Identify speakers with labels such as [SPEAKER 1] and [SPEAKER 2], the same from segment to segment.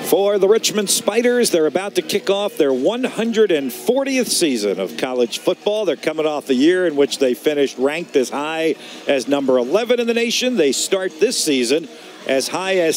[SPEAKER 1] For the Richmond Spiders, they're about to kick off their 140th season of college football. They're coming off the year in which they finished ranked as high as number 11 in the nation. They start this season as high as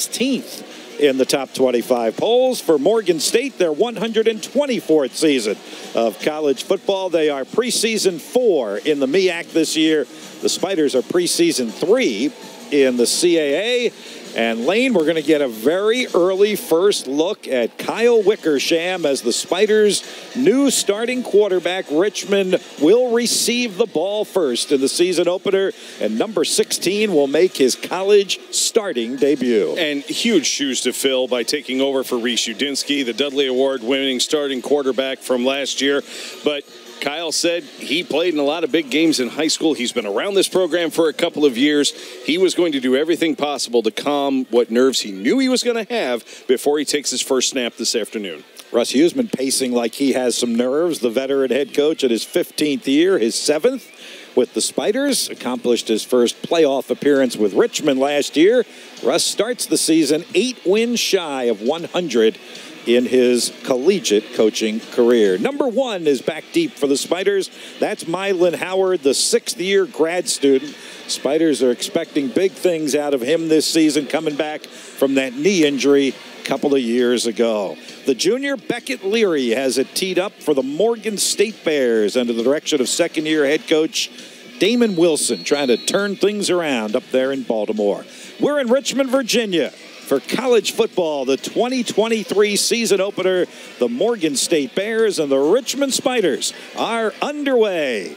[SPEAKER 1] 16th in the top 25 polls. For Morgan State, their 124th season of college football. They are preseason 4 in the MEAC this year. The Spiders are preseason 3 in the CAA. And Lane, we're going to get a very early first look at Kyle Wickersham as the Spiders' new starting quarterback. Richmond will receive the ball first in the season opener, and number 16 will make his college starting debut.
[SPEAKER 2] And huge shoes to fill by taking over for Reese Udinski, the Dudley Award-winning starting quarterback from last year. But Kyle said he played in a lot of big games in high school. He's been around this program for a couple of years. He was going to do everything possible to calm what nerves he knew he was going to have before he takes his first snap this afternoon.
[SPEAKER 1] Russ Huseman pacing like he has some nerves. The veteran head coach at his 15th year, his 7th with the Spiders, accomplished his first playoff appearance with Richmond last year. Russ starts the season 8 wins shy of 100 in his collegiate coaching career. Number 1 is back deep for the Spiders. That's Mylan Howard, the 6th-year grad student. Spiders are expecting big things out of him this season, coming back from that knee injury a couple of years ago. The junior Beckett Leary has it teed up for the Morgan State Bears under the direction of second-year head coach Damon Wilson, trying to turn things around up there in Baltimore. We're in Richmond, Virginia, for college football, the 2023 season opener. The Morgan State Bears and the Richmond Spiders are underway.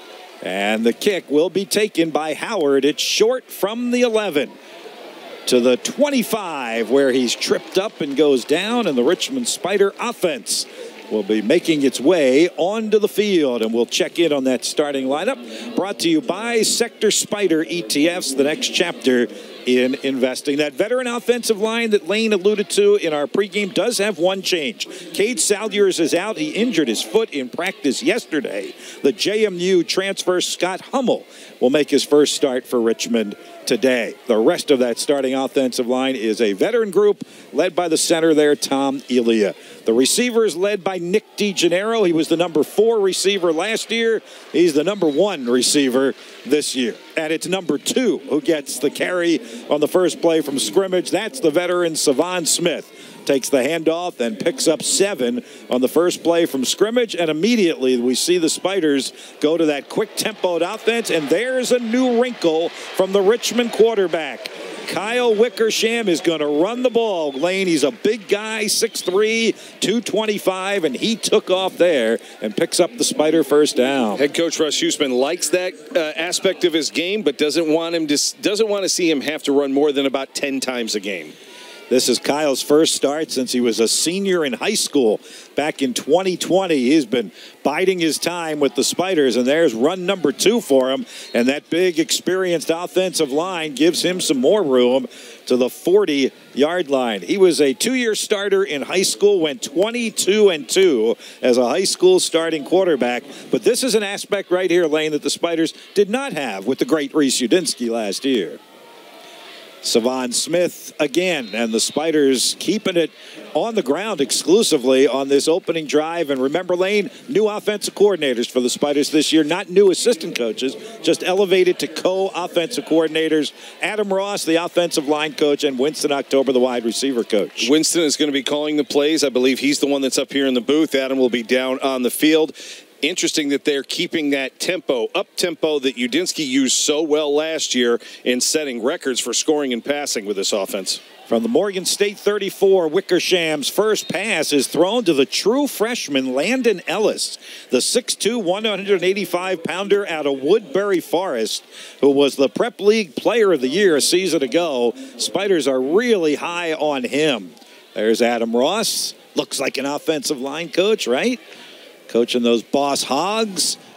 [SPEAKER 1] And the kick will be taken by Howard. It's short from the 11 to the 25, where he's tripped up and goes down, and the Richmond Spider offense will be making its way onto the field, and we'll check in on that starting lineup. Brought to you by Sector Spider ETFs, the next chapter in investing. That veteran offensive line that Lane alluded to in our pregame does have one change. Cade Salyers is out. He injured his foot in practice yesterday. The JMU transfer Scott Hummel will make his first start for Richmond today. The rest of that starting offensive line is a veteran group led by the center there, Tom Elia. The receivers led by Nick DeGennaro. He was the number 4 receiver last year. He's the number 1 receiver this year. And it's number 2 who gets the carry on the first play from scrimmage. That's the veteran Savon Smith. Takes the handoff and picks up 7 on the first play from scrimmage. And immediately we see the Spiders go to that quick tempoed offense. And there's a new wrinkle from the Richmond quarterback. Kyle Wickersham is going to run the ball. Lane, he's a big guy, 6'3", 225, and he took off there and picks up the Spider first down.
[SPEAKER 2] Head coach Russ Huseman likes that aspect of his game, but doesn't want to see him have to run more than about 10 times a game.
[SPEAKER 1] This is Kyle's first start since he was a senior in high school back in 2020. He's been biding his time with the Spiders, and there's run number 2 for him. And that big, experienced offensive line gives him some more room to the 40-yard line. He was a 2-year starter in high school, went 22-2 as a high school starting quarterback. But this is an aspect right here, Lane, that the Spiders did not have with the great Reese Udinski last year. Savon Smith again, and the Spiders keeping it on the ground exclusively on this opening drive. And remember, Lane, new offensive coordinators for the Spiders this year, not new assistant coaches, just elevated to co-offensive coordinators. Adam Ross, the offensive line coach, and Winston October, the wide receiver coach.
[SPEAKER 2] Winston is going to be calling the plays. I believe he's the one that's up here in the booth. Adam will be down on the field. Interesting that they're keeping that up-tempo that Udinski used so well last year in setting records for scoring and passing with this offense.
[SPEAKER 1] From the Morgan State 34, Wickersham's first pass is thrown to the true freshman Landon Ellis, the 6'2", 185-pounder out of Woodbury Forest, who was the Prep League Player of the Year a season ago. Spiders are really high on him. There's Adam Ross. Looks like an offensive line coach, right? Coaching those Boss Hogs.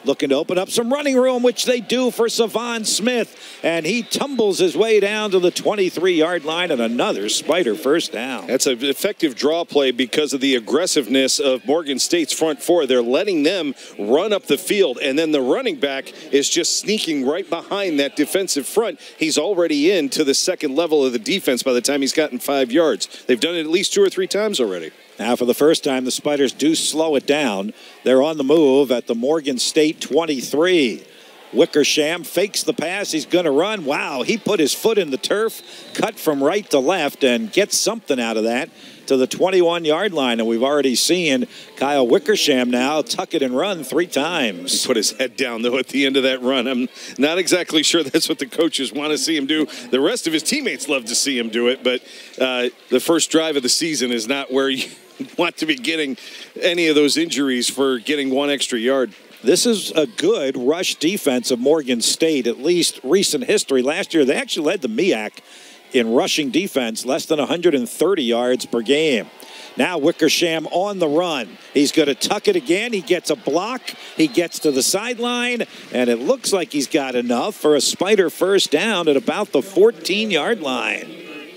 [SPEAKER 1] looking to open up some running room, which they do for Savon Smith. And he tumbles his way down to the 23-yard line, and another Spider first down.
[SPEAKER 2] That's an effective draw play because of the aggressiveness of Morgan State's front four. They're letting them run up the field, and then the running back is just sneaking right behind that defensive front. He's already into the second level of the defense by the time he's gotten 5 yards. They've done it at least 2 or 3 times already.
[SPEAKER 1] Now, for the first time, the Spiders do slow it down. They're on the move at the Morgan State 23. Wickersham fakes the pass. He's going to run. Wow, he put his foot in the turf, cut from right to left, and gets something out of that to the 21-yard line. And we've already seen Kyle Wickersham now tuck it and run 3 times.
[SPEAKER 2] He put his head down, though, at the end of that run. I'm not exactly sure that's what the coaches want to see him do. The rest of his teammates love to see him do it, but the first drive of the season is not where you want to be getting any of those injuries for getting 1 extra yard.
[SPEAKER 1] This is a good rush defense of Morgan State, at least recent history. Last year, they actually led the MEAC in rushing defense, less than 130 yards per game. Now Wickersham on the run. He's going to tuck it again. He gets a block. He gets to the sideline, and it looks like he's got enough for a Spider first down at about the 14-yard line.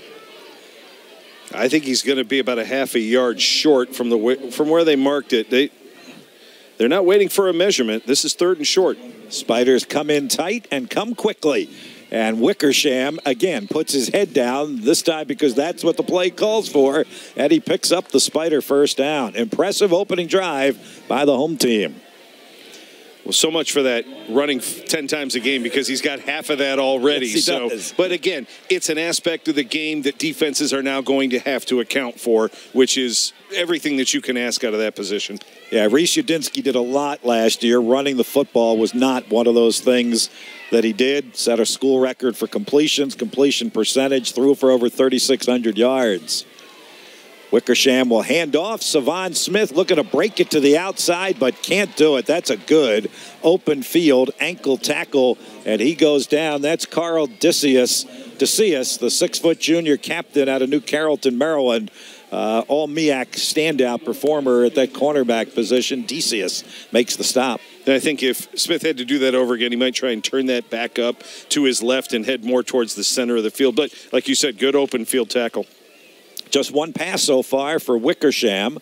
[SPEAKER 2] I think he's going to be about a half a yard short from where they marked it. They're not waiting for a measurement. This is 3rd and short.
[SPEAKER 1] Spiders come in tight and come quickly. And Wickersham, again, puts his head down, this time because that's what the play calls for. And he picks up the Spider first down. Impressive opening drive by the home team.
[SPEAKER 2] Well, so much for that running 10 times a game because he's got half of that already.
[SPEAKER 1] Yes, he does.
[SPEAKER 2] But again, it's an aspect of the game that defenses are now going to have to account for, which is everything that you can ask out of that position.
[SPEAKER 1] Yeah, Reese Udinsky did a lot last year. Running the football was not one of those things that he did. Set a school record for completions, completion percentage, threw for over 3,600 yards. Wickersham will hand off. Savon Smith looking to break it to the outside, but can't do it. That's a good open field ankle tackle, and he goes down. That's Carl Decius, the 6-foot junior captain out of New Carrollton, Maryland. All MEAC standout performer at that cornerback position. Decius makes the stop.
[SPEAKER 2] And I think if Smith had to do that over again, he might try and turn that back up to his left and head more towards the center of the field. But like you said, good open field tackle.
[SPEAKER 1] Just 1 pass so far for Wickersham.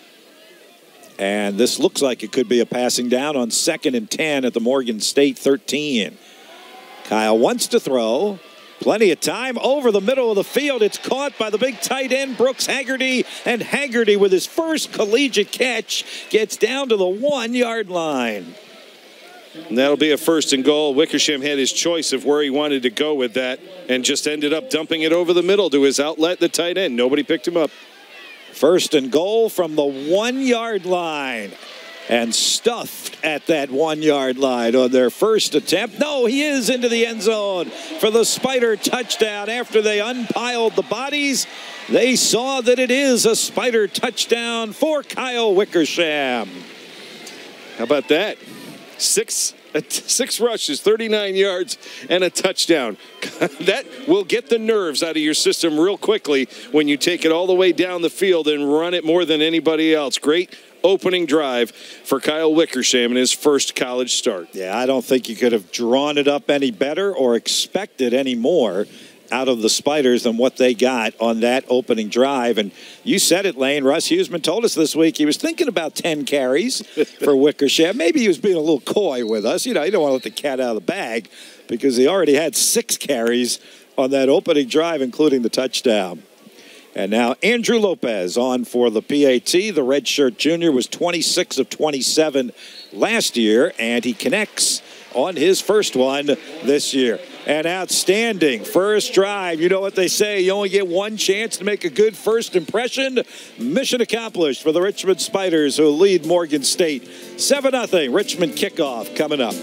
[SPEAKER 1] And this looks like it could be a passing down on 2nd and 10 at the Morgan State 13. Kyle wants to throw. Plenty of time over the middle of the field. It's caught by the big tight end, Brooks Haggerty. And Haggerty, with his first collegiate catch, gets down to the 1-yard line.
[SPEAKER 2] And that'll be a 1st and goal. Wickersham had his choice of where he wanted to go with that and just ended up dumping it over the middle to his outlet, the tight end. Nobody picked him up.
[SPEAKER 1] 1st and goal from the 1-yard line. And stuffed at that 1-yard line on their first attempt. No, he is into the end zone for the Spider touchdown. After they unpiled the bodies, they saw that it is a Spider touchdown for Kyle Wickersham.
[SPEAKER 2] How about that? Six rushes, 39 yards, and a touchdown. That will get the nerves out of your system real quickly when you take it all the way down the field and run it more than anybody else. Great opening drive for Kyle Wickersham in his first college start.
[SPEAKER 1] Yeah, I don't think you could have drawn it up any better or expected any more out of the Spiders than what they got on that opening drive. And you said it, Lane. Russ Huseman told us this week he was thinking about 10 carries for Wickersham. Maybe he was being a little coy with us. You know, you don't want to let the cat out of the bag because he already had 6 carries on that opening drive, including the touchdown. And now Andrew Lopez on for the PAT. The redshirt junior was 26 of 27 last year, and he connects on his first one this year. An outstanding first drive. You know what they say, you only get one chance to make a good first impression. Mission accomplished for the Richmond Spiders, who lead Morgan State 7-0. Richmond kickoff coming up.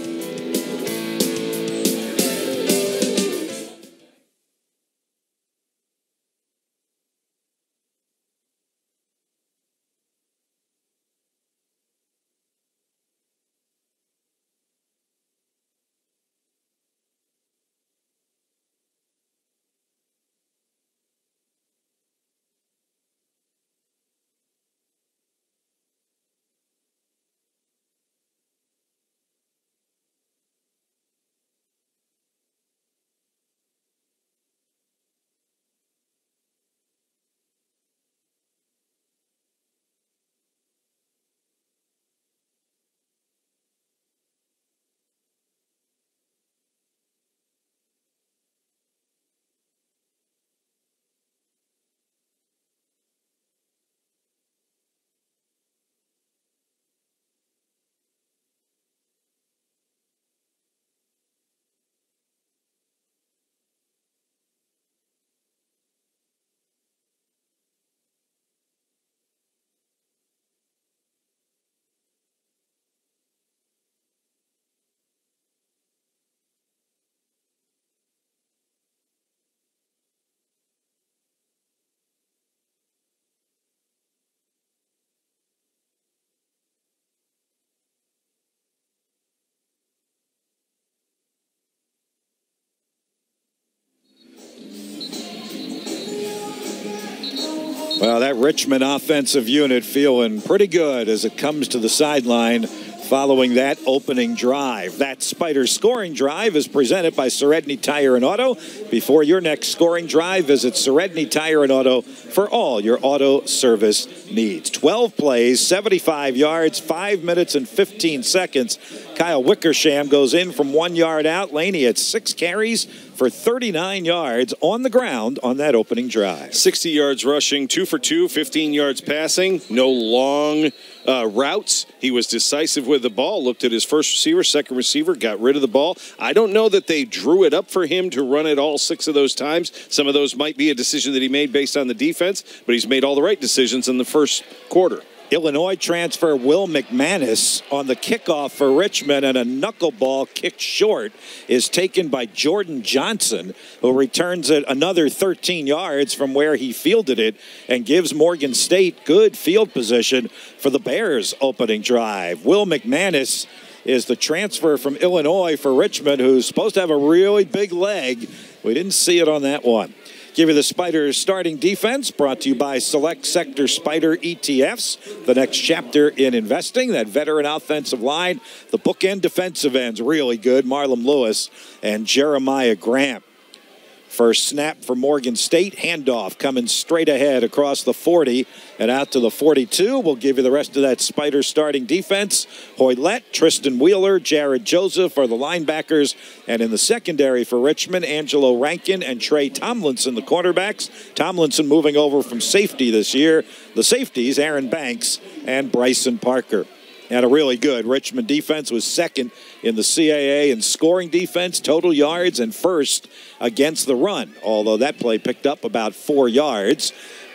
[SPEAKER 1] Well, that Richmond offensive unit feeling pretty good as it comes to the sideline following that opening drive. That Spiders scoring drive is presented by Seredny Tire and Auto. Before your next scoring drive, visit Seredny Tire and Auto for all your auto service needs. 12 plays, 75 yards, 5 minutes and 15 seconds. Kyle Wickersham goes in from 1 yard out. Laney had 6 carries for 39 yards on the ground on that opening drive.
[SPEAKER 2] 60 yards rushing, 2 for 2, 15 yards passing. No long routes. He was decisive with the ball, looked at his first receiver, second receiver, got rid of the ball. I don't know that they drew it up for him to run it all 6 of those times. Some of those might be a decision that he made based on the defense, but he's made all the right decisions in the first quarter.
[SPEAKER 1] Illinois transfer Will McManus on the kickoff for Richmond, and a knuckleball kicked short is taken by Jordan Johnson, who returns it another 13 yards from where he fielded it and gives Morgan State good field position for the Bears' opening drive. Will McManus is the transfer from Illinois for Richmond, who's supposed to have a really big leg. We didn't see it on that one. Give you the Spiders starting defense, brought to you by Select Sector Spider ETFs. The next chapter in investing, that veteran offensive line. The bookend defensive ends, really good. Marlon Lewis and Jeremiah Grant. First snap for Morgan State. Handoff coming straight ahead across the 40 and out to the 42. We'll give you the rest of that Spider starting defense. Hoylett, Tristan Wheeler, Jared Joseph are the linebackers. And in the secondary for Richmond, Angelo Rankin and Trey Tomlinson, the quarterbacks. Tomlinson moving over from safety this year. The safeties, Aaron Banks and Bryson Parker. And a really good Richmond defense, was second in the CAA in scoring defense, total yards, and first against the run, although that play picked up about 4 yards.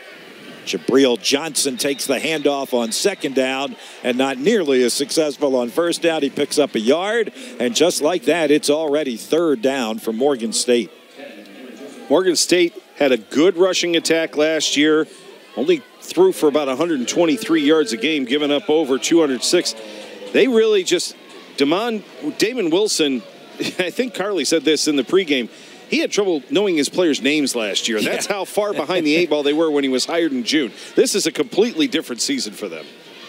[SPEAKER 1] Jabril Johnson takes the handoff on second down and not nearly as successful on first down. He picks up a yard, and just like that, it's already third down for Morgan State.
[SPEAKER 2] Morgan State had a good rushing attack last year, only threw for about 123 yards a game, giving up over 206. They really just, Damon Wilson, I think Carly said this in the pregame, he had trouble knowing his players' names last year. That's how far behind the 8 ball they were when he was hired in June. This is a completely different season for them.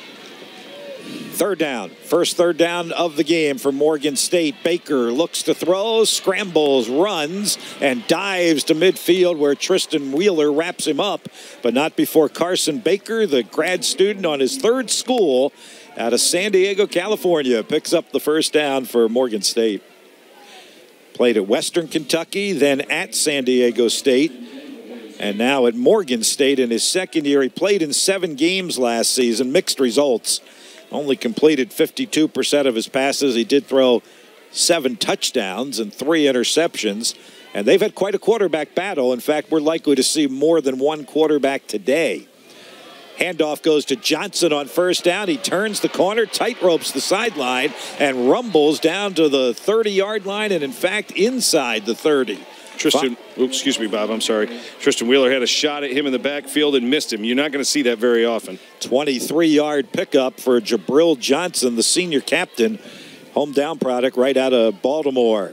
[SPEAKER 1] Third down, first third down of the game for Morgan State. Baker looks to throw, scrambles, runs, and dives to midfield where Tristan Wheeler wraps him up, but not before Carson Baker, the grad student on his third school out of San Diego, California, picks up the first down for Morgan State. Played at Western Kentucky, then at San Diego State, and now at Morgan State in his second year. He played in 7 games last season, mixed results. Only completed 52% of his passes. He did throw 7 touchdowns and 3 interceptions. And they've had quite a quarterback battle. In fact, we're likely to see more than one quarterback today. Handoff goes to Johnson on first down. He turns the corner, tight ropes the sideline, and rumbles down to the 30-yard line, and in fact, inside the 30.
[SPEAKER 2] Excuse me, Bob, I'm sorry. Tristan Wheeler had a shot at him in the backfield and missed him. You're not going to see that very often.
[SPEAKER 1] 23-yard pickup for Jabril Johnson, the senior captain. Hometown product right out of Baltimore.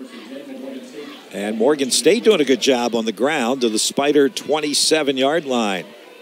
[SPEAKER 1] And Morgan State doing a good job on the ground to the Spider 27-yard line.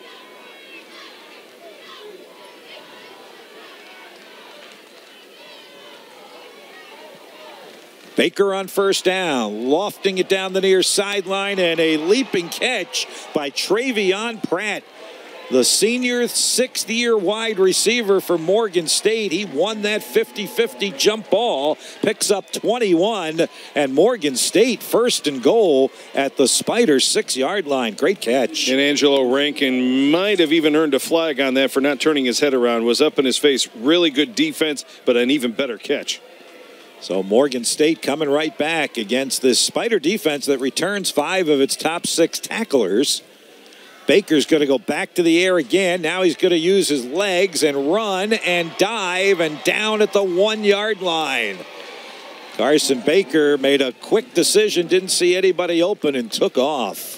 [SPEAKER 1] Baker on first down, lofting it down the near sideline, and a leaping catch by Travion Pratt, the senior 6th-year wide receiver for Morgan State. He won that 50-50 jump ball, picks up 21, and Morgan State first and goal at the Spider 6-yard line. Great catch.
[SPEAKER 2] And Angelo Rankin might have even earned a flag on that for not turning his head around. Was up in his face. Really good defense, but an even better catch.
[SPEAKER 1] So Morgan State coming right back against this Spider defense that returns 5 of its top 6 tacklers. Baker's going to go back to the air again. Now he's going to use his legs and run and dive and down at the 1-yard line. Carson Baker made a quick decision, didn't see anybody open, and took off.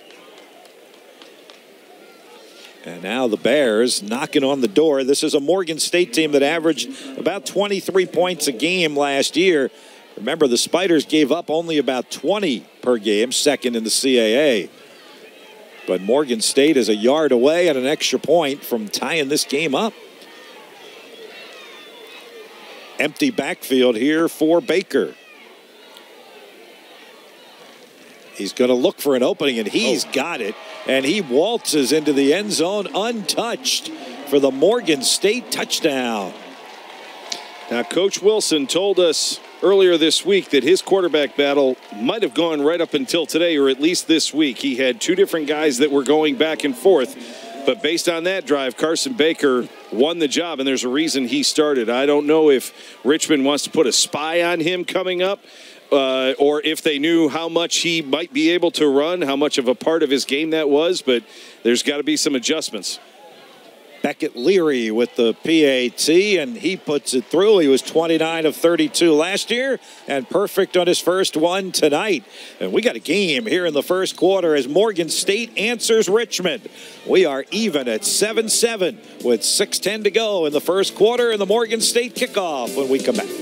[SPEAKER 1] And now the Bears knocking on the door. This is a Morgan State team that averaged about 23 points a game last year. Remember, the Spiders gave up only about 20 per game, second in the CAA. But Morgan State is a yard away and an extra point from tying this game up. Empty backfield here for Baker. He's going to look for an opening, and he's got it. And he waltzes into the end zone untouched for the Morgan State touchdown.
[SPEAKER 2] Now, Coach Wilson told us earlier this week that his quarterback battle might have gone right up until today, or at least this week. He had two different guys that were going back and forth. But based on that drive, Carson Baker won the job, and there's a reason he started. I don't know if Richmond wants to put a spy on him coming up, or if they knew how much he might be able to run, how much of a part of his game that was, but there's got to be some adjustments.
[SPEAKER 1] Beckett Leary with the PAT, and he puts it through. He was 29 of 32 last year and perfect on his first one tonight. And we got a game here in the first quarter as Morgan State answers Richmond. We are even at 7-7 with 6:10 to go in the first quarter in the Morgan State kickoff when we come back.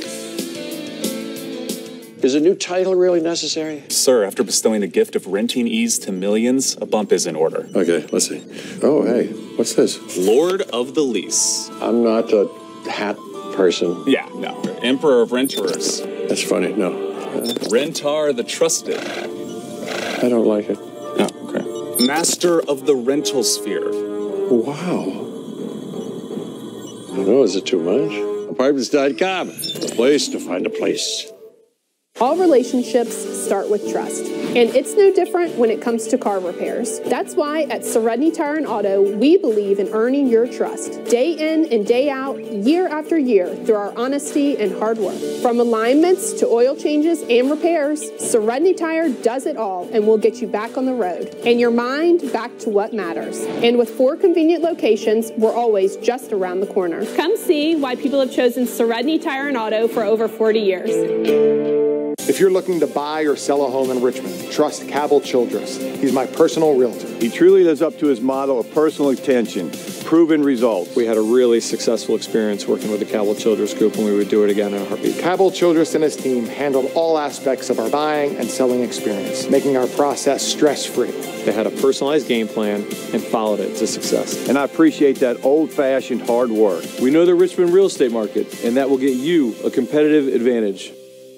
[SPEAKER 3] Is a new title really necessary?
[SPEAKER 4] Sir, after bestowing the gift of renting ease to millions, a bump is in order.
[SPEAKER 3] Okay, let's see. Oh, hey, what's this?
[SPEAKER 4] Lord of the Lease.
[SPEAKER 3] I'm not a hat person.
[SPEAKER 4] Yeah, no. Emperor of Renters.
[SPEAKER 3] That's funny, no.
[SPEAKER 4] Rentar the Trusted.
[SPEAKER 3] I don't like it.
[SPEAKER 4] Oh, okay. Master of the Rental Sphere.
[SPEAKER 3] Wow. I don't know, is it too much? Apartments.com, a place to find a place.
[SPEAKER 5] All relationships start with trust, and it's no different when it comes to car repairs. That's why at Seredny Tire and Auto, we believe in earning your trust, day in and day out, year after year, through our honesty and hard work. From alignments to oil changes and repairs, Seredny Tire does it all and will get you back on the road, and your mind back to what matters. And with 4 convenient locations, we're always just around the corner. Come see why people have chosen Seredny Tire and Auto for over 40 years.
[SPEAKER 6] If you're looking to buy or sell a home in Richmond, trust Cabell Childress. He's my personal realtor.
[SPEAKER 7] He truly lives up to his motto of personal attention, proven results.
[SPEAKER 8] We had a really successful experience working with the Cabell Childress Group, and we would do it again in a heartbeat.
[SPEAKER 6] Cabell Childress and his team handled all aspects of our buying and selling experience, making our process stress-free.
[SPEAKER 8] They had a personalized game plan and followed it to success.
[SPEAKER 7] And I appreciate that old-fashioned hard work.
[SPEAKER 8] We know the Richmond real estate market, and that will get you a competitive advantage.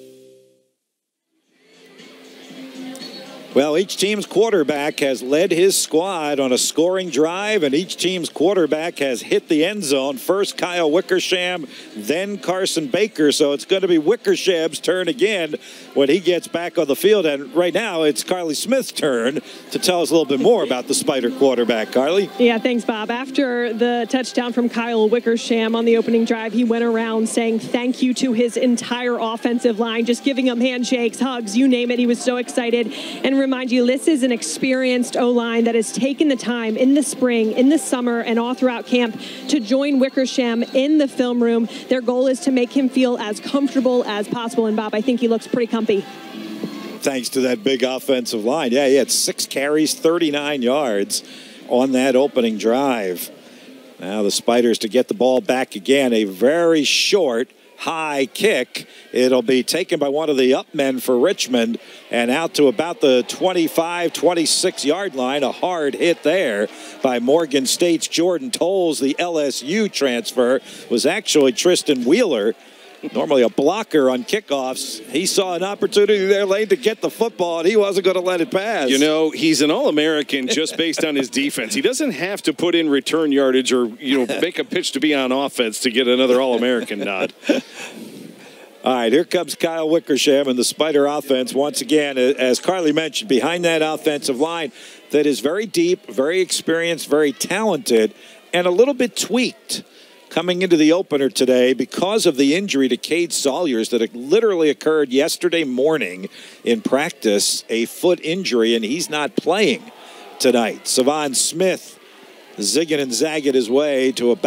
[SPEAKER 1] Well, each team's quarterback has led his squad on a scoring drive, and each team's quarterback has hit the end zone. First Kyle Wickersham, then Carson Baker. So it's going to be Wickersham's turn again when he gets back on the field. And right now it's Carly Smith's turn to tell us a little bit more about the Spider quarterback. Carly?
[SPEAKER 9] Yeah, thanks, Bob. After the touchdown from Kyle Wickersham on the opening drive, he went around saying thank you to his entire offensive line, just giving them handshakes, hugs, you name it. He was so excited. And remind you, this is an experienced O-line that has taken the time in the spring, in the summer, and all throughout camp to join Wickersham in the film room. Their goal is to make him feel as comfortable as possible. And, Bob, I think he looks pretty comfy.
[SPEAKER 1] Thanks to that big offensive line. Yeah, he had 6 carries, 39 yards on that opening drive. Now the Spiders to get the ball back again. A very short, high kick. It'll be taken by one of the up men for Richmond and out to about the 25, 26-yard line. A hard hit there by Morgan State's Jordan Tolles. The LSU transfer was actually Tristan Wheeler, normally a blocker on kickoffs. He saw an opportunity there late to get the football, and he wasn't going to let it pass.
[SPEAKER 2] You know, he's an All-American just based on his defense. He doesn't have to put in return yardage or, make a pitch to be on offense to get another All-American nod.
[SPEAKER 1] All right, here comes Kyle Wickersham and the Spider offense once again, as Carly mentioned, behind that offensive line that is very deep, very experienced, very talented, and a little bit tweaked coming into the opener today because of the injury to Cade Sawyers that literally occurred yesterday morning in practice, a foot injury, and he's not playing tonight. Savon Smith zigging and zagging his way to about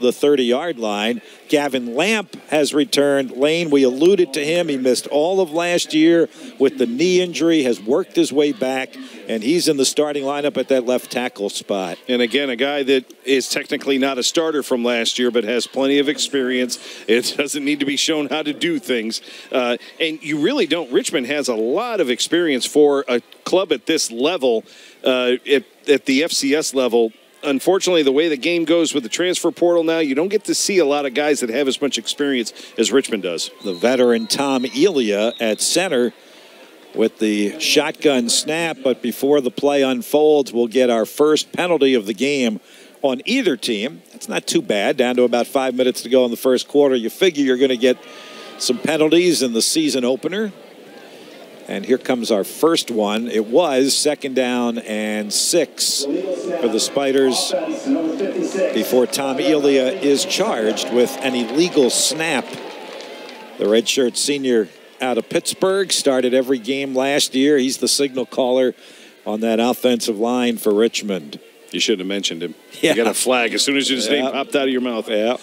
[SPEAKER 1] the 30-yard line. Gavin Lamp has returned. Lane, we alluded to him. He missed all of last year with the knee injury, has worked his way back, and he's in the starting lineup at that left tackle spot.
[SPEAKER 2] And again, a guy that is technically not a starter from last year, but has plenty of experience. It doesn't need to be shown how to do things. And you really don't. Richmond has a lot of experience for a club at this level, at the FCS level. Unfortunately, the way the game goes with the transfer portal now, you don't get to see a lot of guys that have as much experience as Richmond does.
[SPEAKER 1] The veteran Tom Elia at center with the shotgun snap, but before the play unfolds, we'll get our first penalty of the game on either team. It's not too bad, down to about 5 minutes to go in the first quarter. You figure you're going to get some penalties in the season opener. And here comes our first one. It was 2nd down and 6 for the Spiders before Tom Elia is charged with an illegal snap. The redshirt senior out of Pittsburgh started every game last year. He's the signal caller on that offensive line for Richmond.
[SPEAKER 2] You shouldn't have mentioned him.
[SPEAKER 1] Yeah.
[SPEAKER 2] You got a flag as soon as his name popped out of your mouth.
[SPEAKER 1] Yeah.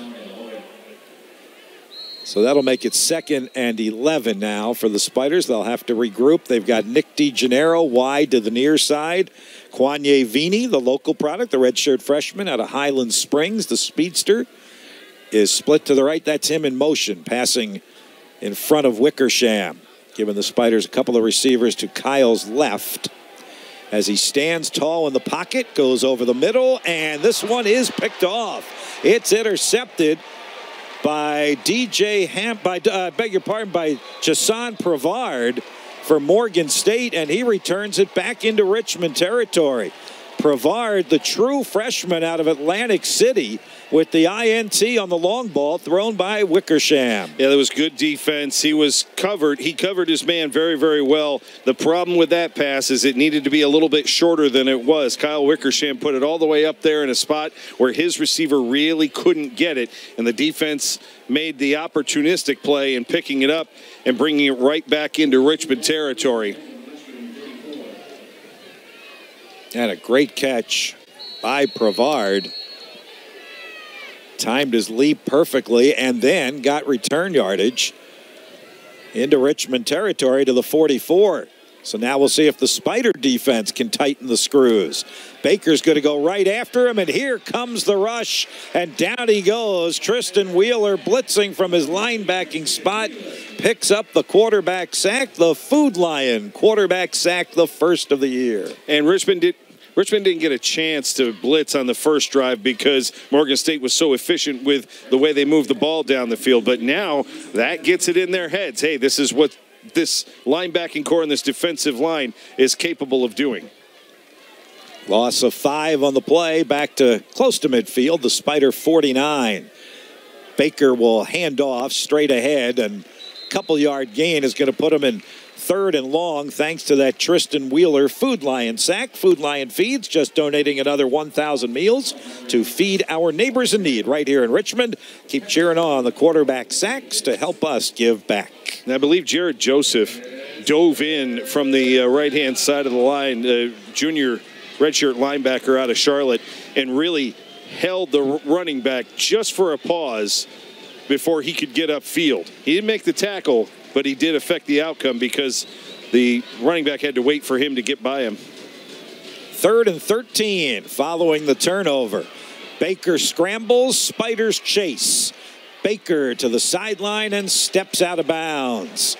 [SPEAKER 1] So that'll make it 2nd and 11 now for the Spiders. They'll have to regroup. They've got Nick DeGennaro wide to the near side. Kwanye Vini, the local product, the redshirt freshman out of Highland Springs, the speedster, is split to the right. That's him in motion, passing in front of Wickersham, giving the Spiders a couple of receivers to Kyle's left. As he stands tall in the pocket, goes over the middle, and this one is picked off. It's intercepted by by Jason Prevard for Morgan State, and he returns it back into Richmond territory. Prevard, the true freshman out of Atlantic City, with the INT on the long ball thrown by Wickersham.
[SPEAKER 2] Yeah, that was good defense. He was covered. He covered his man very, very well. The problem with that pass is it needed to be a little bit shorter than it was. Kyle Wickersham put it all the way up there in a spot where his receiver really couldn't get it, and the defense made the opportunistic play in picking it up and bringing it right back into Richmond territory.
[SPEAKER 1] And a great catch by Prevard. Timed his leap perfectly and then got return yardage into Richmond territory to the 44. So now we'll see if the Spider defense can tighten the screws. Baker's going to go right after him, and here comes the rush, and down he goes. Tristan Wheeler blitzing from his linebacking spot, picks up the quarterback sack, the Food Lion quarterback sack, the first of the year.
[SPEAKER 2] And Richmond didn't get a chance to blitz on the first drive because Morgan State was so efficient with the way they moved the ball down the field. But now that gets it in their heads. Hey, this is what this linebacking core and this defensive line is capable of doing.
[SPEAKER 1] Loss of 5 on the play, back to close to midfield, the Spider 49. Baker will hand off straight ahead, and a couple-yard gain is going to put him in 3rd and long, thanks to that Tristan Wheeler Food Lion sack. Food Lion Feeds just donating another 1,000 meals to feed our neighbors in need right here in Richmond. Keep cheering on the quarterback sacks to help us give back.
[SPEAKER 2] And I believe Jared Joseph dove in from the right-hand side of the line, junior redshirt linebacker out of Charlotte, and really held the running back just for a pause before he could get upfield. He didn't make the tackle, but he did affect the outcome because the running back had to wait for him to get by him.
[SPEAKER 1] 3rd and 13 following the turnover. Baker scrambles, Spiders chase. Baker to the sideline and steps out of bounds.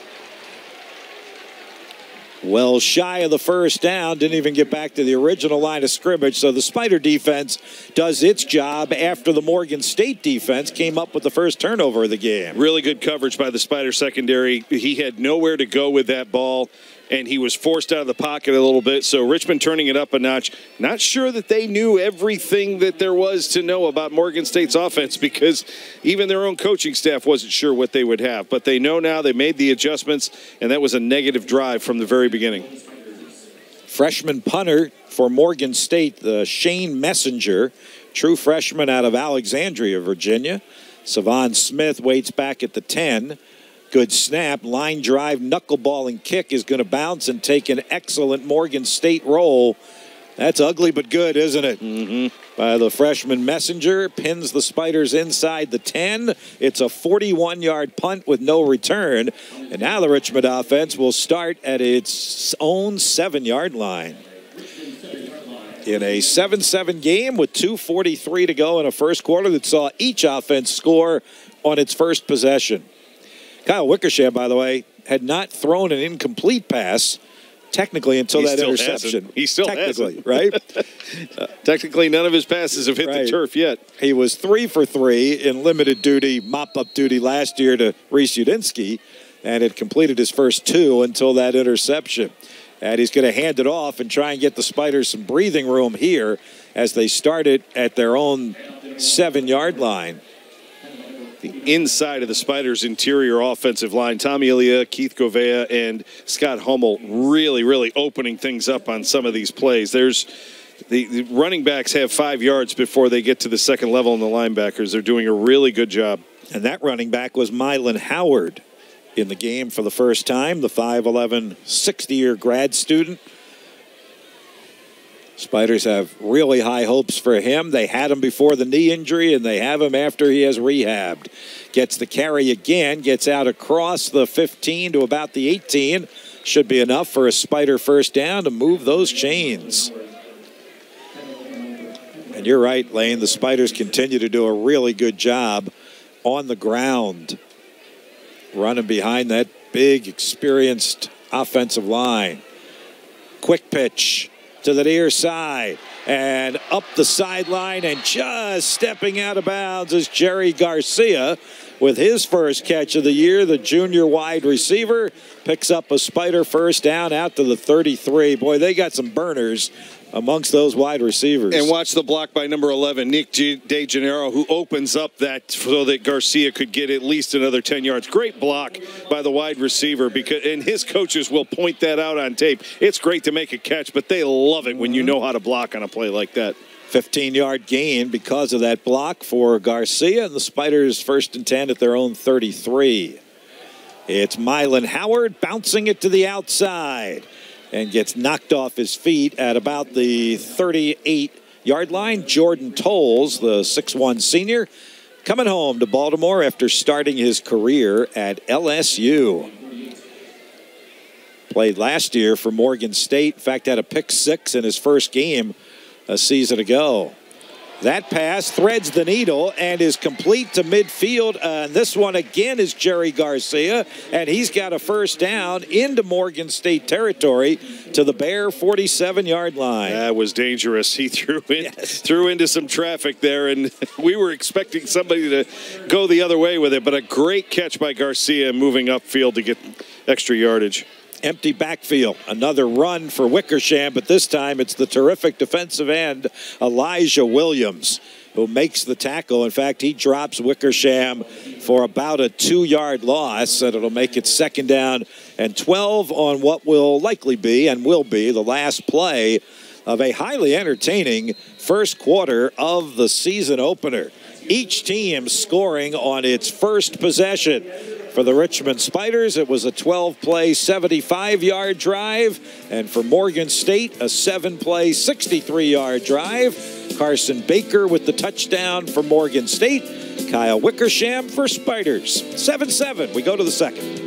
[SPEAKER 1] Well shy of the first down, didn't even get back to the original line of scrimmage, so the Spider defense does its job after the Morgan State defense came up with the first turnover of the game.
[SPEAKER 2] Really good coverage by the Spider secondary. He had nowhere to go with that ball, and he was forced out of the pocket a little bit, so Richmond turning it up a notch. Not sure that they knew everything that there was to know about Morgan State's offense because even their own coaching staff wasn't sure what they would have. But they know now, they made the adjustments, and that was a negative drive from the very beginning.
[SPEAKER 1] Freshman punter for Morgan State, the Shane Messenger, true freshman out of Alexandria, Virginia. Savon Smith waits back at the 10. Good snap, line drive, knuckleball and kick is going to bounce and take an excellent Morgan State roll That's ugly but good, isn't it?
[SPEAKER 2] Mm-hmm.
[SPEAKER 1] By the freshman Messenger, pins the Spiders inside the 10. It's a 41-yard punt with no return. And now the Richmond offense will start at its own 7-yard line. In a 7-7 game with 2:43 to go in a first quarter that saw each offense score on its first possession. Kyle Wickersham, by the way, had not thrown an incomplete pass technically until that interception.
[SPEAKER 2] He still
[SPEAKER 1] hasn't,
[SPEAKER 2] hasn't.
[SPEAKER 1] Right?
[SPEAKER 2] Technically, none of his passes have hit the turf yet.
[SPEAKER 1] He was 3 for 3 in limited duty, mop-up duty last year to Reese Udinsky, and had completed his first 2 until that interception. And he's going to hand it off and try and get the Spiders some breathing room here as they started at their own 7-yard line.
[SPEAKER 2] The inside of the Spiders' interior offensive line, Tommy Ilya, Keith Govea, and Scott Hummel really opening things up on some of these plays. There's the running backs have 5 yards before they get to the second level, and the linebackers, they're doing a really good job.
[SPEAKER 1] And that running back was Mylan Howard in the game for the first time, the 5'11", 60-year grad student. Spiders have really high hopes for him. They had him before the knee injury, and they have him after he has rehabbed. Gets the carry again, gets out across the 15 to about the 18. Should be enough for a Spider first down to move those chains. And you're right, Lane. The Spiders continue to do a really good job on the ground, running behind that big, experienced offensive line. Quick pitch to the near side and up the sideline, and just stepping out of bounds is Jerry Garcia with his first catch of the year. The junior wide receiver picks up a Spider first down out to the 33. Boy, they got some burners amongst those wide receivers.
[SPEAKER 2] And watch the block by number 11, Nick DeGennaro, who opens up that so that Garcia could get at least another 10 yards. Great block by the wide receiver, and his coaches will point that out on tape. It's great to make a catch, but they love it when you know how to block on a play like that.
[SPEAKER 1] 15-yard gain because of that block for Garcia, and the Spiders first and 10 at their own 33. It's Mylan Howard bouncing it to the outside and gets knocked off his feet at about the 38-yard line. Jordan Tolles, the 6'1 senior, coming home to Baltimore after starting his career at LSU. Played last year for Morgan State. In fact, had a pick 6 in his first game a season ago. That pass threads the needle and is complete to midfield. And this one again is Jerry Garcia, and he's got a first down into Morgan State territory to the Bear 47-yard line.
[SPEAKER 2] That was dangerous. He threw into some traffic there, and we were expecting somebody to go the other way with it. But a great catch by Garcia moving upfield to get extra yardage.
[SPEAKER 1] Empty backfield. Another run for Wickersham, but this time it's the terrific defensive end, Elijah Williams, who makes the tackle. In fact, he drops Wickersham for about a 2-yard loss, and it'll make it second down and 12 on what will likely be and will be the last play of a highly entertaining first quarter of the season opener. Each team scoring on its first possession. For the Richmond Spiders, it was a 12-play, 75-yard drive. And for Morgan State, a 7-play, 63-yard drive. Carson Baker with the touchdown for Morgan State. Kyle Wickersham for Spiders. 7-7. We go to the second.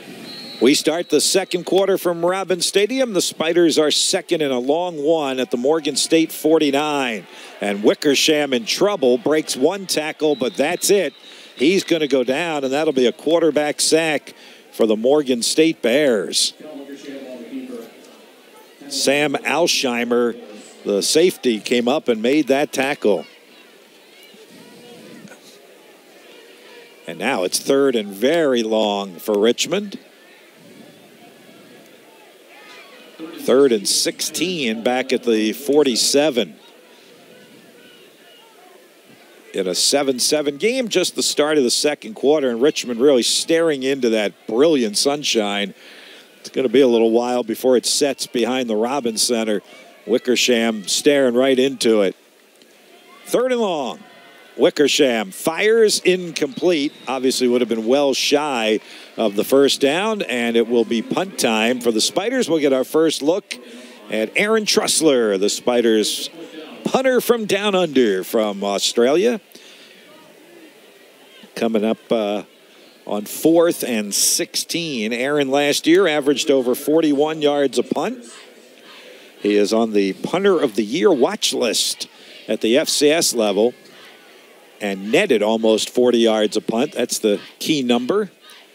[SPEAKER 1] We start the second quarter from Robins Stadium. The Spiders are second in a long one at the Morgan State 49. And Wickersham in trouble, breaks one tackle, but that's it. He's going to go down, and that'll be a quarterback sack for the Morgan State Bears. Sam Alsheimer, the safety, came up and made that tackle. And now it's third and very long for Richmond. Third and 16 back at the 47. In a 7-7 game, just the start of the second quarter, and Richmond really staring into that brilliant sunshine. It's going to be a little while before it sets behind the Robins Center. Wickersham staring right into it. Third and long. Wickersham fires incomplete. Obviously would have been well shy of the first down, and it will be punt time for the Spiders. We'll get our first look at Aaron Trussler, the Spiders punter from down under from Australia. Coming up on 4th and 16. Aaron last year averaged over 41 yards a punt. He is on the Punter of the Year watch list at the FCS level and netted almost 40 yards a punt. That's the key number.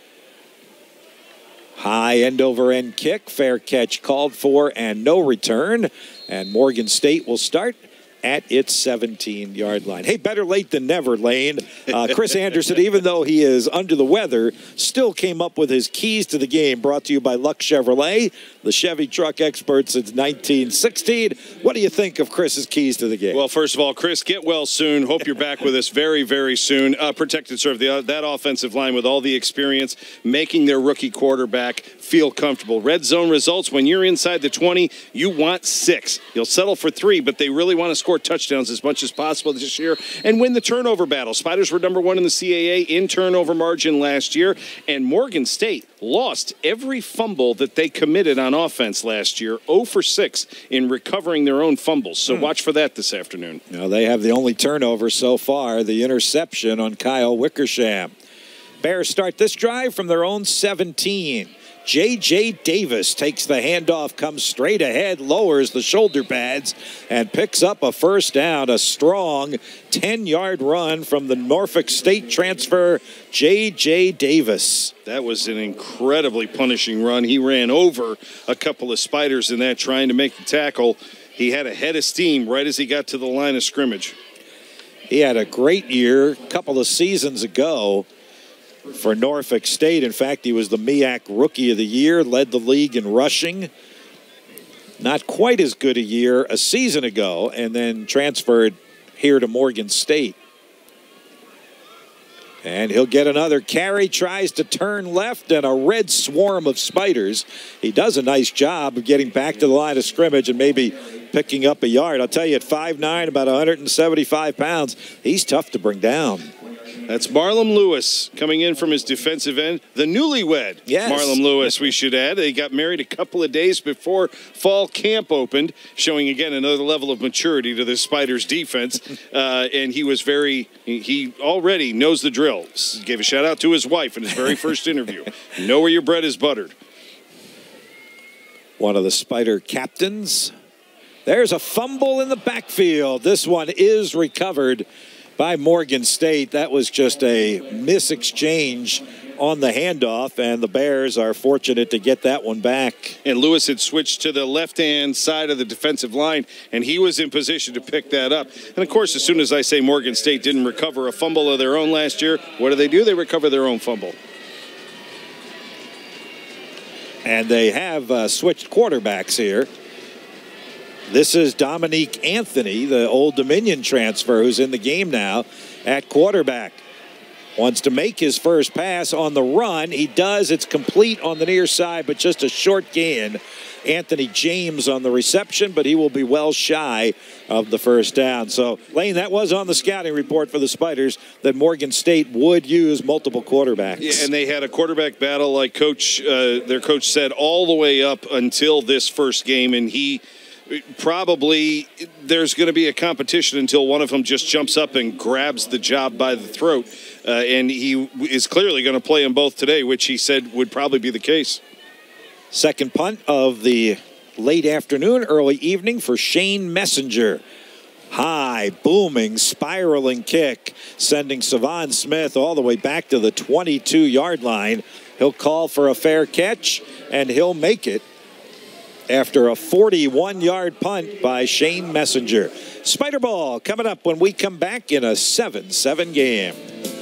[SPEAKER 1] High end-over-end kick, fair catch called for, and no return. And Morgan State will start at its 17-yard line. Hey, better late than never, Lane. Chris Anderson, even though he is under the weather, still came up with his keys to the game, brought to you by Luck Chevrolet, the Chevy truck expert since 1916. What do you think of Chris's keys to the game?
[SPEAKER 2] Well, first of all, Chris, get well soon. Hope you're back with us very, very soon. Protected serve, that offensive line with all the experience, making their rookie quarterback feel comfortable. Red zone results, when you're inside the 20, you want 6. You'll settle for 3, but they really want to score touchdowns as much as possible this year and win the turnover battle. Spiders were number 1 in the CAA in turnover margin last year, and Morgan State lost every fumble that they committed on offense last year, 0 for 6 in recovering their own fumbles. So watch for that this afternoon.
[SPEAKER 1] Now they have the only turnover so far, the interception on Kyle Wickersham. Bears start this drive from their own 17. J.J. Davis takes the handoff, comes straight ahead, lowers the shoulder pads, and picks up a first down. A strong 10-yard run from the Norfolk State transfer, J.J. Davis.
[SPEAKER 2] That was an incredibly punishing run. He ran over a couple of Spiders in that, trying to make the tackle. He had a head of steam right as he got to the line of scrimmage.
[SPEAKER 1] He had a great year a couple of seasons ago for Norfolk State. In fact, he was the MEAC Rookie of the Year, led the league in rushing. Not quite as good a year a season ago, and then transferred here to Morgan State. And he'll get another carry, tries to turn left, and a red swarm of Spiders. He does a nice job of getting back to the line of scrimmage and maybe picking up a yard. I'll tell you, at 5'9", about 175 pounds, he's tough to bring down.
[SPEAKER 2] That's Marlon Lewis coming in from his defensive end. The newlywed,
[SPEAKER 1] yes.
[SPEAKER 2] Marlon Lewis, we should add. They got married a couple of days before fall camp opened, showing, again, another level of maturity to the Spiders' defense. And he already knows the drill. Gave a shout-out to his wife in his very first interview. Know where your bread is buttered.
[SPEAKER 1] One of the Spider captains. There's a fumble in the backfield. This one is recovered by Morgan State. That was just a misexchange on the handoff, and the Bears are fortunate to get that one back.
[SPEAKER 2] And Lewis had switched to the left-hand side of the defensive line, and he was in position to pick that up. And, of course, as soon as I say Morgan State didn't recover a fumble of their own last year, what do? They recover their own fumble.
[SPEAKER 1] And they have switched quarterbacks here. This is Dominique Anthony, the Old Dominion transfer, who's in the game now at quarterback. Wants to make his first pass on the run. He does. It's complete on the near side, but just a short gain. Anthony James on the reception, but he will be well shy of the first down. So, Lane, that was on the scouting report for the Spiders that Morgan State would use multiple quarterbacks.
[SPEAKER 2] Yeah, and they had a quarterback battle, like their coach said, all the way up until this first game, and probably there's going to be a competition until one of them just jumps up and grabs the job by the throat. and he is clearly going to play them both today, which he said would probably be the case.
[SPEAKER 1] Second punt of the late afternoon, early evening for Shane Messenger. High, booming, spiraling kick, sending Savon Smith all the way back to the 22-yard line. He'll call for a fair catch, and he'll make it after a 41-yard punt by Shane Messenger. Spider Ball coming up when we come back in a 7-7 game.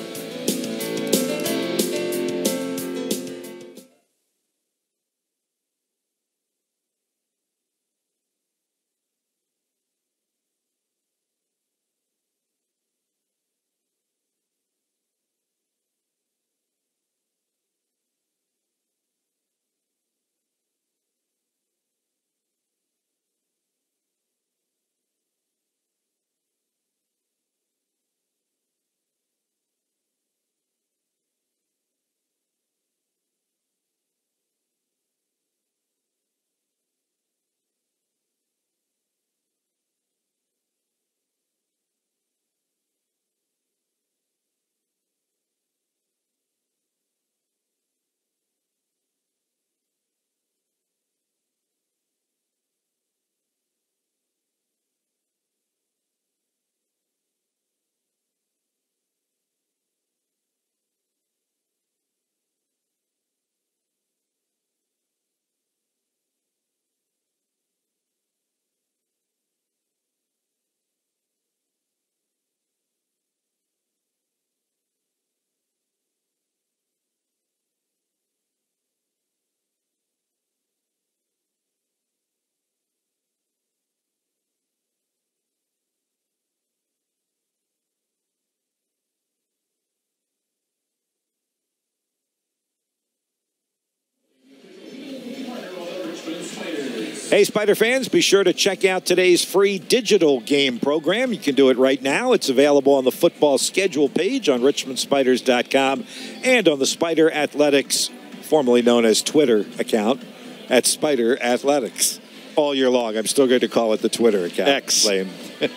[SPEAKER 1] Hey, Spider fans, be sure to check out today's free digital game program. You can do it right now. It's available on the football schedule page on richmondspiders.com and on the Spider Athletics, formerly known as Twitter account, at Spider Athletics. All year long, I'm still going to call it the Twitter account.
[SPEAKER 2] X.
[SPEAKER 1] Lame.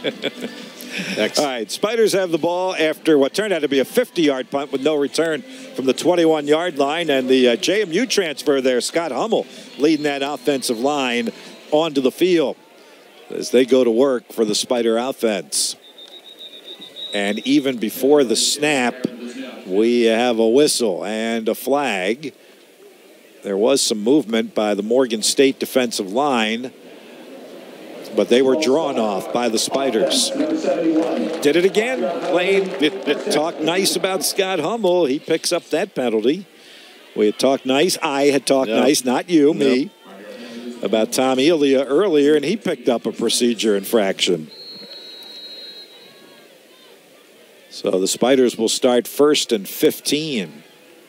[SPEAKER 1] X. All right, Spiders have the ball after what turned out to be a 50-yard punt with no return from the 21-yard line. And the JMU transfer there, Scott Hummel, leading that offensive line onto the field as they go to work for the Spider offense. And even before the snap, we have a whistle and a flag. There was some movement by the Morgan State defensive line, but they were drawn off by the Spiders. Did it again. Lane talked nice about Scott Hummel. He picks up that penalty. We had talked nice. I had talked nice, not you, me, about Tom Elia earlier, and he picked up a procedure infraction. So the Spiders will start 1st and 15.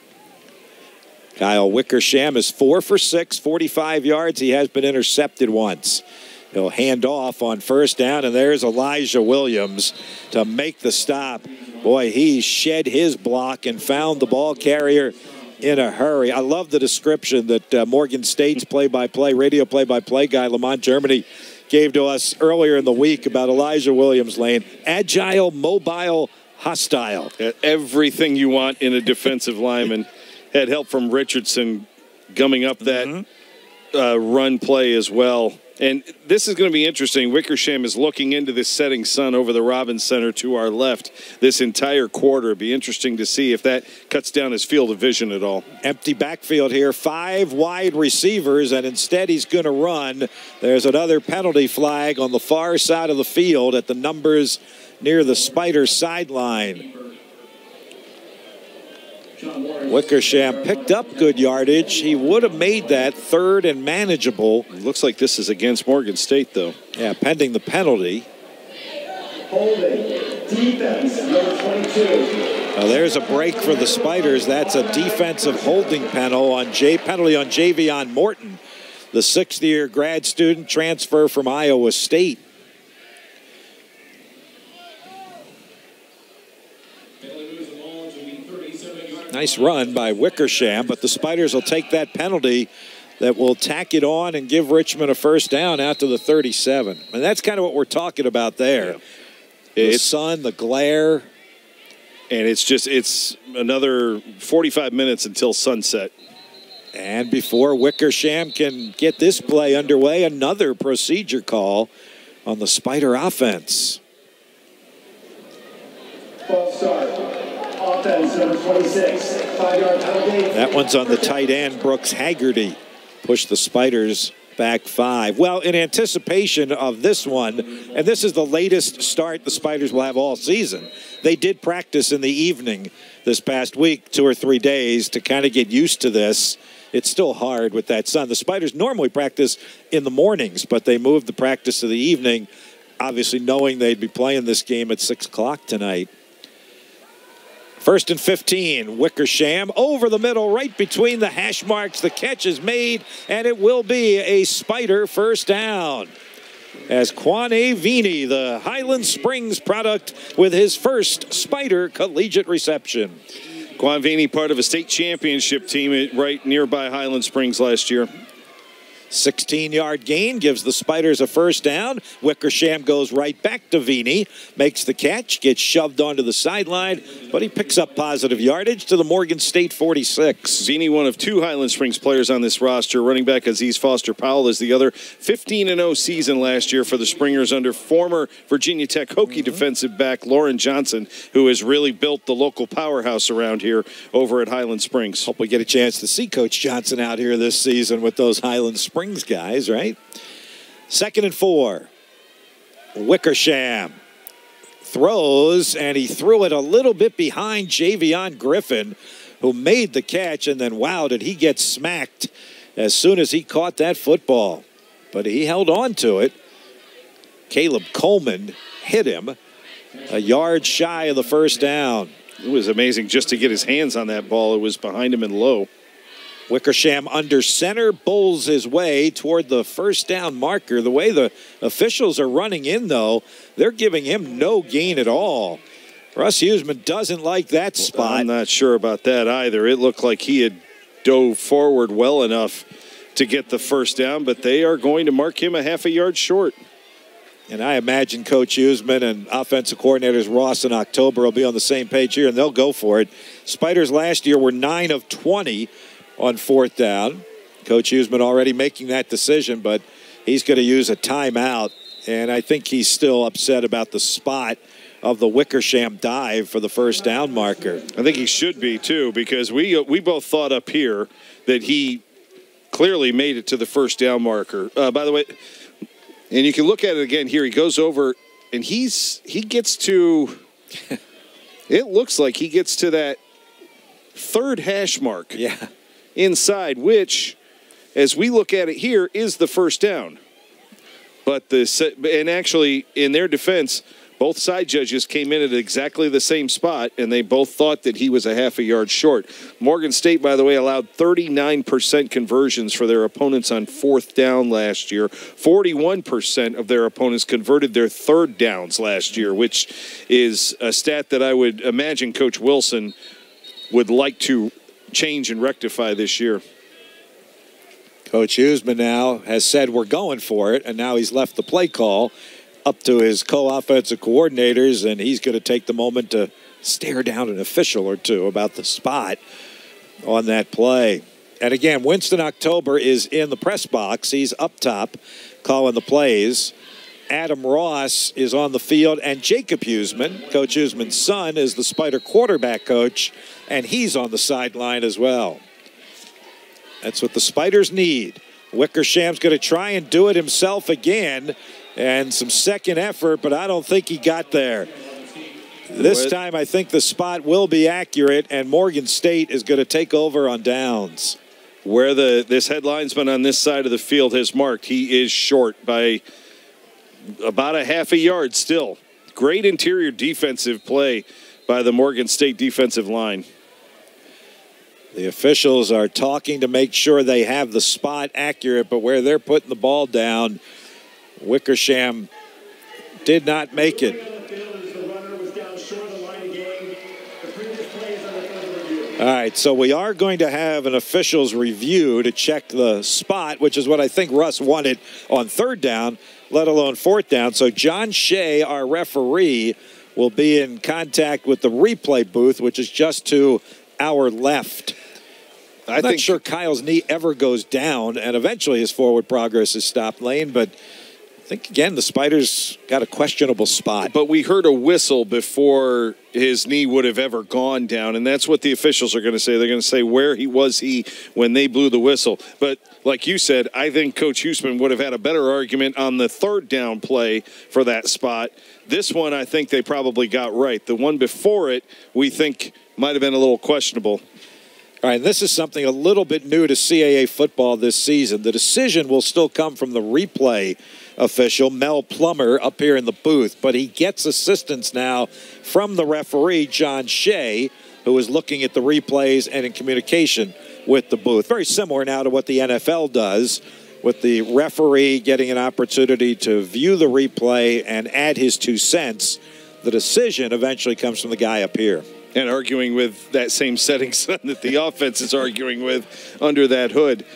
[SPEAKER 1] Kyle Wickersham is 4 for 6, 45 yards. He has been intercepted once. He'll hand off on first down, and there's Elijah Williams to make the stop. Boy, he shed his block and found the ball carrier in a hurry. I love the description that Morgan State's radio play-by-play guy, Lamont Germany, gave to us earlier in the week about Elijah Williams. Lane. Agile, mobile, hostile.
[SPEAKER 2] Everything you want in a defensive lineman. Had help from Richardson gumming up that run play as well. And this is going to be interesting. Wickersham is looking into this setting sun over the Robbins Center to our left this entire quarter. It'll be interesting to see if that cuts down his field of vision at all.
[SPEAKER 1] Empty backfield here, 5 wide receivers, and instead he's going to run. There's another penalty flag on the far side of the field at the numbers near the Spider sideline. Wickersham picked up good yardage. He would have made that 3rd and manageable.
[SPEAKER 2] It looks like this is against Morgan State, though.
[SPEAKER 1] Yeah, pending the penalty.
[SPEAKER 10] Holding. Defense, number 22.
[SPEAKER 1] There's a break for the Spiders. That's a defensive holding penalty on Javion Morton, the 6th-year grad student transfer from Iowa State. Nice run by Wickersham, but the Spiders will take that penalty that will tack it on and give Richmond a first down out to the 37. And that's kind of what we're talking about there. The sun, the glare.
[SPEAKER 2] And it's another 45 minutes until sunset.
[SPEAKER 1] And before Wickersham can get this play underway, another procedure call on the Spider offense.
[SPEAKER 10] False start. Offense number 26. 5-yard penalty.
[SPEAKER 1] That one's on the tight end, Brooks Haggerty. Pushed the Spiders back 5. Well, in anticipation of this one, and this is the latest start the Spiders will have all season, they did practice in the evening this past week, 2 or 3 days, to kind of get used to this. It's still hard with that sun. The Spiders normally practice in the mornings, but they moved the practice to the evening, obviously knowing they'd be playing this game at 6 o'clock tonight. 1st and 15, Wickersham over the middle, right between the hash marks. The catch is made, and it will be a Spider first down. As Quane Vini, the Highland Springs product, with his first Spider collegiate reception.
[SPEAKER 2] Quan Vini, part of a state championship team right nearby Highland Springs last year.
[SPEAKER 1] 16-yard gain gives the Spiders a first down. Wickersham goes right back to Vini, makes the catch, gets shoved onto the sideline, but he picks up positive yardage to the Morgan State 46.
[SPEAKER 2] Vini, one of 2 Highland Springs players on this roster. Running back Aziz Foster Powell is the other. 15-0 season last year for the Springers under former Virginia Tech Hokie defensive back Lauren Johnson, who has really built the local powerhouse around here over at Highland Springs.
[SPEAKER 1] Hope we get a chance to see Coach Johnson out here this season with those Highland Springs guys, right? 2nd and 4. Wickersham throws, and he threw it a little bit behind Javion Griffin, who made the catch, and then, wow, did he get smacked as soon as he caught that football. But he held on to it. Caleb Coleman hit him a yard shy of the first down.
[SPEAKER 2] It was amazing just to get his hands on that ball. It was behind him and low.
[SPEAKER 1] Wickersham under center, bowls his way toward the first down marker. The way the officials are running in, though, they're giving him no gain at all. Russ Huseman doesn't like that spot.
[SPEAKER 2] I'm not sure about that either. It looked like he had dove forward well enough to get the first down, but they are going to mark him a half a yard short.
[SPEAKER 1] And I imagine Coach Huseman and offensive coordinators Ross and October will be on the same page here, and they'll go for it. Spiders last year were 9 of 20 on 4th down. Coach Huseman already making that decision, but he's going to use a timeout, and I think he's still upset about the spot of the Wickersham dive for the first down marker.
[SPEAKER 2] I think he should be, too, because we both thought up here that he clearly made it to the first down marker. By the way, and you can look at it again here. He goes over, and he gets to, it looks like he gets to that 3rd hash mark.
[SPEAKER 1] Yeah.
[SPEAKER 2] Inside, which, as we look at it here, is the first down. But and actually, in their defense, both side judges came in at exactly the same spot, and they both thought that he was a half a yard short. Morgan State, by the way, allowed 39% conversions for their opponents on 4th down last year. 41% of their opponents converted their 3rd downs last year, which is a stat that I would imagine Coach Wilson would like to change and rectify this year.
[SPEAKER 1] Coach Huseman now has said we're going for it, and now he's left the play call up to his co-offensive coordinators, and he's going to take the moment to stare down an official or two about the spot on that play. And again, Winston October is in the press box. He's up top calling the plays. Adam Ross is on the field, and Jacob Huseman, Coach Huseman's son, is the Spider quarterback coach, and he's on the sideline as well. That's what the Spiders need. Wickersham's going to try and do it himself again, and some second effort, but I don't think he got there. This time I think the spot will be accurate, and Morgan State is going to take over on downs.
[SPEAKER 2] Where this head linesman on this side of the field has marked, he is short by about a half a yard still. Great interior defensive play by the Morgan State defensive line.
[SPEAKER 1] The officials are talking to make sure they have the spot accurate, but where they're putting the ball down, Wickersham did not make it. All right, so we are going to have an officials review to check the spot, which is what I think Russ wanted on 3rd down, let alone 4th down. So John Shea, our referee, will be in contact with the replay booth, which is just to our left. I'm not sure Kyle's knee ever goes down, and eventually his forward progress is stopped, Lane, but I think, again, the Spiders got a questionable spot.
[SPEAKER 2] But we heard a whistle before his knee would have ever gone down, and that's what the officials are going to say. They're going to say where was he when they blew the whistle. But like you said, I think Coach Huesman would have had a better argument on the third down play for that spot. This one, I think they probably got right. The one before it, we think might have been a little questionable.
[SPEAKER 1] All right, this is something a little bit new to CAA football this season. The decision will still come from the replay official, Mel Plummer, up here in the booth, but he gets assistance now from the referee, John Shea, who is looking at the replays and in communication with the booth. Very similar now to what the NFL does, with the referee getting an opportunity to view the replay and add his 2 cents. The decision eventually comes from the guy up here.
[SPEAKER 2] And arguing with that same setting sun that the offense is arguing with under that hood.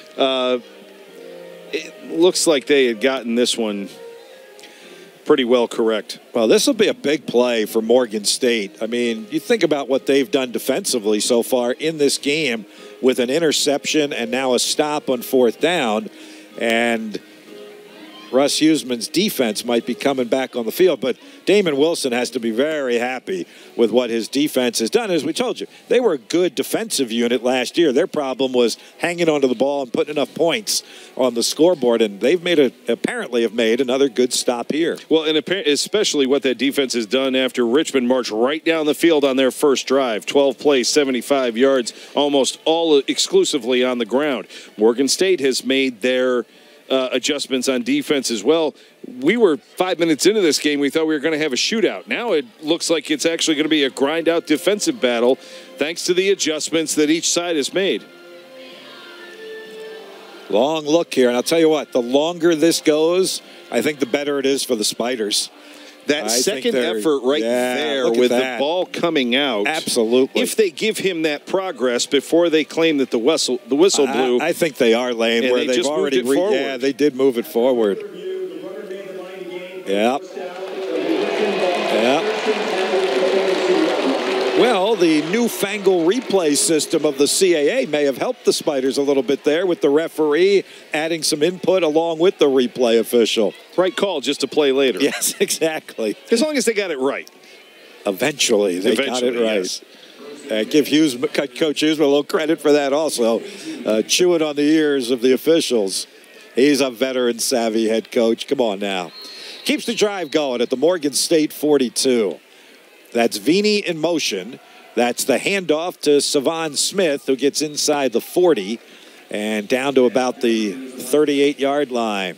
[SPEAKER 2] It looks like they had gotten this one pretty well correct.
[SPEAKER 1] Well, this will be a big play for Morgan State. I mean, you think about what they've done defensively so far in this game with an interception and now a stop on 4th down. And Russ Huesman's defense might be coming back on the field, but Damon Wilson has to be very happy with what his defense has done. As we told you, they were a good defensive unit last year. Their problem was hanging onto the ball and putting enough points on the scoreboard, and they've apparently have made another good stop here.
[SPEAKER 2] Well, and especially what that defense has done after Richmond marched right down the field on their first drive. 12 plays, 75 yards, almost all exclusively on the ground. Morgan State has made their adjustments on defense as well. We were 5 minutes into this game. We thought we were going to have a shootout. Now it looks like it's actually going to be a grind-out defensive battle thanks to the adjustments that each side has made.
[SPEAKER 1] Long look here, and I'll tell you what, the longer this goes, I think the better it is for the Spiders.
[SPEAKER 2] That second effort there with the ball coming out.
[SPEAKER 1] Absolutely.
[SPEAKER 2] If they give him that progress before they claim that the whistle blew.
[SPEAKER 1] I think they are, Lane.
[SPEAKER 2] And
[SPEAKER 1] where
[SPEAKER 2] they've already moved it forward.
[SPEAKER 1] Yeah, they did move it forward. Yep. Well, the newfangled replay system of the CAA may have helped the Spiders a little bit there with the referee adding some input along with the replay official.
[SPEAKER 2] Right call, just to play later.
[SPEAKER 1] Yes, exactly.
[SPEAKER 2] As long as they got it right.
[SPEAKER 1] Eventually, they got it right.
[SPEAKER 2] Yes.
[SPEAKER 1] Give Coach Huesman a little credit for that also. Chew it on the ears of the officials. He's a veteran-savvy head coach. Come on now. Keeps the drive going at the Morgan State 42. That's Vini in motion. That's the handoff to Savon Smith, who gets inside the 40 and down to about the 38-yard line.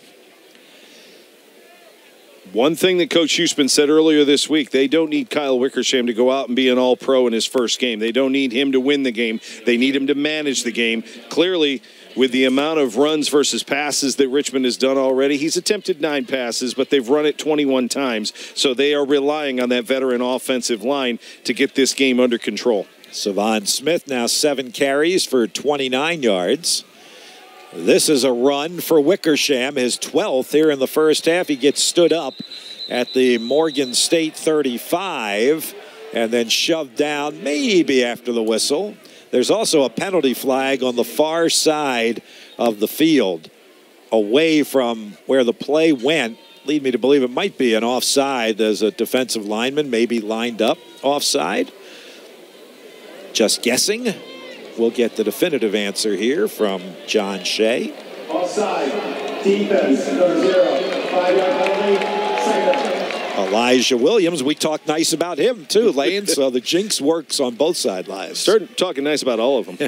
[SPEAKER 2] One thing that Coach Huesman said earlier this week, they don't need Kyle Wickersham to go out and be an all-pro in his first game. They don't need him to win the game. They need him to manage the game. Clearly, with the amount of runs versus passes that Richmond has done already, he's attempted 9 passes, but they've run it 21 times. So they are relying on that veteran offensive line to get this game under control.
[SPEAKER 1] Savon Smith now 7 carries for 29 yards. This is a run for Wickersham, his 12th here in the first half. He gets stood up at the Morgan State 35 and then shoved down maybe after the whistle. There's also a penalty flag on the far side of the field away from where the play went. Lead me to believe it might be an offside as a defensive lineman maybe lined up offside. Just guessing. We'll get the definitive answer here from John Shea.
[SPEAKER 10] Offside. Defense, number 0. 5-yard penalty. Second.
[SPEAKER 1] Elijah Williams, we talked nice about him too, Lane, so the jinx works on both sidelines.
[SPEAKER 2] Start talking nice about all of them.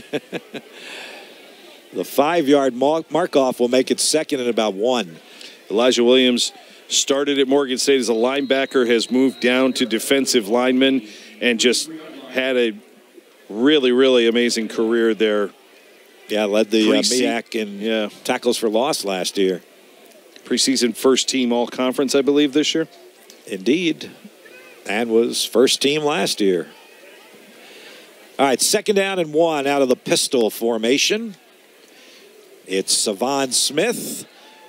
[SPEAKER 1] The 5-yard mark-off will make it second and about 1.
[SPEAKER 2] Elijah Williams started at Morgan State as a linebacker, has moved down to defensive lineman, and just had a really, really amazing career there.
[SPEAKER 1] Yeah, led the MEAC in tackles for loss last year.
[SPEAKER 2] Preseason first team all-conference, I believe, this year.
[SPEAKER 1] Indeed. And was first team last year. All right, 2nd down and 1 out of the pistol formation. It's Savon Smith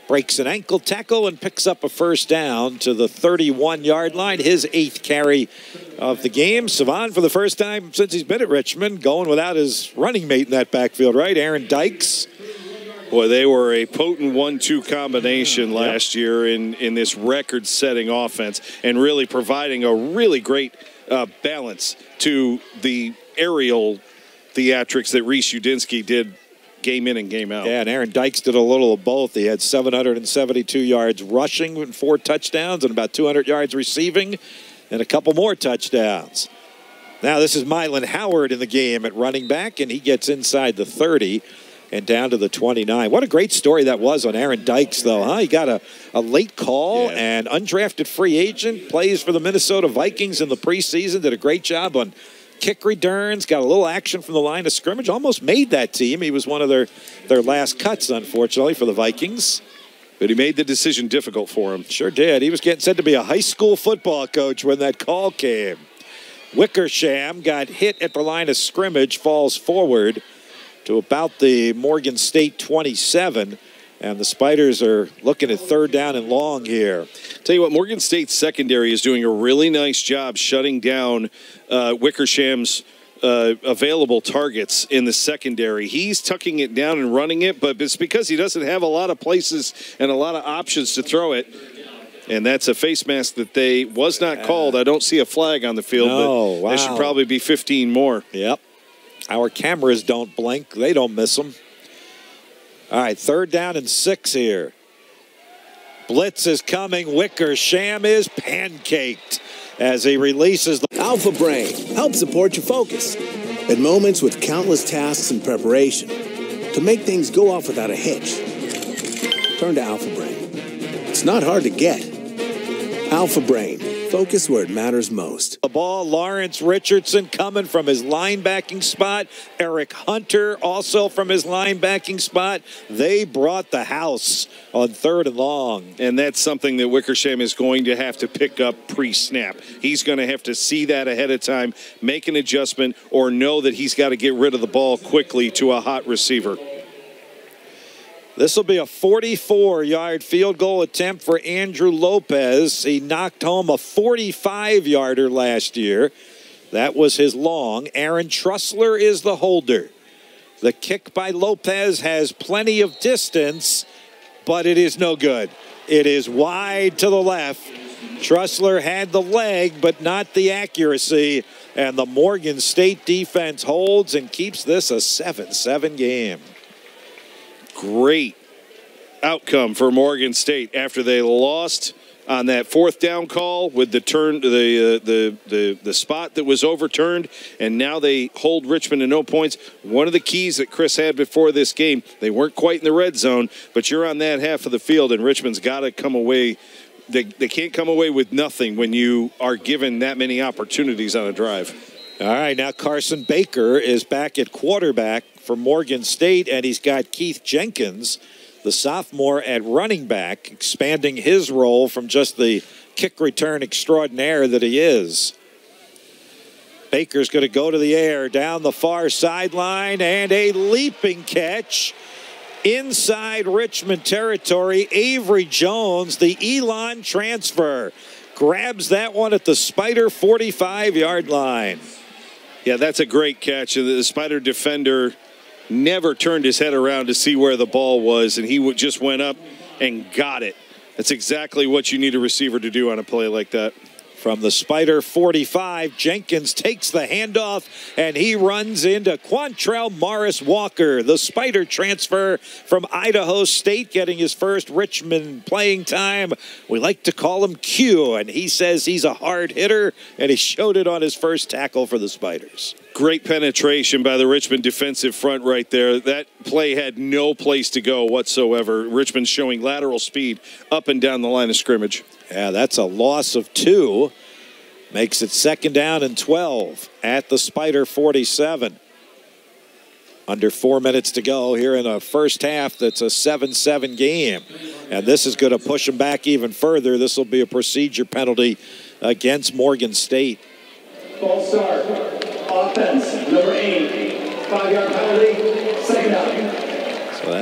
[SPEAKER 1] breaks an ankle tackle and picks up a first down to the 31-yard line, his 8th carry of the game. Savon, for the first time since he's been at Richmond, going without his running mate in that backfield, right? Aaron Dykes.
[SPEAKER 2] Boy, they were a potent 1-2 combination last year in this record-setting offense, and really providing a really great balance to the aerial theatrics that Reese Udinski did game in and game out.
[SPEAKER 1] Yeah, and Aaron Dykes did a little of both. He had 772 yards rushing and 4 touchdowns and about 200 yards receiving and a couple more touchdowns. Now this is Mylan Howard in the game at running back, and he gets inside the 30 and down to the 29. What a great story that was on Aaron Dykes, though, huh? He got a late call, and undrafted free agent, plays for the Minnesota Vikings in the preseason, did a great job on kick returns, got a little action from the line of scrimmage, almost made that team. He was one of their last cuts, unfortunately, for the Vikings.
[SPEAKER 2] But he made the decision difficult for him.
[SPEAKER 1] Sure did. He was getting said to be a high school football coach when that call came. Wickersham got hit at the line of scrimmage, falls forward to about the Morgan State 27. And the Spiders are looking at 3rd down and long here.
[SPEAKER 2] Tell you what, Morgan State's secondary is doing a really nice job shutting down Wickersham's available targets in the secondary. He's tucking it down and running it, but it's because he doesn't have a lot of places and a lot of options to throw it. And that's a face mask that was not called. I don't see a flag on the field, but there should probably be 15 more.
[SPEAKER 1] Yep. Our cameras don't blink. They don't miss them. All right, 3rd down and 6 here. Blitz is coming. Wickersham is pancaked as he releases the
[SPEAKER 11] Alpha Brain helps support your focus at moments with countless tasks and preparation to make things go off without a hitch. Turn to Alpha Brain. It's not hard to get. Alpha Brain. Focus where it matters most.
[SPEAKER 1] The ball, Lawrence Richardson coming from his linebacking spot. Eric Hunter also from his linebacking spot. They brought the house on 3rd and long.
[SPEAKER 2] And that's something that Wickersham is going to have to pick up pre-snap. He's going to have to see that ahead of time, make an adjustment, or know that he's got to get rid of the ball quickly to a hot receiver.
[SPEAKER 1] This will be a 44-yard field goal attempt for Andrew Lopez. He knocked home a 45-yarder last year. That was his long. Aaron Trussler is the holder. The kick by Lopez has plenty of distance, but it is no good. It is wide to the left. Trussler had the leg, but not the accuracy. And the Morgan State defense holds and keeps this a 7-7 game.
[SPEAKER 2] Great outcome for Morgan State after they lost on that 4th down call with the turn, the spot that was overturned, and now they hold Richmond to no points. One of the keys that Chris had before this game, they weren't quite in the red zone, but you're on that half of the field, and Richmond's got to come away. They can't come away with nothing when you are given that many opportunities on a drive.
[SPEAKER 1] All right, now Carson Baker is back at quarterback for Morgan State, and he's got Keith Jenkins, the sophomore, at running back, expanding his role from just the kick return extraordinaire that he is. Baker's going to go to the air down the far sideline, and a leaping catch inside Richmond territory. Avery Jones, the Elon transfer, grabs that one at the Spider 45-yard line.
[SPEAKER 2] Yeah, that's a great catch. The Spider defender never turned his head around to see where the ball was, and he just went up and got it. That's exactly what you need a receiver to do on a play like that.
[SPEAKER 1] From the Spider 45, Jenkins takes the handoff, and he runs into Quantrell Morris Walker, the Spider transfer from Idaho State, getting his first Richmond playing time. We like to call him Q, and he says he's a hard hitter, and he showed it on his first tackle for the Spiders.
[SPEAKER 2] Great penetration by the Richmond defensive front right there. That play had no place to go whatsoever. Richmond showing lateral speed up and down the line of scrimmage.
[SPEAKER 1] Yeah, that's a loss of 2. Makes it 2nd down and 12 at the Spider 47. Under 4 minutes to go here in a first half that's a 7-7 game. And this is going to push them back even further. This will be a procedure penalty against Morgan State.
[SPEAKER 10] False start. Offense, number 8. 5-yard penalty. 2nd down.
[SPEAKER 1] So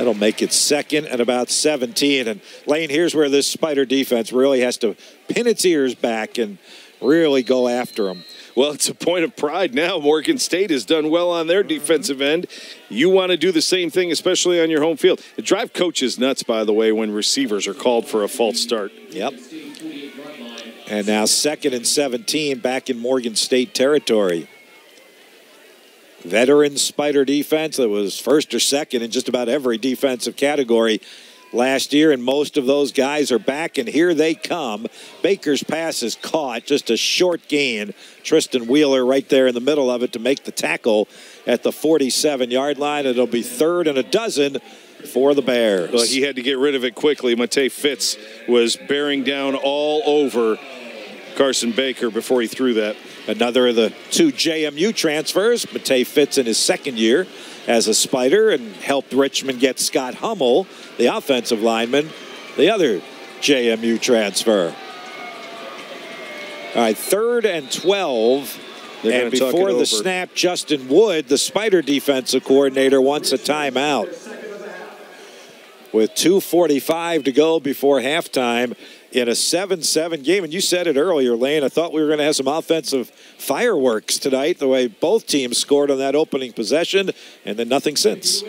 [SPEAKER 1] That'll make it 2nd and about 17. And, Lane, here's where this Spider defense really has to pin its ears back and really go after them.
[SPEAKER 2] Well, it's a point of pride now. Morgan State has done well on their defensive end. You want to do the same thing, especially on your home field. It drives coaches nuts, by the way, when receivers are called for a false start.
[SPEAKER 1] Yep. And now 2nd and 17 back in Morgan State territory. Veteran Spider defense that was 1st or 2nd in just about every defensive category last year, and most of those guys are back, and here they come. Baker's pass is caught, just a short gain. Tristan Wheeler right there in the middle of it to make the tackle at the 47-yard line. It'll be 3rd and 12 for the Bears.
[SPEAKER 2] Well, he had to get rid of it quickly. Matei Fitz was bearing down all over Carson Baker before he threw that.
[SPEAKER 1] Another of the 2 JMU transfers. Matei Fitz in his 2nd year as a Spider and helped Richmond get Scott Hummel, the offensive lineman, the other JMU transfer. All right, 3rd and 12. And before the snap, Justin Wood, the Spider defensive coordinator, wants a timeout. With 2:45 to go before halftime in a 7-7 game. And you said it earlier, Lane, I thought we were going to have some offensive fireworks tonight, the way both teams scored on that opening possession, and then nothing since.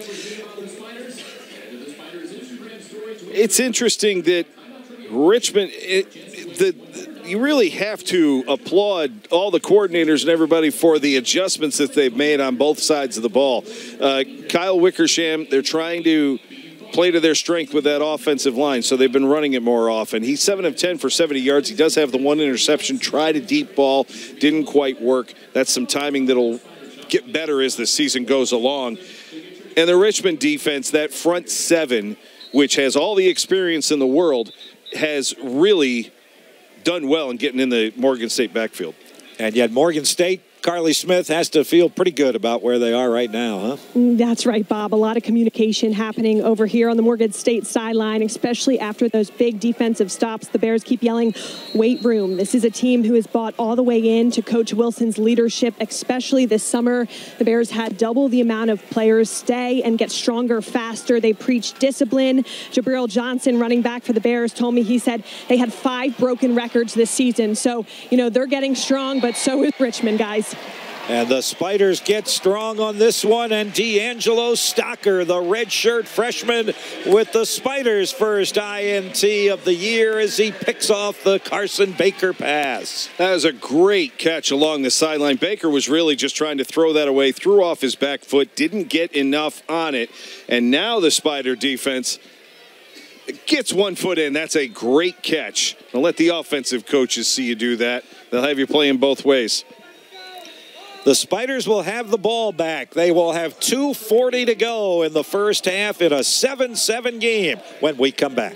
[SPEAKER 2] It's interesting that Richmond, you really have to applaud all the coordinators and everybody for the adjustments that they've made on both sides of the ball. Kyle Wickersham, they're trying to play to their strength with that offensive line, so they've been running it more often. He's 7 of 10 for 70 yards. He does have the 1 interception. Tried a deep ball, didn't quite work. That's some timing that'll get better as the season goes along. And the Richmond defense, that front 7, which has all the experience in the world, has really done well in getting in the Morgan State backfield.
[SPEAKER 1] And yet Morgan State, Carly Smith has to feel pretty good about where they are right now, huh?
[SPEAKER 9] That's right, Bob. A lot of communication happening over here on the Morgan State sideline, especially after those big defensive stops. The Bears keep yelling, weight room. This is a team who has bought all the way in to Coach Wilson's leadership, especially this summer. The Bears had double the amount of players stay and get stronger faster. They preach discipline. Jabril Johnson, running back for the Bears, told me, he said they had 5 broken records this season. So, you know, they're getting strong, but so is Richmond, guys.
[SPEAKER 1] And the Spiders get strong on this one, and D'Angelo Stocker, the redshirt freshman, with the Spiders' first INT of the year as he picks off the Carson Baker pass.
[SPEAKER 2] That was a great catch along the sideline. Baker was really just trying to throw that away, threw off his back foot, didn't get enough on it, and now the Spider defense gets 1 foot in. That's a great catch. Now let the offensive coaches see you do that. They'll have you playing both ways.
[SPEAKER 1] The Spiders will have the ball back. They will have 2:40 to go in the first half in a 7-7 game when we come back.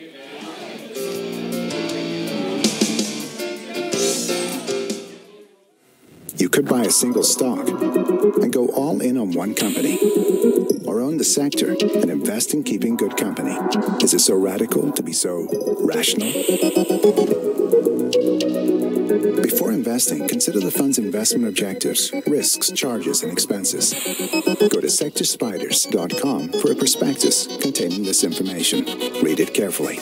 [SPEAKER 12] You could buy a single stock and go all in on one company, or own the sector and invest in keeping good company. Is it so radical to be so rational? Before investing, consider the fund's investment objectives, risks, charges, and expenses. Go to sectorspiders.com for a prospectus containing this information. Read it carefully.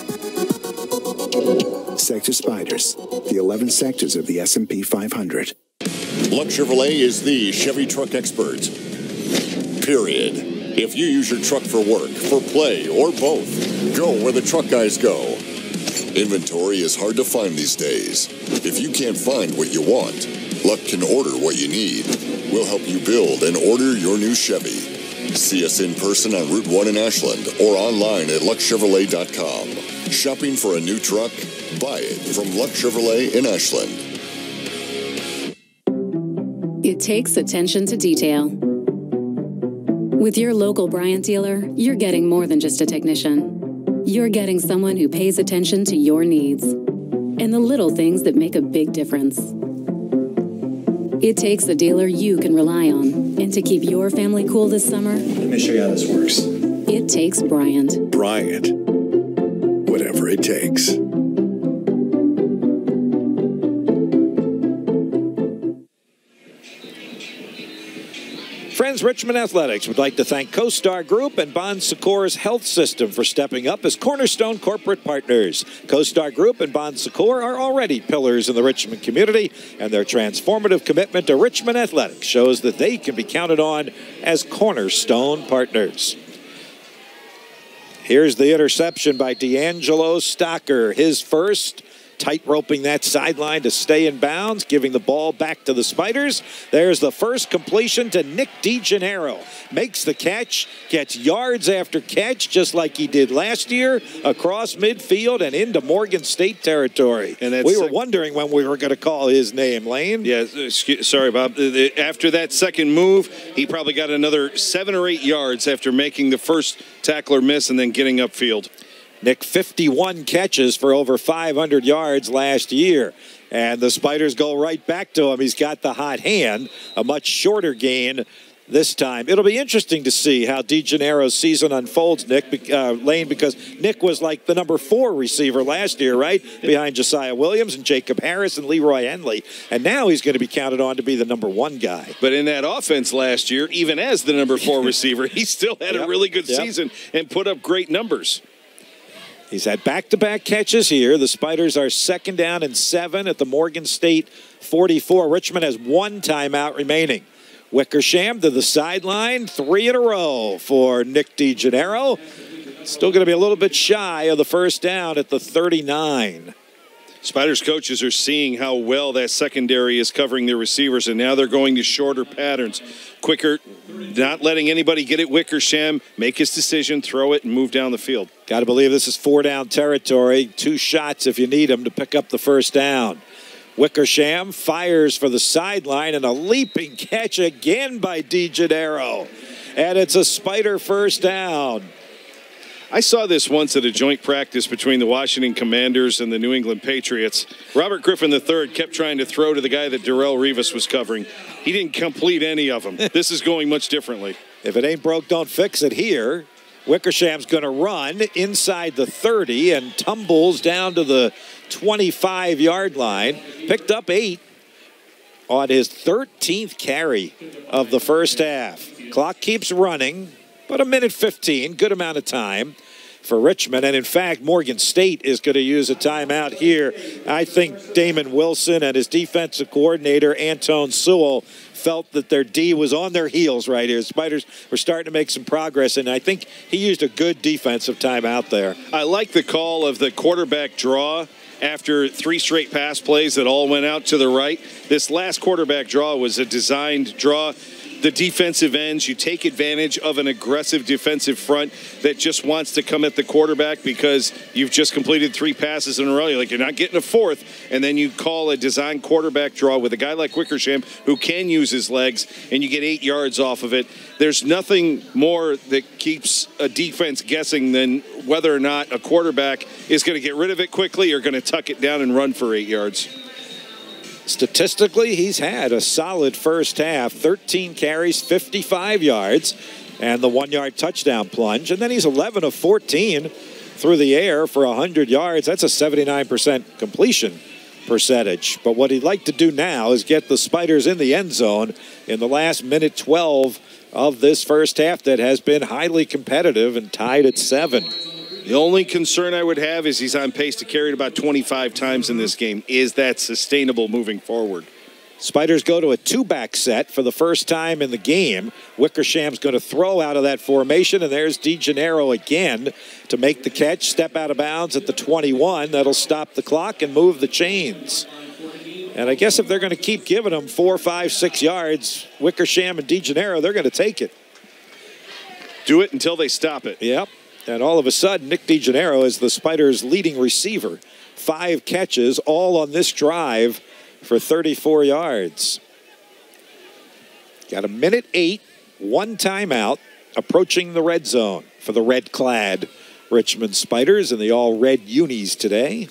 [SPEAKER 12] Sector Spiders, the 11 sectors of the S&P 500.
[SPEAKER 13] Luck Chevrolet is the Chevy truck expert. Period. If you use your truck for work, for play, or both, go where the truck guys go. Inventory is hard to find these days. If you can't find what you want, Luck can order what you need. We'll help you build and order your new Chevy. See us in person on Route 1 in Ashland or online at luckchevrolet.com. Shopping for a new truck? Buy it from Luck Chevrolet in Ashland.
[SPEAKER 14] It takes attention to detail. With your local Bryant dealer, you're getting more than just a technician. You're getting someone who pays attention to your needs and the little things that make a big difference. It takes a dealer you can rely on. And to keep your family cool this summer,
[SPEAKER 15] let me show you how this works.
[SPEAKER 14] It takes Bryant.
[SPEAKER 15] Bryant. Whatever it takes.
[SPEAKER 1] Friends, fans, Richmond Athletics would like to thank CoStar Group and Bon Secours Health System for stepping up as cornerstone corporate partners. CoStar Group and Bon Secours are already pillars in the Richmond community, and their transformative commitment to Richmond Athletics shows that they can be counted on as cornerstone partners. Here's the interception by D'Angelo Stocker, his first. Tight-roping that sideline to stay in bounds, giving the ball back to the Spiders. There's the first completion to Nick DeGennaro. Makes the catch, gets yards after catch, just like he did last year, across midfield and into Morgan State territory. And we were wondering when we were going to call his name, Lane.
[SPEAKER 2] Yeah, sorry, Bob. After that second move, he probably got another 7 or 8 yards after making the first tackler miss and then getting upfield.
[SPEAKER 1] Nick, 51 catches for over 500 yards last year. And the Spiders go right back to him. He's got the hot hand, a much shorter gain this time. It'll be interesting to see how DeGennaro's season unfolds, Lane, because Nick was like the number 4 receiver last year, right? Behind Josiah Williams and Jacob Harris and Leroy Henley. And now he's going to be counted on to be the number 1 guy.
[SPEAKER 2] But in that offense last year, even as the number 4 receiver, he still had a really good season and put up great numbers.
[SPEAKER 1] He's had back-to-back catches here. The Spiders are 2nd down and 7 at the Morgan State 44. Richmond has 1 timeout remaining. Wickersham to the sideline, 3 in a row for Nick DeGennaro. Still going to be a little bit shy of the first down at the 39.
[SPEAKER 2] Spiders coaches are seeing how well that secondary is covering their receivers, and now they're going to shorter patterns. Quicker, not letting anybody get at Wickersham, make his decision, throw it, and move down the field.
[SPEAKER 1] Got to believe this is 4-down territory. 2 shots if you need them to pick up the first down. Wickersham fires for the sideline, and a leaping catch again by DeGennaro. And it's a Spider first down.
[SPEAKER 2] I saw this once at a joint practice between the Washington Commanders and the New England Patriots. Robert Griffin III kept trying to throw to the guy that Darrelle Revis was covering. He didn't complete any of them. This is going much differently.
[SPEAKER 1] If it ain't broke, don't fix it here. Wickersham's going to run inside the 30 and tumbles down to the 25-yard line. Picked up 8 on his 13th carry of the first half. Clock keeps running, but 1:15, good amount of time for Richmond. And in fact, Morgan State is going to use a timeout here. I think Damon Wilson and his defensive coordinator, Antone Sewell, felt that their D was on their heels right here. The Spiders were starting to make some progress, and I think he used a good defensive timeout there.
[SPEAKER 2] I like the call of the quarterback draw after 3 straight pass plays that all went out to the right. This last quarterback draw was a designed draw. The defensive ends, you take advantage of an aggressive defensive front that just wants to come at the quarterback because you've just completed 3 passes in a row. You're not getting a 4th, and then you call a design quarterback draw with a guy like Wickersham who can use his legs, and you get 8 yards off of it. There's nothing more that keeps a defense guessing than whether or not a quarterback is going to get rid of it quickly or going to tuck it down and run for 8 yards.
[SPEAKER 1] Statistically, he's had a solid first half, 13 carries, 55 yards, and the 1-yard touchdown plunge. And then he's 11 of 14 through the air for 100 yards. That's a 79% completion percentage. But what he'd like to do now is get the Spiders in the end zone in the last minute 12 of this first half that has been highly competitive and tied at 7.
[SPEAKER 2] The only concern I would have is he's on pace to carry it about 25 times in this game. Is that sustainable moving forward?
[SPEAKER 1] Spiders go to a 2-back set for the first time in the game. Wickersham's going to throw out of that formation, and there's DeGennaro again to make the catch, step out of bounds at the 21. That'll stop the clock and move the chains. And I guess if they're going to keep giving them 4, 5, 6 yards, Wickersham and DeGennaro, they're going to take it.
[SPEAKER 2] Do it until they stop it.
[SPEAKER 1] Yep. And all of a sudden, Nick DeGennaro is the Spiders' leading receiver. 5 catches, all on this drive for 34 yards. Got 1:08, 1 timeout, approaching the red zone for the red-clad Richmond Spiders in the all-red unis today.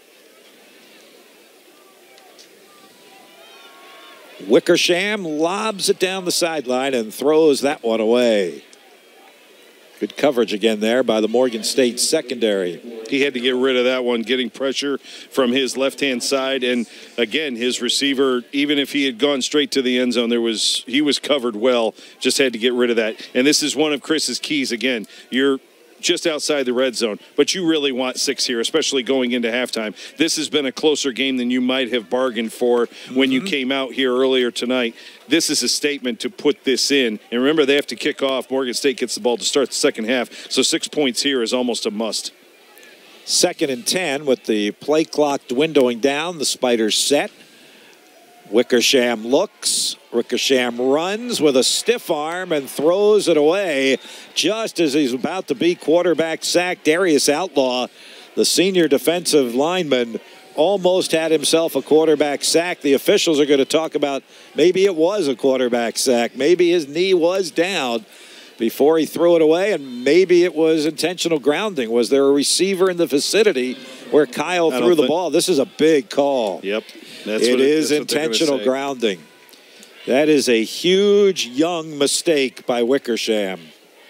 [SPEAKER 1] Wickersham lobs it down the sideline and throws that one away. Good coverage again there by the Morgan State secondary.
[SPEAKER 2] He had to get rid of that one, getting pressure from his left-hand side. And, again, his receiver, even if he had gone straight to the end zone, he was covered well, just had to get rid of that. And this is one of Chris's keys. Again, you're just outside the red zone, but you really want 6 here, especially going into halftime. This has been a closer game than you might have bargained for when you came out here earlier tonight. This is a statement to put this in. And remember, they have to kick off. Morgan State gets the ball to start the second half, so 6 points here is almost a must.
[SPEAKER 1] 2nd and 10 with the play clock dwindling down. The Spiders set. Wickersham looks. Wickersham runs with a stiff arm and throws it away just as he's about to be quarterback sacked. Darius Outlaw, the senior defensive lineman, almost had himself a quarterback sack. The officials are going to talk about maybe it was a quarterback sack. Maybe his knee was down before he threw it away, and maybe it was intentional grounding. Was there a receiver in the vicinity where Kyle threw the ball? This is a big call.
[SPEAKER 2] Yep.
[SPEAKER 1] It is intentional grounding. That is a huge young mistake by Wickersham.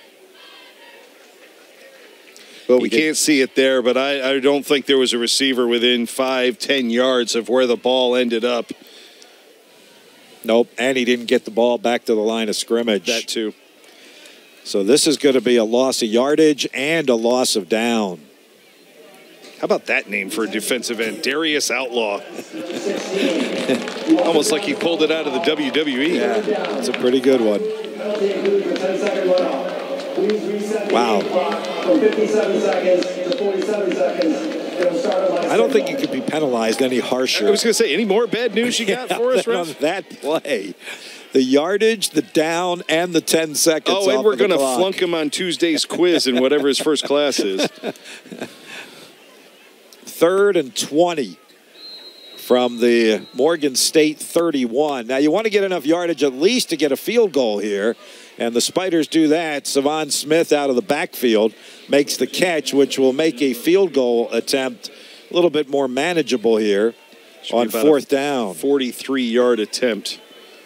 [SPEAKER 2] Well, we can't see it there, but I don't think there was a receiver within 5-10 yards of where the ball ended up.
[SPEAKER 1] Nope, and he didn't get the ball back to the line of scrimmage.
[SPEAKER 2] That too.
[SPEAKER 1] So this is going to be a loss of yardage and a loss of down.
[SPEAKER 2] How about that name for a defensive end? Darius Outlaw. Almost like he pulled it out of the WWE.
[SPEAKER 1] Yeah, it's a pretty good one. Wow.
[SPEAKER 10] From 57 seconds to 47 seconds.
[SPEAKER 1] I don't think you could be penalized any harsher.
[SPEAKER 2] I was going to say, any more bad news you got for us,
[SPEAKER 1] on that play? The yardage, the down, and the 10 seconds.
[SPEAKER 2] Oh, and we're going to flunk him on Tuesday's quiz in whatever his first class is.
[SPEAKER 1] 3rd and 20 from the Morgan State 31. Now, you want to get enough yardage at least to get a field goal here, and the Spiders do that. Savon Smith out of the backfield makes the catch, which will make a field goal attempt a little bit more manageable here on 4th down.
[SPEAKER 2] 43-yard attempt.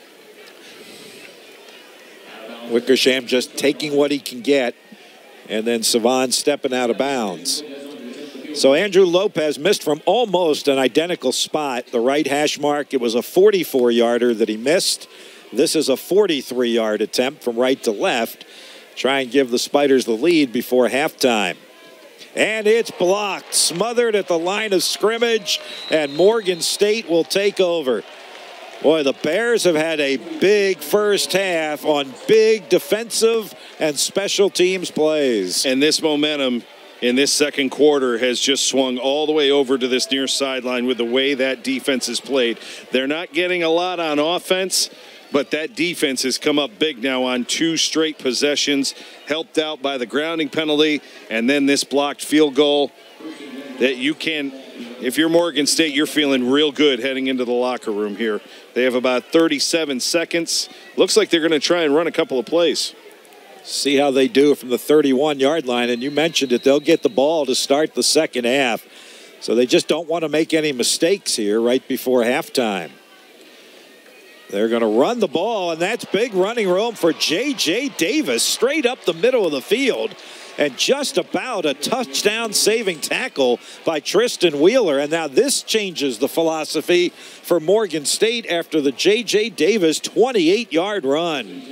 [SPEAKER 1] Wickersham just taking what he can get, and then Savon stepping out of bounds. So Andrew Lopez missed from almost an identical spot, the right hash mark. It was a 44-yarder that he missed. This is a 43-yard attempt from right to left. Try and give the Spiders the lead before halftime. And it's blocked, smothered at the line of scrimmage, and Morgan State will take over. Boy, the Bears have had a big first half on big defensive and special teams plays.
[SPEAKER 2] And this momentum in this second quarter has just swung all the way over to this near sideline with the way that defense is played. They're not getting a lot on offense, but that defense has come up big now on 2 straight possessions, helped out by the grounding penalty, and then this blocked field goal that you can, if you're Morgan State, you're feeling real good heading into the locker room here. They have about 37 seconds. Looks like they're going to try and run a couple of plays.
[SPEAKER 1] See how they do from the 31-yard line, and you mentioned it. They'll get the ball to start the second half. So they just don't want to make any mistakes here right before halftime. They're going to run the ball, and that's big running room for J.J. Davis straight up the middle of the field. And just about a touchdown-saving tackle by Tristan Wheeler. And now this changes the philosophy for Morgan State after the J.J. Davis 28-yard run.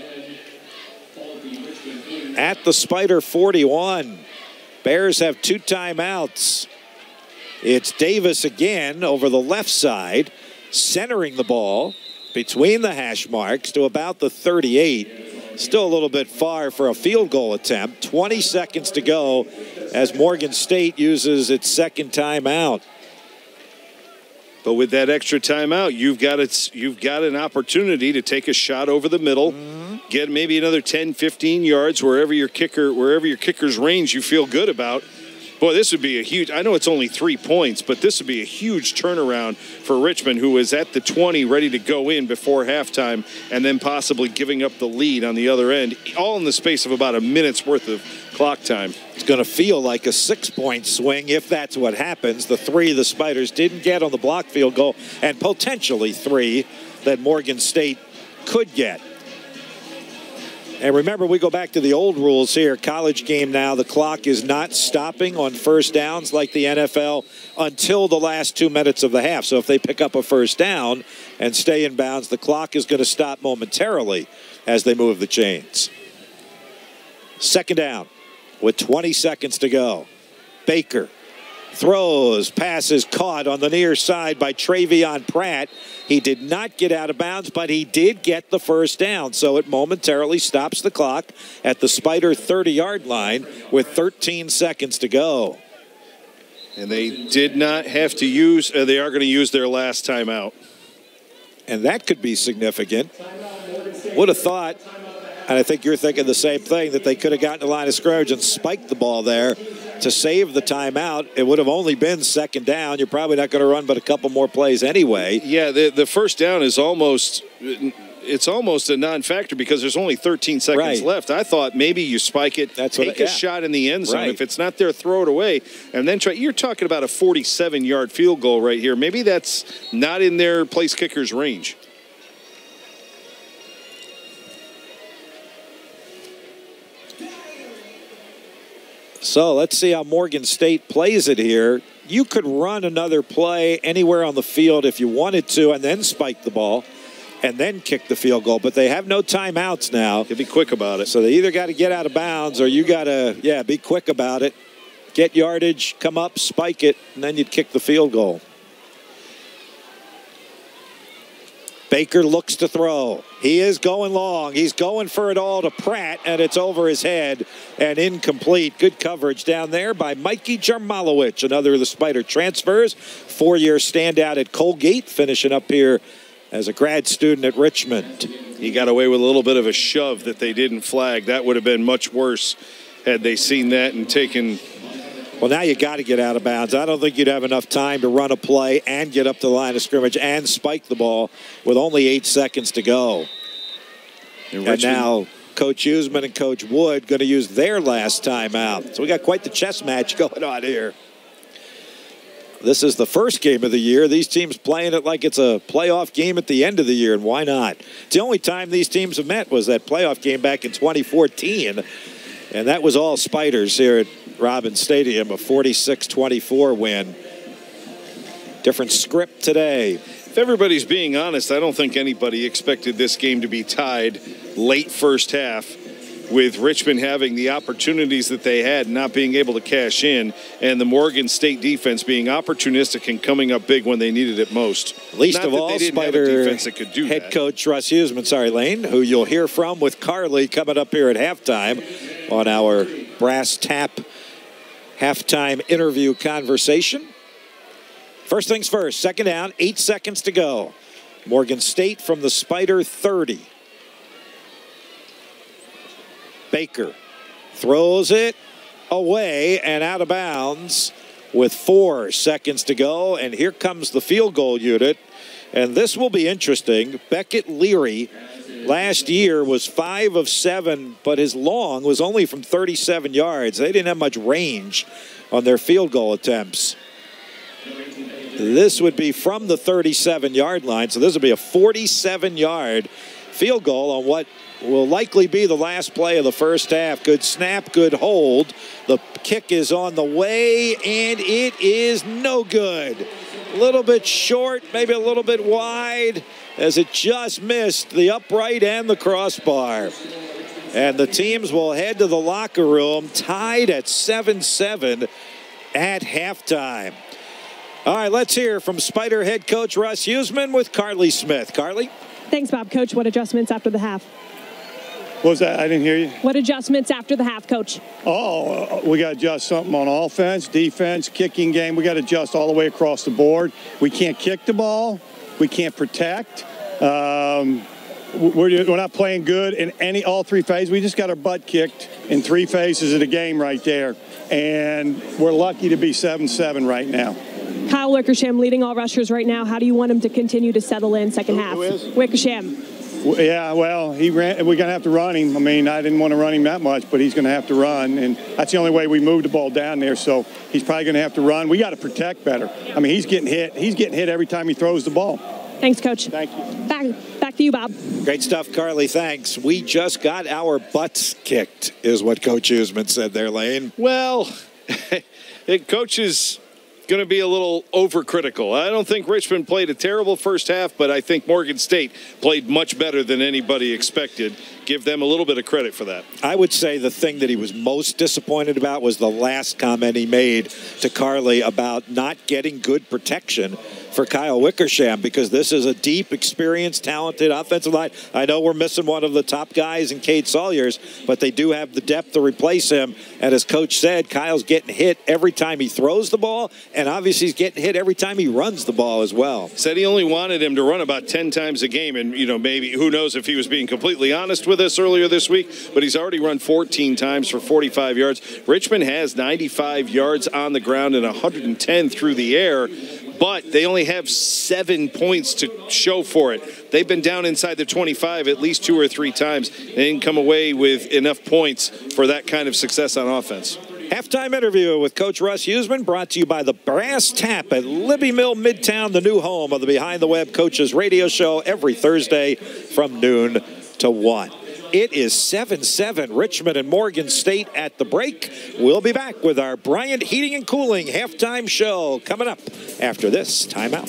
[SPEAKER 1] At the Spider 41. Bears have 2 timeouts. It's Davis again over the left side, centering the ball between the hash marks to about the 38. Still a little bit far for a field goal attempt. 20 seconds to go as Morgan State uses its second timeout.
[SPEAKER 2] But with that extra timeout, you've got an opportunity to take a shot over the middle, get maybe another 10, 15 yards wherever your kicker's range you feel good about. Boy, this would be a huge, I know it's only 3 points, but this would be a huge turnaround for Richmond, who was at the 20 ready to go in before halftime and then possibly giving up the lead on the other end, all in the space of about a minute's worth of clock time.
[SPEAKER 1] It's going to feel like a 6-point swing if that's what happens. The 3 the Spiders didn't get on the block field goal, and potentially 3 that Morgan State could get. And remember, we go back to the old rules here. College game now, the clock is not stopping on first downs like the NFL until the last 2 minutes of the half. So if they pick up a first down and stay in bounds, the clock is going to stop momentarily as they move the chains. Second down with 20 seconds to go. Baker throws, passes caught on the near side by Travion Pratt. He did not get out of bounds, but he did get the first down. So it momentarily stops the clock at the Spider 30-yard line with 13 seconds to go.
[SPEAKER 2] And they did not have to use, they are going to use their last timeout.
[SPEAKER 1] And that could be significant. Would have thought, and I think you're thinking the same thing, that they could have gotten the line of scrimmage and spiked the ball there to save the timeout. It would have only been second down. You're probably not going to run but a couple more plays anyway.
[SPEAKER 2] Yeah, the first down is almost a non-factor because there's only 13 seconds left. I thought maybe you spike it, take a shot in the end zone. If it's not there, throw it away, and then try. You're talking about a 47-yard field goal right here. Maybe that's not in their place kicker's range.
[SPEAKER 1] So let's see how Morgan State plays it here. You could run another play anywhere on the field if you wanted to and then spike the ball and then kick the field goal. But they have no timeouts now.
[SPEAKER 2] Be quick about it.
[SPEAKER 1] So they either got to get out of bounds or you got to, be quick about it. Get yardage, come up, spike it, and then you'd kick the field goal. Baker looks to throw. He is going long. He's going for it all to Pratt, and it's over his head and incomplete. Good coverage down there by Mikey Jarmalowicz, another of the Spider transfers. 4-year standout at Colgate, finishing up here as a grad student at Richmond.
[SPEAKER 2] He got away with a little bit of a shove that they didn't flag. That would have been much worse had they seen that and taken.
[SPEAKER 1] Well, now you got to get out of bounds. I don't think you'd have enough time to run a play and get up to the line of scrimmage and spike the ball with only 8 seconds to go. And now Coach Huseman and Coach Wood going to use their last timeout. So we got quite the chess match going on here. This is the first game of the year. These teams playing it like it's a playoff game at the end of the year, and why not? It's the only time these teams have met was that playoff game back in 2014, and that was all Spiders here at Robins Stadium, a 46-24 win. Different script today.
[SPEAKER 2] If everybody's being honest, I don't think anybody expected this game to be tied late first half with Richmond having the opportunities that they had, not being able to cash in, and the Morgan State defense being opportunistic and coming up big when they needed it most.
[SPEAKER 1] Least
[SPEAKER 2] not
[SPEAKER 1] of all, Spider head coach Russ Huseman, Lane, who you'll hear from with Carly coming up here at halftime on our Brass Tap halftime interview conversation. First things first, second down, 8 seconds to go. Morgan State from the Spider 30. Baker throws it away and out of bounds with 4 seconds to go. And here comes the field goal unit. And this will be interesting. Beckett Leary last year was 5 of 7, but his long was only from 37 yards. They didn't have much range on their field goal attempts. This would be from the 37-yard line, so this would be a 47-yard field goal on what will likely be the last play of the first half. Good snap, good hold. The kick is on the way, and it is no good. A little bit short, maybe a little bit wide, as it just missed the upright and the crossbar. And the teams will head to the locker room tied at 7-7 at halftime. All right, let's hear from Spider head coach Russ Huseman with Carly Smith. Carly?
[SPEAKER 9] Thanks, Bob. Coach, what adjustments after the half?
[SPEAKER 16] What was that? I didn't hear you.
[SPEAKER 9] What adjustments after the half, Coach?
[SPEAKER 16] We got to adjust something on offense, defense, kicking game. We got to adjust all the way across the board. We can't kick the ball. We can't protect. We're not playing good in all 3 phases. We just got our butt kicked in 3 phases of the game right there. And we're lucky to be 7-7 right now.
[SPEAKER 9] Kyle Wickersham leading all rushers right now. How do you want him to continue to settle in second half?
[SPEAKER 16] Who is?
[SPEAKER 9] Wickersham.
[SPEAKER 16] Yeah, well, we're going to have to run him. I mean, I didn't want to run him that much, but he's going to have to run. And that's the only way we move the ball down there. So he's probably going to have to run. We got to protect better. I mean, he's getting hit. He's getting hit every time he throws the ball.
[SPEAKER 9] Thanks, Coach.
[SPEAKER 16] Thank you.
[SPEAKER 9] Back to you, Bob.
[SPEAKER 1] Great stuff, Carly. Thanks. We just got our butts kicked, is what Coach Huseman said there, Lane.
[SPEAKER 2] Well, Coach is going to be a little overcritical. I don't think Richmond played a terrible first half, but I think Morgan State played much better than anybody expected. Give them a little bit of credit for that.
[SPEAKER 1] I would say the thing that he was most disappointed about was the last comment he made to Carly about not getting good protection for Kyle Wickersham, because this is a deep, experienced, talented offensive line. I know we're missing one of the top guys in Cade Salyers, but they do have the depth to replace him. And as Coach said, Kyle's getting hit every time he throws the ball, and obviously he's getting hit every time he runs the ball as well.
[SPEAKER 2] Said he only wanted him to run about 10 times a game, and, maybe, who knows if he was being completely honest with us earlier this week, but he's already run 14 times for 45 yards. Richmond has 95 yards on the ground and 110 through the air, but they only have 7 points to show for it. They've been down inside the 25 at least 2 or 3 times. They didn't come away with enough points for that kind of success on offense.
[SPEAKER 1] Halftime interview with Coach Russ Huseman, brought to you by the Brass Tap at Libby Mill Midtown, the new home of the Behind the Web Coaches radio show every Thursday from noon to 1. It is 7-7, Richmond and Morgan State at the break. We'll be back with our Bryant Heating and Cooling halftime show coming up after this timeout.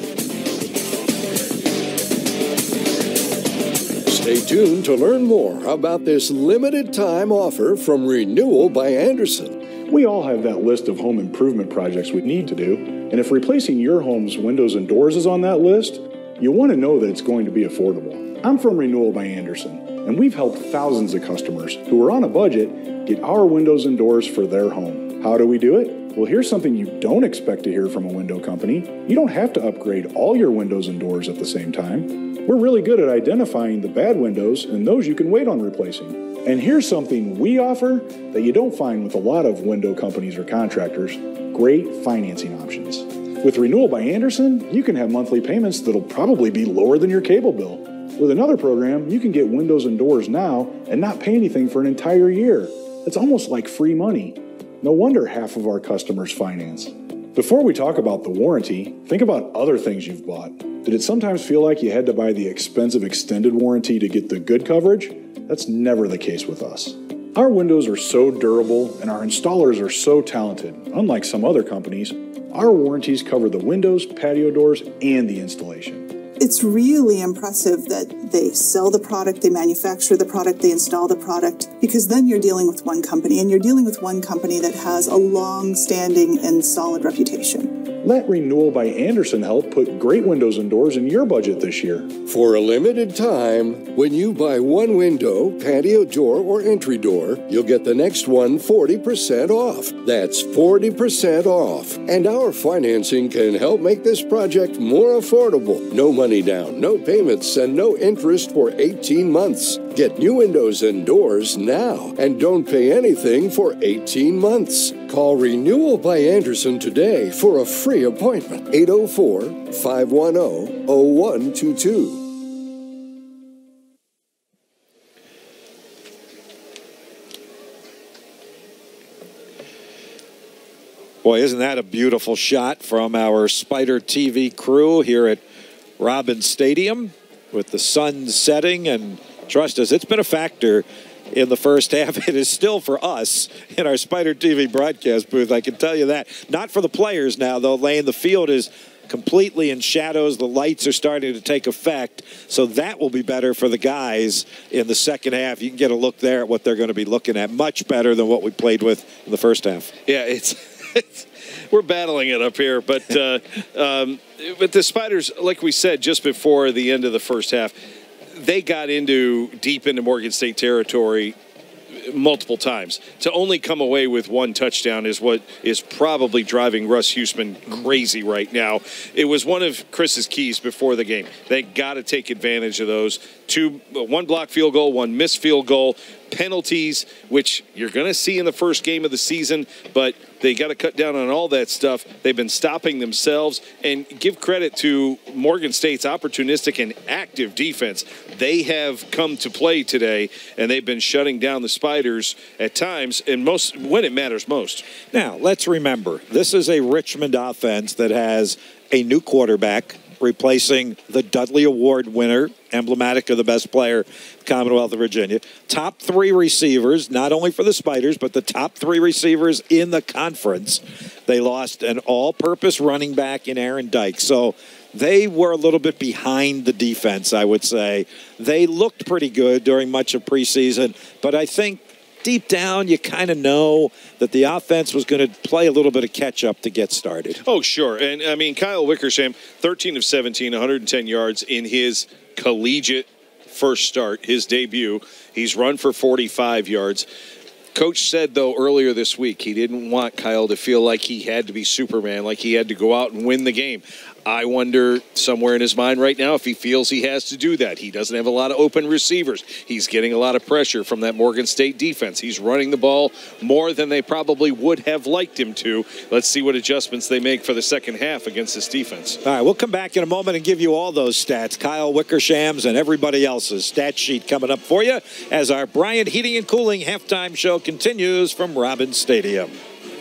[SPEAKER 15] Stay tuned to learn more about this limited time offer from Renewal by Andersen.
[SPEAKER 17] We all have that list of home improvement projects we need to do, and if replacing your home's windows and doors is on that list, you want to know that it's going to be affordable. I'm from Renewal by Andersen, and we've helped thousands of customers who are on a budget get our windows and doors for their home. How do we do it? Well, here's something you don't expect to hear from a window company. You don't have to upgrade all your windows and doors at the same time. We're really good at identifying the bad windows and those you can wait on replacing. And here's something we offer that you don't find with a lot of window companies or contractors: great financing options. With Renewal by Andersen, you can have monthly payments that'll probably be lower than your cable bill. With another program, you can get windows and doors now and not pay anything for an entire year. It's almost like free money. No wonder half of our customers finance. Before we talk about the warranty, think about other things you've bought. Did it sometimes feel like you had to buy the expensive extended warranty to get the good coverage? That's never the case with us. Our windows are so durable and our installers are so talented. Unlike some other companies, our warranties cover the windows, patio doors, and the installation.
[SPEAKER 18] It's really impressive that they sell the product, they manufacture the product, they install the product, because then you're dealing with one company, and you're dealing with one company that has a long-standing and solid reputation.
[SPEAKER 17] Let Renewal by Andersen help put great windows and doors in your budget this year.
[SPEAKER 15] For a limited time, when you buy one window, patio door, or entry door, you'll get the next one 40% off. That's 40% off. And our financing can help make this project more affordable. No money down, no payments, and no interest for 18 months. Get new windows and doors now and don't pay anything for 18 months. Call Renewal by Andersen today for a free appointment. 804-510-0122.
[SPEAKER 1] Boy, isn't that a beautiful shot from our Spider TV crew here at Robins Stadium with the sun setting. And trust us, it's been a factor in the first half. It is still for us in our Spider TV broadcast booth, I can tell you that. Not for the players now, though, Lane. The field is completely in shadows. The lights are starting to take effect, so that will be better for the guys in the second half. You can get a look there at what they're going to be looking at. Much better than what we played with in the first half.
[SPEAKER 2] Yeah, we're battling it up here, but the Spiders, like we said just before the end of the first half, they got deep into Morgan State territory multiple times. To only come away with one touchdown is what is probably driving Russ Huseman crazy right now. It was one of Chris's keys before the game. They got to take advantage of those. One blocked field goal, one missed field goal, penalties, which you're going to see in the first game of the season, but they got to cut down on all that stuff. They've been stopping themselves, and give credit to Morgan State's opportunistic and active defense. They have come to play today, and they've been shutting down the Spiders at times, and when it matters most.
[SPEAKER 1] Now, let's remember, this is a Richmond offense that has a new quarterback, replacing the Dudley Award winner, emblematic of the best player, Commonwealth of Virginia. Top 3 receivers, not only for the Spiders, but the top 3 receivers in the conference. They lost an all-purpose running back in Aaron Dyke. So they were a little bit behind the defense, I would say. They looked pretty good during much of preseason, but I think deep down, you kind of know that the offense was going to play a little bit of catch-up to get started.
[SPEAKER 2] Oh, sure. And, I mean, Kyle Wickersham, 13 of 17, 110 yards in his collegiate first start, his debut. He's run for 45 yards. Coach said, though, earlier this week, he didn't want Kyle to feel like he had to be Superman, like he had to go out and win the game. I wonder somewhere in his mind right now if he feels he has to do that. He doesn't have a lot of open receivers. He's getting a lot of pressure from that Morgan State defense. He's running the ball more than they probably would have liked him to. Let's see what adjustments they make for the second half against this defense.
[SPEAKER 1] All right, we'll come back in a moment and give you all those stats. Kyle Wickersham's and everybody else's stat sheet coming up for you as our Bryant Heating and Cooling halftime show continues from Robins Stadium.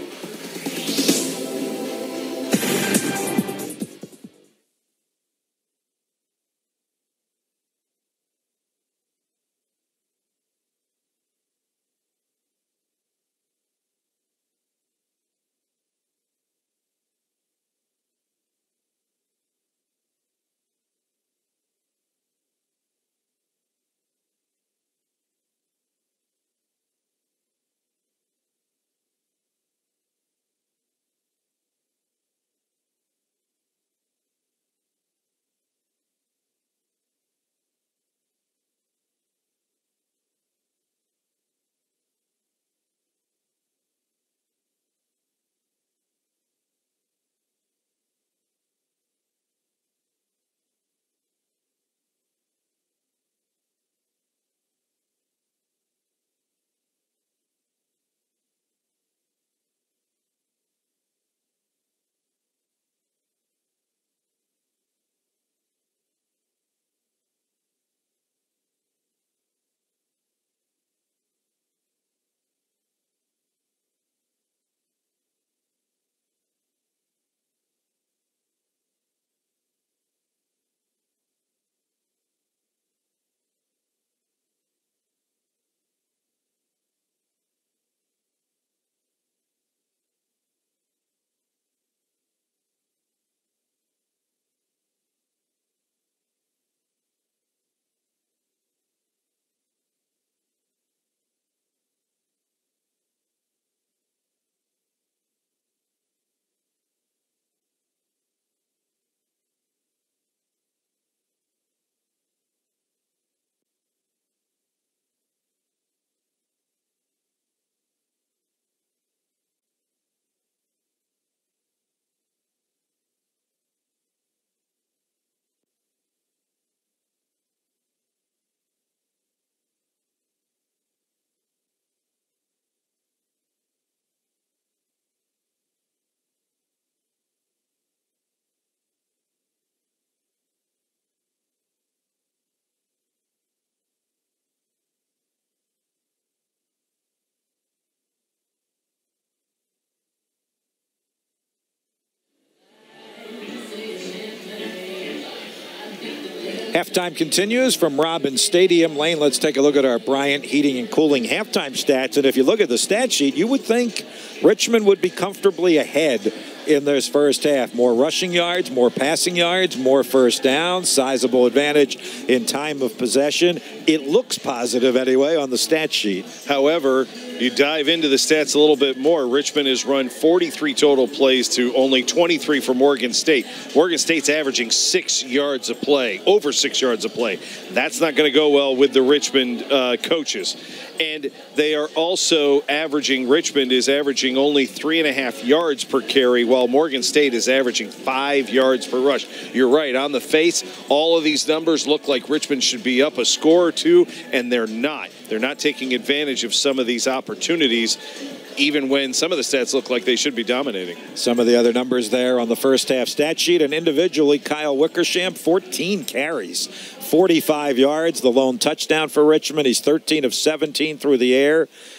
[SPEAKER 1] Halftime continues from Robins Stadium. Lane, let's take a look at our Bryant Heating and Cooling halftime stats. And if you look at the stat sheet, you would think Richmond would be comfortably ahead in this first half. More rushing yards, more passing yards, more first downs, sizable advantage in time of possession. It looks positive anyway on the stat sheet.
[SPEAKER 2] However, you dive into the stats a little bit more. Richmond has run 43 total plays to only 23 for Morgan State. Morgan State's averaging 6 yards a play, over 6 yards a play. That's not going to go well with the Richmond coaches. And they are also averaging, Richmond is averaging only 3.5 yards per carry, while Morgan State is averaging 5 yards per rush. You're right, on the face, all of these numbers look like Richmond should be up a score or two, and they're not. They're not taking advantage of some of these opportunities, even when some of the stats look like they should be dominating.
[SPEAKER 1] Some of the other numbers there on the first half stat sheet, and individually, Kyle Wickersham, 14 carries, 45 yards, the lone touchdown for Richmond. He's 13 of 17 through the air,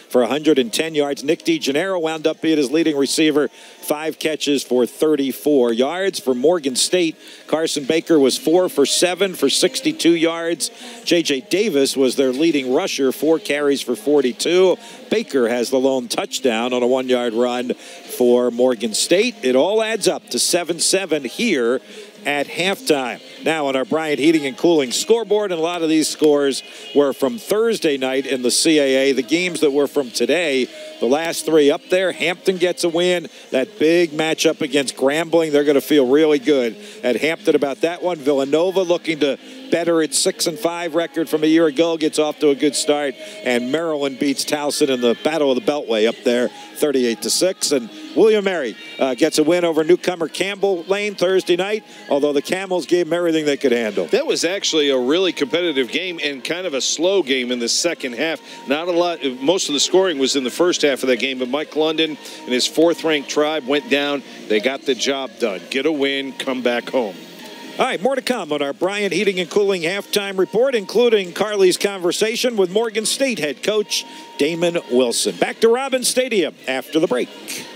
[SPEAKER 1] for 110 yards. Nick DeGennaro wound up being his leading receiver, 5 catches for 34 yards. For Morgan State, Carson Baker was 4 for 7 for 62 yards. J.J. Davis was their leading rusher, 4 carries for 42. Baker has the lone touchdown on a 1-yard run for Morgan State. It all adds up to 7-7 here at halftime. Now on our Bryant Heating and Cooling scoreboard, and a lot of these scores were from Thursday night in the CAA. The games that were from today, the last 3 up there. Hampton gets a win. That big matchup against Grambling, they're going to feel really good at Hampton about that one. Villanova looking to better its 6-5 record from a year ago, gets off to a good start, and Maryland beats Towson in the Battle of the Beltway up there 38-6. And William Mary gets a win over newcomer Campbell Lane Thursday night, although the Camels gave them everything they could handle.
[SPEAKER 2] That was actually a really competitive game and kind of a slow game in the second half. Not a lot. Most of the scoring was in the first half of that game, but Mike London and his 4th-ranked Tribe went down. They got the job done. Get a win, come back home.
[SPEAKER 1] All right, more to come on our Bryant Heating and Cooling halftime report, including Carly's conversation with Morgan State head coach Damon Wilson. Back to Robins Stadium after the break.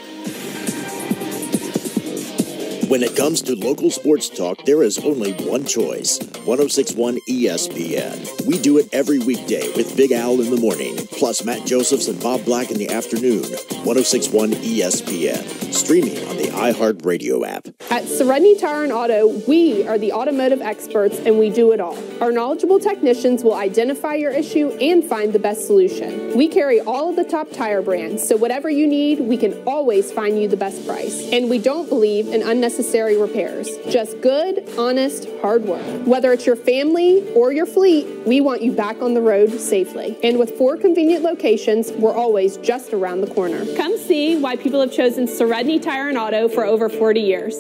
[SPEAKER 19] When it comes to local sports talk, there is only one choice, 106.1 ESPN. We do it every weekday with Big Al in the morning, plus Matt Josephs and Bob Black in the afternoon. 106.1 ESPN, streaming on the iHeartRadio app.
[SPEAKER 5] At Serenity Tire and Auto, we are the automotive experts, and we do it all. Our knowledgeable technicians will identify your issue and find the best solution. We carry all of the top tire brands, so whatever you need, we can always find you the best price. And we don't believe in unnecessary repairs, just good, honest, hard work. Whether it's your family or your fleet, we want you back on the road safely. And with 4 convenient locations, we're always just around the corner. Come see why people have chosen Serenity Tire and Auto for over 40 years.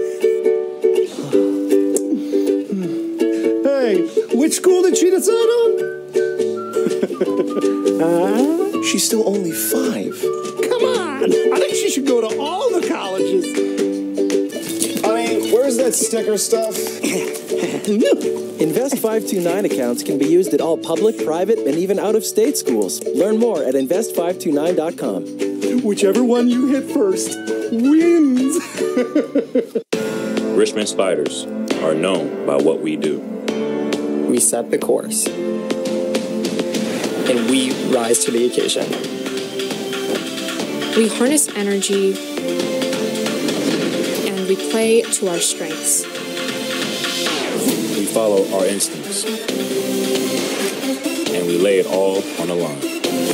[SPEAKER 11] Hey, which school did she decide on? She's still only 5. Come on! I think she should go to all the colleges.
[SPEAKER 20] Where's that sticker stuff?
[SPEAKER 21] Invest 529 accounts can be used at all public, private, and even out-of-state schools. Learn more at invest529.com.
[SPEAKER 11] Whichever one you hit first wins.
[SPEAKER 22] Richmond Spiders are known by what we do.
[SPEAKER 23] We set the course, and we rise to the occasion.
[SPEAKER 24] We harness energy, and we play to our strengths.
[SPEAKER 22] We follow our instincts, and we lay it all on the line.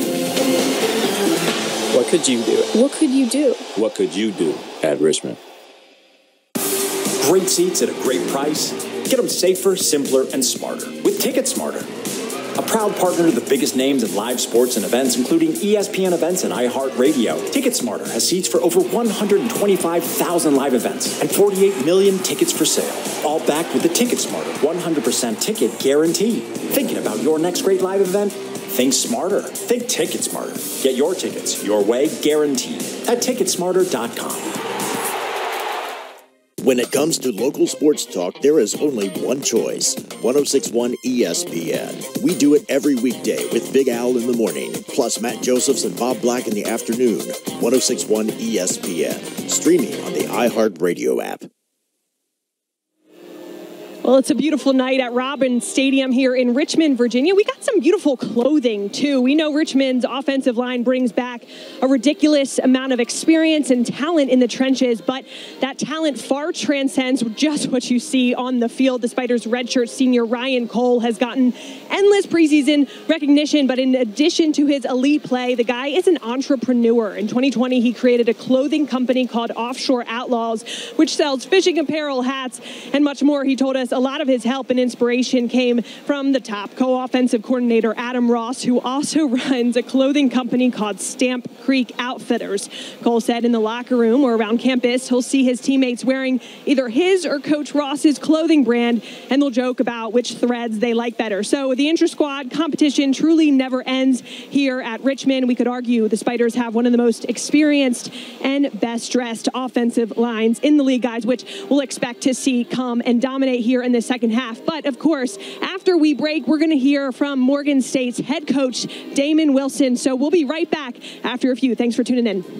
[SPEAKER 23] What could you do?
[SPEAKER 24] What could you do?
[SPEAKER 22] What could you do at Richmond?
[SPEAKER 25] Great seats at a great price. Get them safer, simpler, and smarter with TicketSmarter. A proud partner to the biggest names in live sports and events, including ESPN events and iHeartRadio. TicketSmarter has seats for over 125,000 live events and 48 million tickets for sale. All backed with the TicketSmarter 100% ticket guarantee. Thinking about your next great live event? Think smarter. Think TicketSmarter. Get your tickets your way, guaranteed, at TicketSmarter.com.
[SPEAKER 19] When it comes to local sports talk, there is only one choice, 106.1 ESPN. We do it every weekday with Big Al in the morning, plus Matt Josephs and Bob Black in the afternoon. 106.1 ESPN, streaming on the iHeartRadio app.
[SPEAKER 9] Well, it's a beautiful night at Robins Stadium here in Richmond, Virginia. We got some beautiful clothing, too. We know Richmond's offensive line brings back a ridiculous amount of experience and talent in the trenches, but that talent far transcends just what you see on the field. The Spiders' redshirt senior Ryan Cole has gotten endless preseason recognition, but in addition to his elite play, the guy is an entrepreneur. In 2020, he created a clothing company called Offshore Outlaws, which sells fishing apparel, hats, and much more. He told us a lot of his help and inspiration came from the top co-offensive coordinator Adam Ross, who also runs a clothing company called Stamp Creek Outfitters. Cole said in the locker room or around campus, he'll see his teammates wearing either his or Coach Ross's clothing brand, and they'll joke about which threads they like better. So the intra-squad competition truly never ends here at Richmond. We could argue the Spiders have one of the most experienced and best-dressed offensive lines in the league, guys, which we'll expect to see come and dominate here here in the second half. But, of course, after we break, we're going to hear from Morgan State's head coach, Damon Wilson. So we'll be right back after a few. Thanks for tuning in.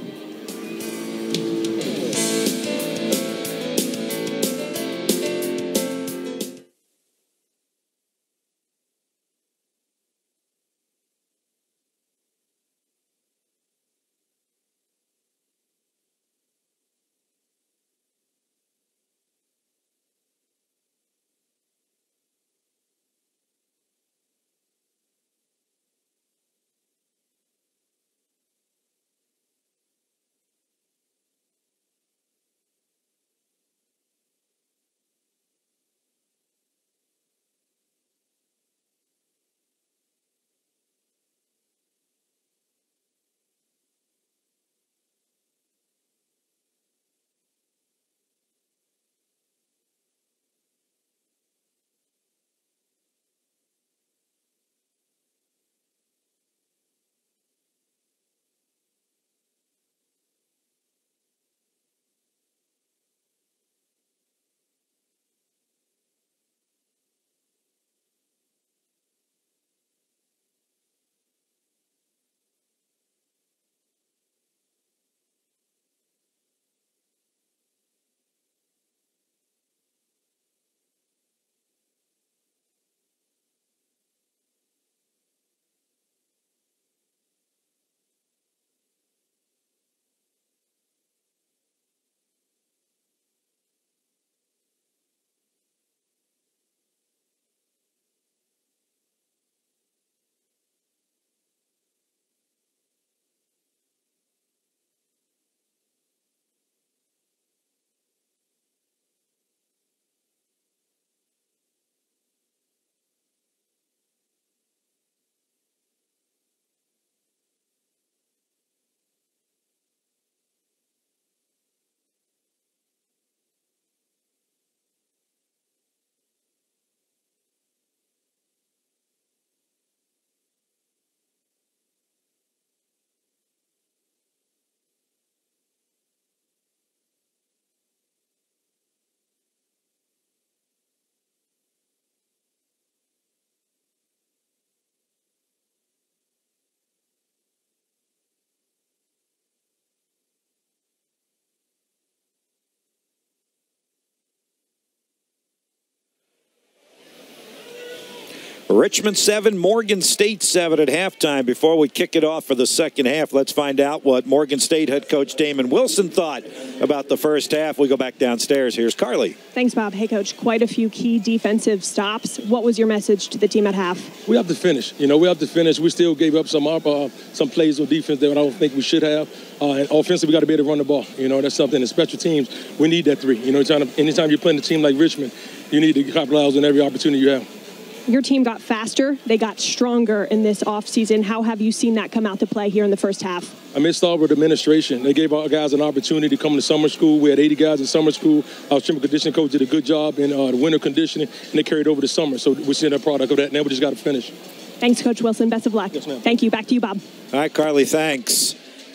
[SPEAKER 1] Richmond 7, Morgan State 7 at halftime. Before we kick it off for the second half, let's find out what Morgan State head coach Damon Wilson thought about the first half. We go back downstairs. Here's Carly.
[SPEAKER 9] Thanks, Bob. Hey, Coach, quite a few key defensive stops. What was your message to the team at half?
[SPEAKER 3] We have to finish. We have to finish. We still gave up some plays on defense that I don't think we should have. And offensively, we got to be able to run the ball. That's something. In special teams, we need that three. Anytime you're playing a team like Richmond, you need to capitalize on every opportunity you have.
[SPEAKER 9] Your team got faster. They got stronger in this offseason. How have you seen that come out to play here in the first half?
[SPEAKER 3] It started with administration. They gave our guys an opportunity to come to summer school. We had 80 guys in summer school. Our strength and conditioning coach did a good job in the winter conditioning, and they carried over the summer. So we're seeing a product of that. Now we just got to finish.
[SPEAKER 9] Thanks, Coach Wilson. Best of luck.
[SPEAKER 3] Yes, ma'am.
[SPEAKER 9] Thank you. Back to you, Bob.
[SPEAKER 1] All right, Carly, thanks.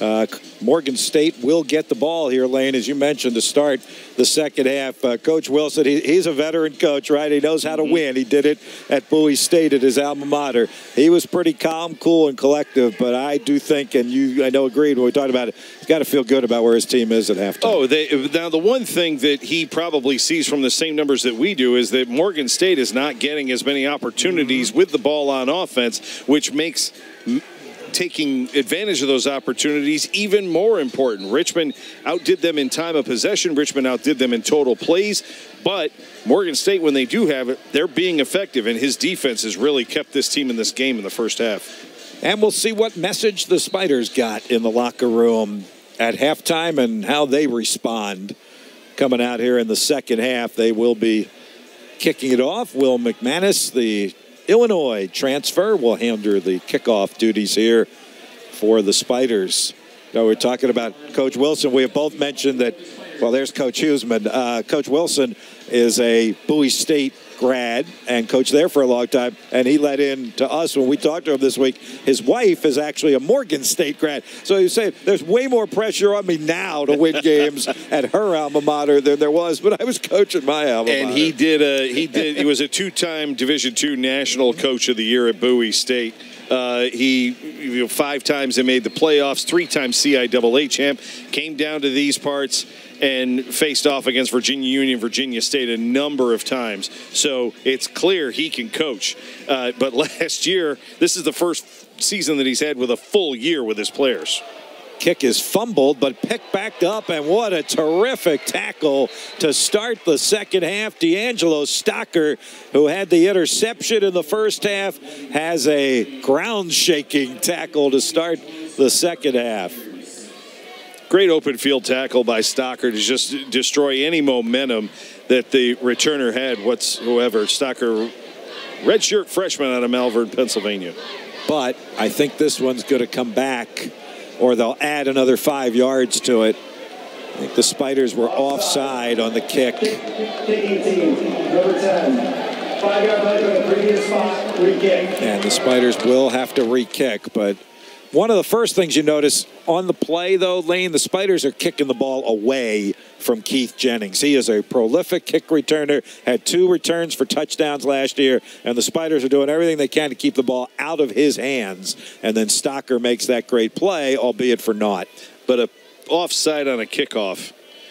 [SPEAKER 1] Morgan State will get the ball here, Lane, as you mentioned, to start the second half. Coach Wilson, he's a veteran coach, right? He knows how to win. He did it at Bowie State at his alma mater. He was pretty calm, cool, and collective, but I do think, and I know agreed when we talked about it, he's got to feel good about where his team is at halftime.
[SPEAKER 2] Now the one thing that he probably sees from the same numbers that we do is that Morgan State is not getting as many opportunities with the ball on offense, which makes taking advantage of those opportunities even more important. Richmond outdid them in time of possession. Richmond outdid them in total plays. But Morgan State, when they do have it, they're being effective, and his defense has really kept this team in this game in the first half.
[SPEAKER 1] And we'll see what message the Spiders got in the locker room at halftime and how they respond coming out here in the second half. They will be kicking it off. Will McManus, the Illinois transfer, will handle the kickoff duties here for the Spiders. Now, we're talking about Coach Wilson. We have both mentioned that Well, there's Coach Huseman. Coach Wilson is a Bowie State grad and coached there for a long time, and he let in to us when we talked to him this week. His wife is actually a Morgan State grad. So he said, there's way more pressure on me now to win games at her alma mater than there was when I was coaching my alma mater.
[SPEAKER 2] And he was a two-time Division II National Coach of the Year at Bowie State. He 5 times they made the playoffs, 3 times CIAA champ, came down to these parts and faced off against Virginia Union, Virginia State a number of times. So it's clear he can coach. But last year, this is the first season that he's had with a full year with his players.
[SPEAKER 1] Kick is fumbled, but picked back up, and what a terrific tackle to start the second half. D'Angelo Stocker, who had the interception in the first half, has a ground-shaking tackle to start the second half.
[SPEAKER 2] Great open field tackle by Stocker to just destroy any momentum that the returner had whatsoever. Stocker, redshirt freshman out of Malvern, Pennsylvania.
[SPEAKER 1] But I think this one's going to come back, or they'll add another 5 yards to it. I think the Spiders were offside on the kick.
[SPEAKER 10] Kick 18, number 10. 5-yard play from the previous spot, re-kick.
[SPEAKER 1] And the Spiders will have to re-kick, but one of the first things you notice on the play, though, Lane, the Spiders are kicking the ball away from Keith Jennings. He is a prolific kick returner, had 2 returns for touchdowns last year, and the Spiders are doing everything they can to keep the ball out of his hands. And then Stocker makes that great play, albeit for naught.
[SPEAKER 2] But a offside on a kickoff,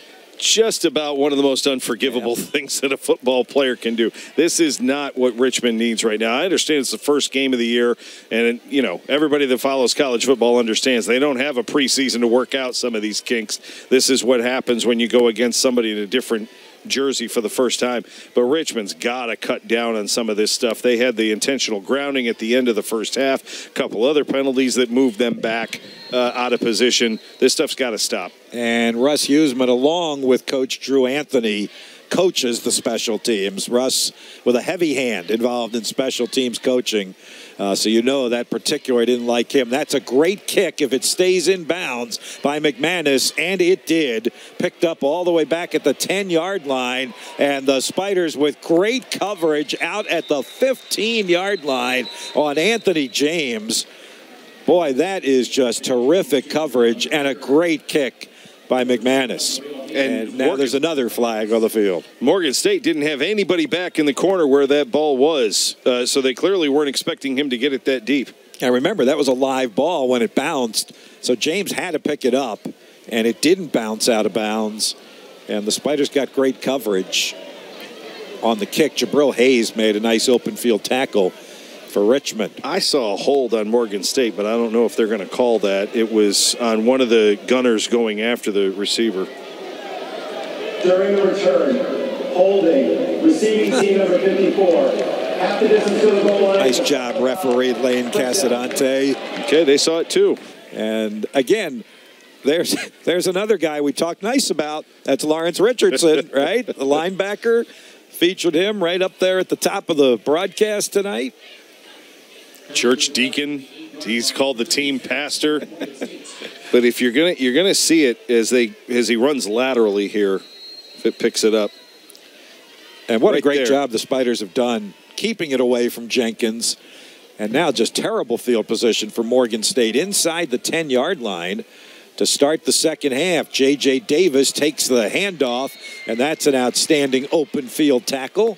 [SPEAKER 2] just about one of the most unforgivable things that a football player can do. This is not what Richmond needs right now. I understand it's the first game of the year, and, you know, everybody that follows college football understands they don't have a preseason to work out some of these kinks. This is what happens when you go against somebody in a different jersey for the first time. But Richmond's got to cut down on some of this stuff. They had the intentional grounding at the end of the first half, a couple other penalties that moved them back out of position. This stuff's got to stop.
[SPEAKER 1] And Russ Huseman, along with Coach Drew Anthony, coaches the special teams. Russ with a heavy hand involved in special teams coaching. So you know that particularly didn't like him. That's a great kick if it stays in bounds by McManus, and it did. Picked up all the way back at the 10-yard line, and the Spiders with great coverage out at the 15-yard line on Anthony James. Boy, that is just terrific coverage and a great kick by McManus. And now there's another flag on the field.
[SPEAKER 2] Morgan State didn't have anybody back in the corner where that ball was, so they clearly weren't expecting him to get it that deep.
[SPEAKER 1] And remember, that was a live ball when it bounced, so James had to pick it up, and it didn't bounce out of bounds. And the Spiders got great coverage on the kick. Jabril Hayes made a nice open field tackle for Richmond.
[SPEAKER 2] I saw a hold on Morgan State, but I don't know if they're going to call that. It was on one of the gunners going after the receiver.
[SPEAKER 10] During the return, holding, receiving team number 54. Half the distance to the goal line.
[SPEAKER 1] Nice job, referee Lane Casadante.
[SPEAKER 2] Okay, they saw it too.
[SPEAKER 1] And again, there's another guy we talked nice about. That's Lawrence Richardson, right? The linebacker. Featured him right up there at the top of the broadcast tonight.
[SPEAKER 2] Church deacon. He's called the team pastor. But if you're gonna see it as he runs laterally here, if it picks it up.
[SPEAKER 1] And what a great job the Spiders have done keeping it away from Jenkins. And now just terrible field position for Morgan State inside the 10-yard line to start the second half. J.J. Davis takes the handoff, and that's an outstanding open field tackle.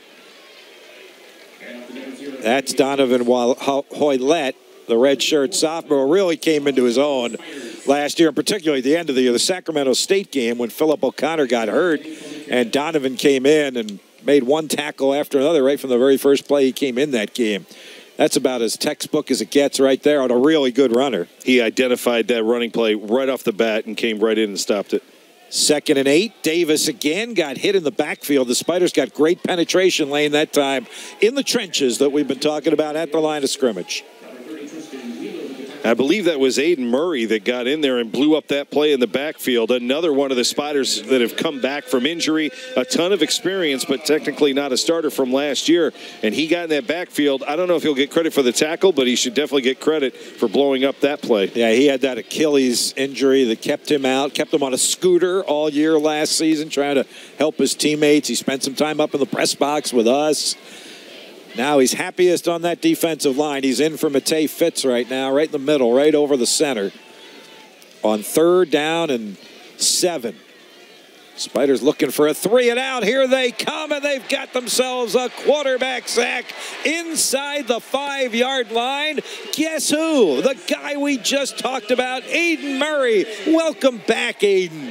[SPEAKER 1] That's Donovan Hoylett, the redshirt sophomore, really came into his own last year, and particularly at the end of the year, the Sacramento State game when Philip O'Connor got hurt, and Donovan came in and made one tackle after another right from the very first play he came in that game. That's about as textbook as it gets right there on a really good runner.
[SPEAKER 2] He identified that running play right off the bat and came right in and stopped it.
[SPEAKER 1] 2nd and 8. Davis again got hit in the backfield. The Spiders got great penetration lane that time in the trenches that we've been talking about at the line of scrimmage.
[SPEAKER 2] I believe that was Aiden Murray that got in there and blew up that play in the backfield. Another one of the Spiders that have come back from injury. A ton of experience, but technically not a starter from last year. And he got in that backfield. I don't know if he'll get credit for the tackle, but he should definitely get credit for blowing up that play.
[SPEAKER 1] Yeah, he had that Achilles injury that kept him out, kept him on a scooter all year last season, trying to help his teammates. He spent some time up in the press box with us. Now he's happiest on that defensive line. He's in for Matei Fitz right now, right in the middle, right over the center. On 3rd down and 7. Spiders looking for a 3 and out. Here they come, and they've got themselves a quarterback sack inside the 5-yard line. Guess who? The guy we just talked about, Aiden Murray. Welcome back, Aiden.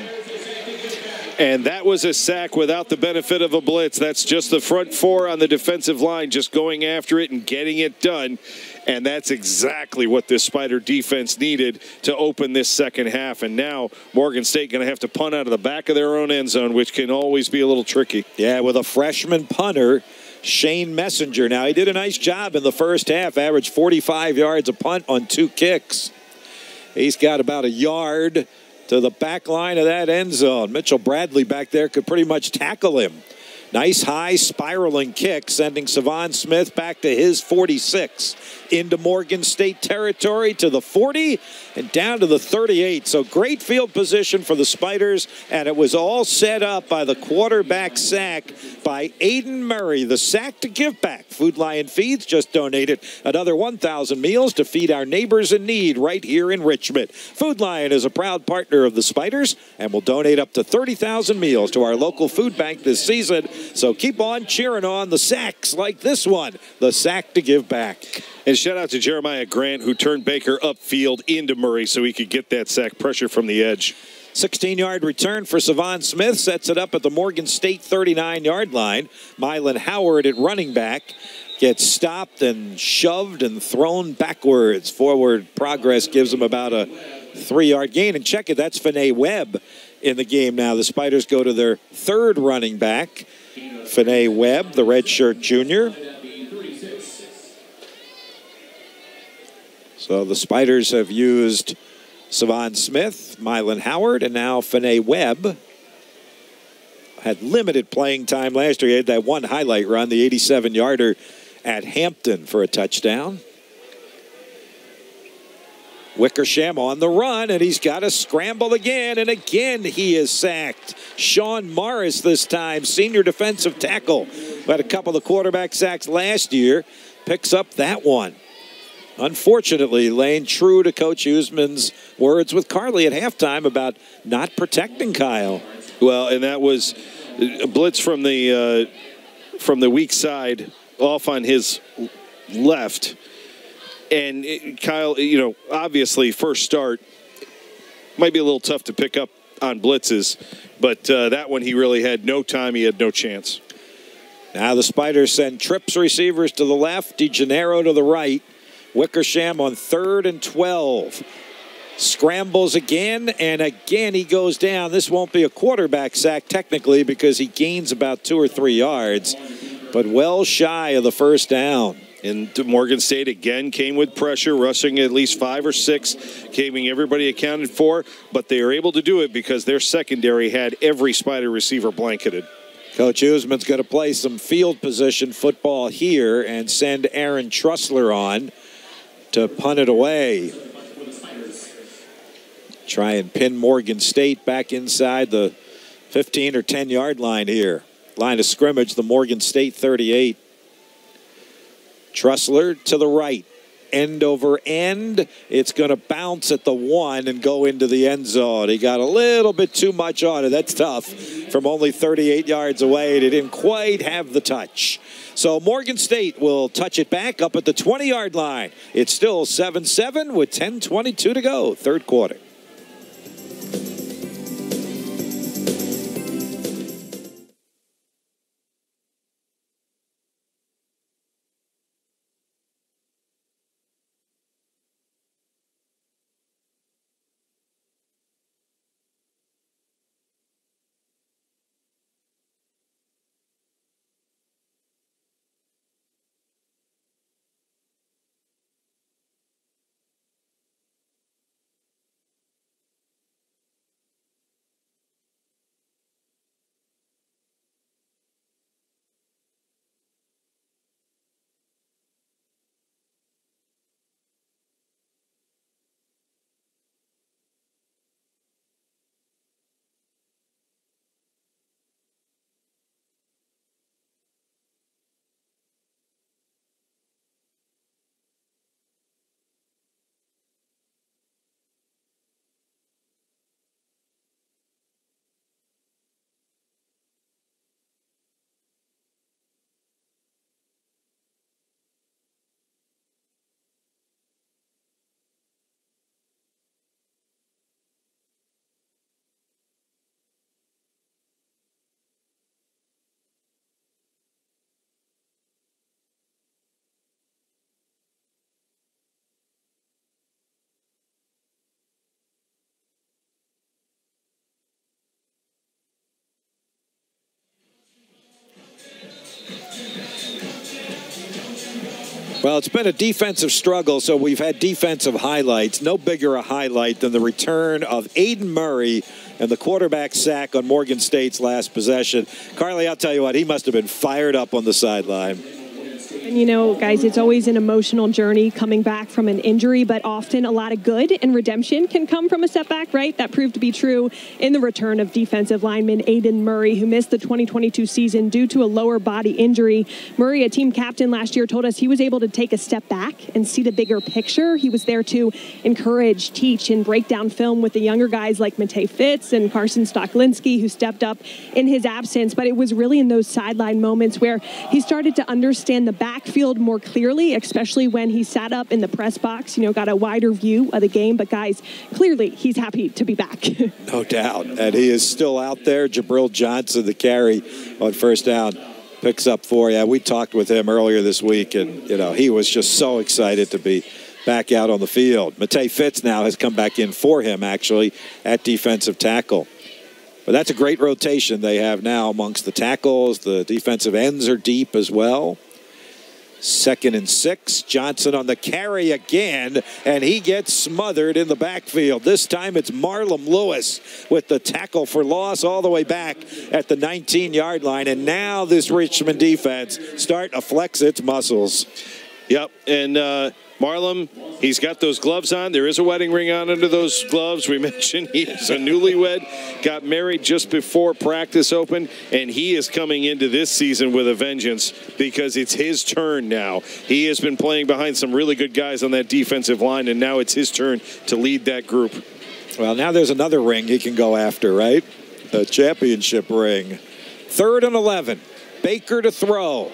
[SPEAKER 2] And that was a sack without the benefit of a blitz. That's just the front 4 on the defensive line just going after it and getting it done. And that's exactly what this Spider defense needed to open this second half. And now Morgan State going to have to punt out of the back of their own end zone, which can always be a little tricky.
[SPEAKER 1] Yeah, with a freshman punter, Shane Messenger. Now, he did a nice job in the first half, averaged 45 yards a punt on 2 kicks. He's got about a yard to the back line of that end zone. Mitchell Bradley back there could pretty much tackle him. Nice high spiraling kick, sending Savon Smith back to his 46. Into Morgan State territory to the 40 and down to the 38. So great field position for the Spiders, and it was all set up by the quarterback sack by Aiden Murray. The sack to give back. Food Lion Feeds just donated another 1,000 meals to feed our neighbors in need right here in Richmond. Food Lion is a proud partner of the Spiders and will donate up to 30,000 meals to our local food bank this season. So keep on cheering on the sacks like this one, the sack to give back.
[SPEAKER 2] And shout out to Jeremiah Grant, who turned Baker upfield into Murray so he could get that sack pressure from the edge.
[SPEAKER 1] 16-yard return for Savon Smith, sets it up at the Morgan State 39-yard line. Mylon Howard at running back gets stopped and shoved and thrown backwards. Forward progress gives him about a 3-yard gain. And check it, that's Finney Webb in the game now. The Spiders go to their 3rd running back, Finney Webb, the redshirt junior. So the Spiders have used Savon Smith, Mylon Howard, and now Finney Webb. Had limited playing time last year. He had that one highlight run, the 87-yarder at Hampton for a touchdown. Wickersham on the run, and he's got to scramble again, and again he is sacked. Sean Morris this time, senior defensive tackle, who had a couple of quarterback sacks last year, picks up that one. Unfortunately, Lane, true to Coach Usman's words with Carly at halftime about not protecting Kyle.
[SPEAKER 2] Well, and that was a blitz from the weak side off on his left. And Kyle, obviously first start might be a little tough to pick up on blitzes, but that one he really had no time. He had no chance.
[SPEAKER 1] Now the Spiders send trips receivers to the left, DeGennaro to the right. Wickersham on 3rd and 12. Scrambles again, and again he goes down. This won't be a quarterback sack technically because he gains about 2 or 3 yards, but well shy of the first down.
[SPEAKER 2] And Morgan State again came with pressure, rushing at least 5 or 6, keeping everybody accounted for, but they were able to do it because their secondary had every Spider receiver blanketed.
[SPEAKER 1] Coach Usman's going to play some field position football here and send Aaron Trussler on to punt it away. Try and pin Morgan State back inside the 15 or 10-yard line here. Line of scrimmage, the Morgan State 38. Trussler to the right. End over end. It's going to bounce at the 1 and go into the end zone. He got a little bit too much on it. That's tough. From only 38 yards away, they didn't quite have the touch. So Morgan State will touch it back up at the 20-yard line. It's still 7-7 with 10:22 to go, 3rd quarter. Well, it's been a defensive struggle, so we've had defensive highlights. No bigger a highlight than the return of Aiden Murray and the quarterback sack on Morgan State's last possession. Carly, I'll tell you what, he must have been fired up on the sideline.
[SPEAKER 9] And, you know, guys, it's always an emotional journey coming back from an injury, but often a lot of good and redemption can come from a setback, right? That proved to be true in the return of defensive lineman Aiden Murray, who missed the 2022 season due to a lower body injury. Murray, a team captain last year, told us he was able to take a step back and see the bigger picture. He was there to encourage, teach, and break down film with the younger guys like Matei Fitz and Carson Stoklinski, who stepped up in his absence. But it was really in those sideline moments where he started to understand the backfield more clearly, especially when he sat up in the press box, you know, got a wider view of the game. But guys, clearly he's happy to be back.
[SPEAKER 1] No doubt. And he is still out there. Jabril Johnson, the carry on first down, picks up 4. Yeah, we talked with him earlier this week, and, you know, he was just so excited to be back out on the field. Matei Fitz now has come back in for him, actually, at defensive tackle. But that's a great rotation they have now amongst the tackles. The defensive ends are deep as well. 2nd and 6. Johnson on the carry again, and he gets smothered in the backfield. This time it's Marlon Lewis with the tackle for loss all the way back at the 19-yard line. And now this Richmond defense start to flex its muscles.
[SPEAKER 2] Yep, and Marlon, he's got those gloves on. There is a wedding ring on under those gloves. We mentioned he's a newlywed, got married just before practice opened, and he is coming into this season with a vengeance because it's his turn now. He has been playing behind some really good guys on that defensive line, and now it's his turn to lead that group.
[SPEAKER 1] Well, now there's another ring he can go after, right? The championship ring. 3rd and 11. Baker to throw.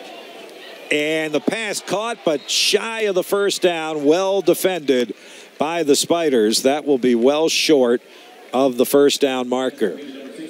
[SPEAKER 1] And the pass caught, but shy of the first down. Well defended by the Spiders. That will be well short of the first down marker.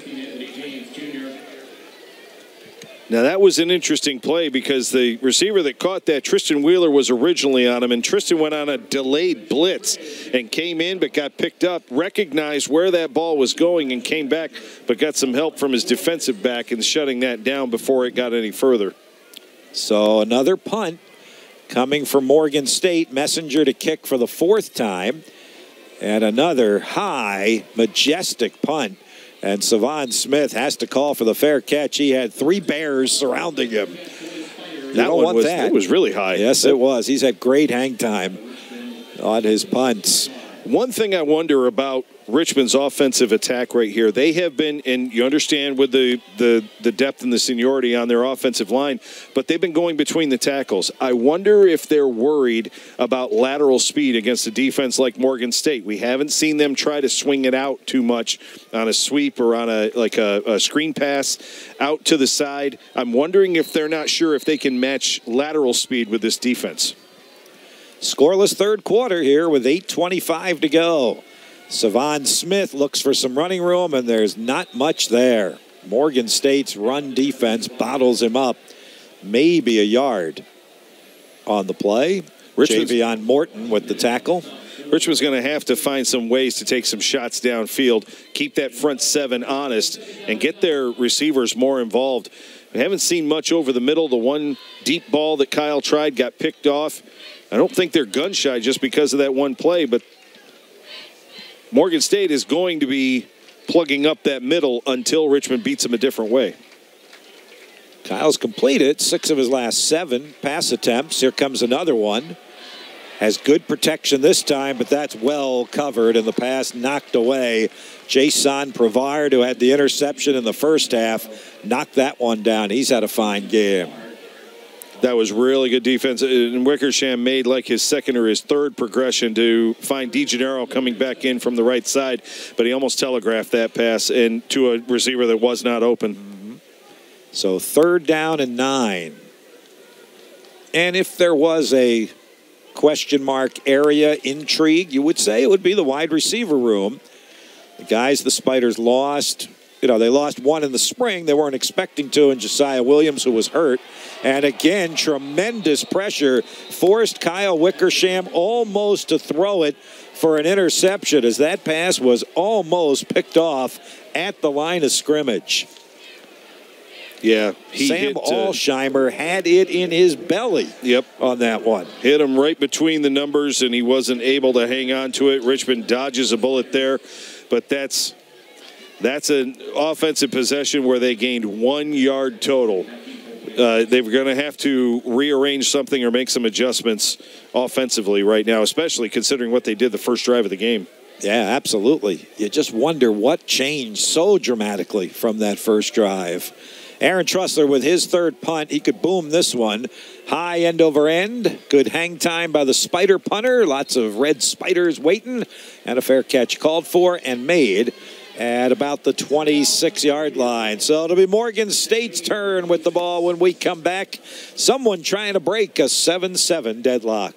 [SPEAKER 2] Now, that was an interesting play because the receiver that caught that, Tristan Wheeler, was originally on him, and Tristan went on a delayed blitz and came in but got picked up, recognized where that ball was going and came back, but got some help from his defensive back in shutting that down before it got any further.
[SPEAKER 1] So another punt coming from Morgan State. Messenger to kick for the 4th time. And another high, majestic punt. And Savon Smith has to call for the fair catch. He had 3 Bears surrounding him.
[SPEAKER 2] That one was really high.
[SPEAKER 1] Yes, it was. He's had great hang time on his punts.
[SPEAKER 2] One thing I wonder about Richmond's offensive attack right here, they have been, and you understand with the depth and the seniority on their offensive line, but they've been going between the tackles. I wonder if they're worried about lateral speed against a defense like Morgan State. We haven't seen them try to swing it out too much on a sweep or on a screen pass out to the side. I'm wondering if they're not sure if they can match lateral speed with this defense.
[SPEAKER 1] Scoreless 3rd quarter here with 8:25 to go. Savon Smith looks for some running room, and there's not much there. Morgan State's run defense bottles him up. Maybe a yard on the play. Javion Morton with the tackle.
[SPEAKER 2] Richmond's going to have to find some ways to take some shots downfield, keep that front 7 honest, and get their receivers more involved. We haven't seen much over the middle. The one deep ball that Kyle tried got picked off. I don't think they're gun shy just because of that one play, but Morgan State is going to be plugging up that middle until Richmond beats them a different way.
[SPEAKER 1] Kyle's completed 6 of his last 7 pass attempts. Here comes another one. Has good protection this time, but that's well covered, and the pass knocked away. Jason Prevard, who had the interception in the first half, knocked that one down. He's had a fine game.
[SPEAKER 2] That was really good defense. And Wickersham made like his 2nd or his 3rd progression to find DeGennaro coming back in from the right side, but he almost telegraphed that pass and to a receiver that was not open.
[SPEAKER 1] Mm-hmm. So 3rd down and 9. And if there was a question mark area intrigue, you would say it would be the wide receiver room. The guys the Spiders lost, they lost one in the spring. They weren't expecting to, and Josiah Williams, who was hurt. And again, tremendous pressure forced Kyle Wickersham almost to throw it for an interception, as that pass was almost picked off at the line of scrimmage.
[SPEAKER 2] Yeah.
[SPEAKER 1] Sam Alsheimer had it in his belly on that one.
[SPEAKER 2] Hit him right between the numbers, and he wasn't able to hang on to it. Richmond dodges a bullet there, but that's an offensive possession where they gained 1 yard total. They're going to have to rearrange something or make some adjustments offensively right now, especially considering what they did the first drive of the game.
[SPEAKER 1] Yeah, absolutely. You just wonder what changed so dramatically from that first drive. Aaron Trussler with his third punt. He could boom this one. High end over end. Good hang time by the Spider punter. Lots of red spiders waiting. And a fair catch called for and made at about the 26-yard line. So it'll be Morgan State's turn with the ball when we come back. Someone trying to break a 7-7 deadlock.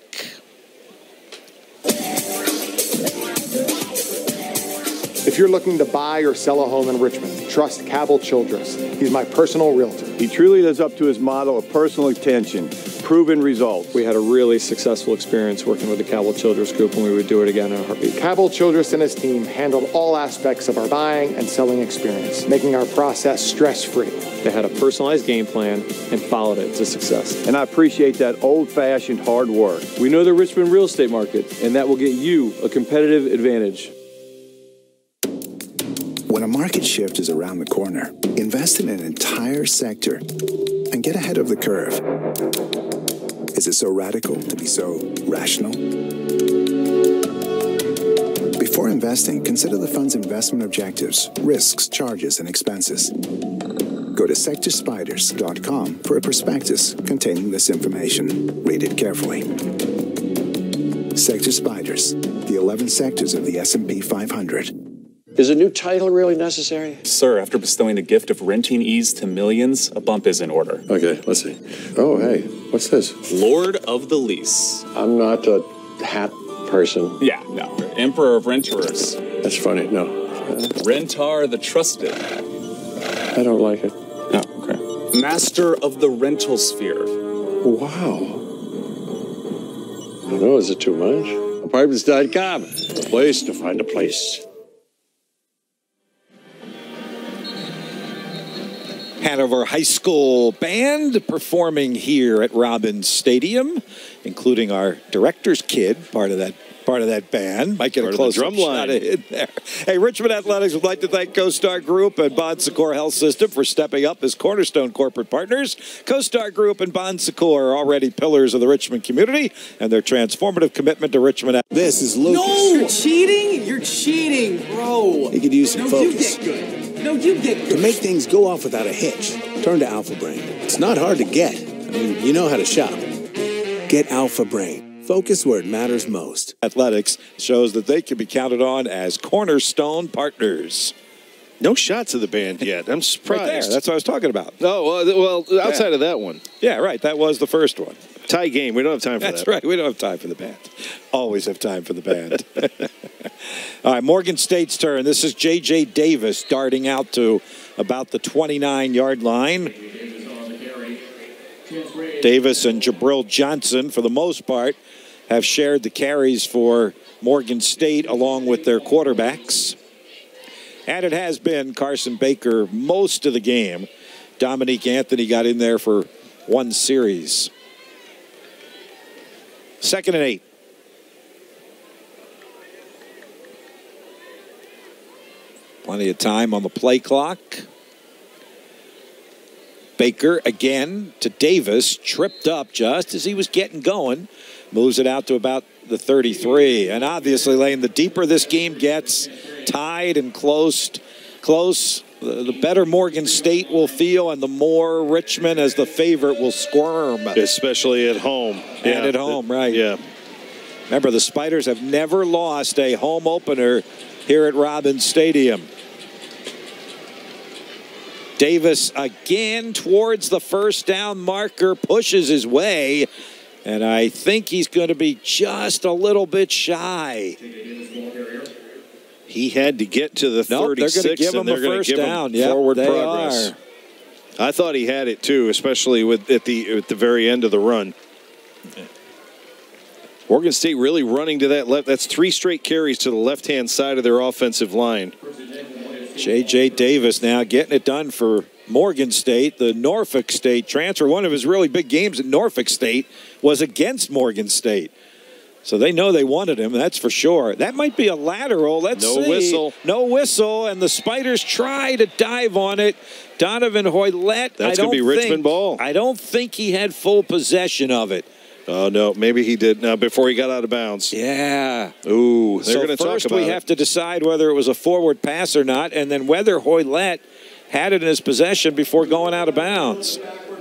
[SPEAKER 4] If you're looking to buy or sell a home in Richmond, trust Cabell Childress. He's my personal realtor.
[SPEAKER 6] He truly lives up to his motto of personal attention, proven results.
[SPEAKER 23] We had a really successful experience working with the Cabell Childress Group, and we would do it again in a heartbeat.
[SPEAKER 4] Cabell Childress and his team handled all aspects of our buying and selling experience, making our process stress-free.
[SPEAKER 23] They had a personalized game plan and followed it to success.
[SPEAKER 6] And I appreciate that old-fashioned hard work. We know the Richmond real estate market, and that will get you a competitive advantage.
[SPEAKER 12] When a market shift is around the corner, invest in an entire sector and get ahead of the curve. Is it so radical to be so rational? Before investing, consider the fund's investment objectives, risks, charges, and expenses. Go to sectorspiders.com for a prospectus containing this information. Read it carefully. Sector Spiders, the 11 sectors of the S&P 500.
[SPEAKER 7] Is a new title really necessary?
[SPEAKER 8] Sir, after bestowing the gift of renting ease to millions, a bump is in order.
[SPEAKER 7] Okay, let's see. Oh, hey, what's this?
[SPEAKER 8] Lord of the Lease.
[SPEAKER 7] I'm not a hat person.
[SPEAKER 8] Yeah, no. Emperor of Renters.
[SPEAKER 7] That's funny, no.
[SPEAKER 8] Rentar the Trusted.
[SPEAKER 7] I don't like it.
[SPEAKER 8] Oh, okay. Master of the Rental Sphere.
[SPEAKER 7] Wow. I don't know, is it too much? Apartments.com, a place to find a place.
[SPEAKER 1] Hanover High School Band performing here at Robins Stadium, including our director's kid, part of that band. Might get a close shot of it there. Hey, Richmond Athletics would like to thank CoStar Group and Bon Secours Health System for stepping up as cornerstone corporate partners. CoStar Group and Bon Secours are already pillars of the Richmond community, and their transformative commitment to Richmond.
[SPEAKER 11] This is Lucas.
[SPEAKER 20] No, you're cheating. You're cheating, bro.
[SPEAKER 11] You could use some focus.
[SPEAKER 20] You get good. No, you get good.
[SPEAKER 11] To make things go off without a hitch, turn to Alpha Brain. It's not hard to get. I mean, you know how to shop. Get Alpha Brain. Focus where it matters most.
[SPEAKER 1] Athletics shows that they can be counted on as cornerstone partners.
[SPEAKER 2] No shots of the band yet. I'm surprised.
[SPEAKER 1] Right there. That's what I was talking about.
[SPEAKER 2] Oh, well, outside of that one.
[SPEAKER 1] Yeah, right. That was the first one.
[SPEAKER 2] Tie game. We don't have time for that.
[SPEAKER 1] That's right. We don't have time for the band. Always have time for the band. All right, Morgan State's turn. This is J.J. Davis darting out to about the 29-yard line. Davis and Jabril Johnson, for the most part, have shared the carries for Morgan State along with their quarterbacks. And it has been Carson Baker most of the game. Dominique Anthony got in there for one series. 2nd and 8. Plenty of time on the play clock. Baker again to Davis, tripped up just as he was getting going. Moves it out to about the 33. And obviously, Lane, the deeper this game gets, tied and close, the better Morgan State will feel, and the more Richmond as the favorite will squirm.
[SPEAKER 2] Especially at home.
[SPEAKER 1] And at home, right.
[SPEAKER 2] Yeah.
[SPEAKER 1] Remember, the Spiders have never lost a home opener here at Robins Stadium. Davis again towards the first down marker, pushes his way, and I think he's going to be just a little bit shy.
[SPEAKER 2] He had to get to the 36,
[SPEAKER 1] they're going to give him a first down. Yep,
[SPEAKER 2] forward progress. I thought he had it too, especially at the very end of the run. Morgan State really running to that left. That's 3 straight carries to the left-hand side of their offensive line.
[SPEAKER 1] J.J. Davis now getting it done for Morgan State, the Norfolk State transfer. One of his really big games at Norfolk State was against Morgan State. So they know they wanted him, that's for sure. That might be a lateral. Let's see.
[SPEAKER 2] No whistle.
[SPEAKER 1] No whistle, and the Spiders try to dive on it. Donovan Hoylett.
[SPEAKER 2] That's going to be Richmond ball.
[SPEAKER 1] I don't think he had full possession of it.
[SPEAKER 2] Oh, no, maybe he did. Now, before he got out of bounds.
[SPEAKER 1] Yeah.
[SPEAKER 2] Ooh, they're going to talk about it.
[SPEAKER 1] First, we have to decide whether it was a forward pass or not, and then whether Hoylett had it in his possession before going out of bounds.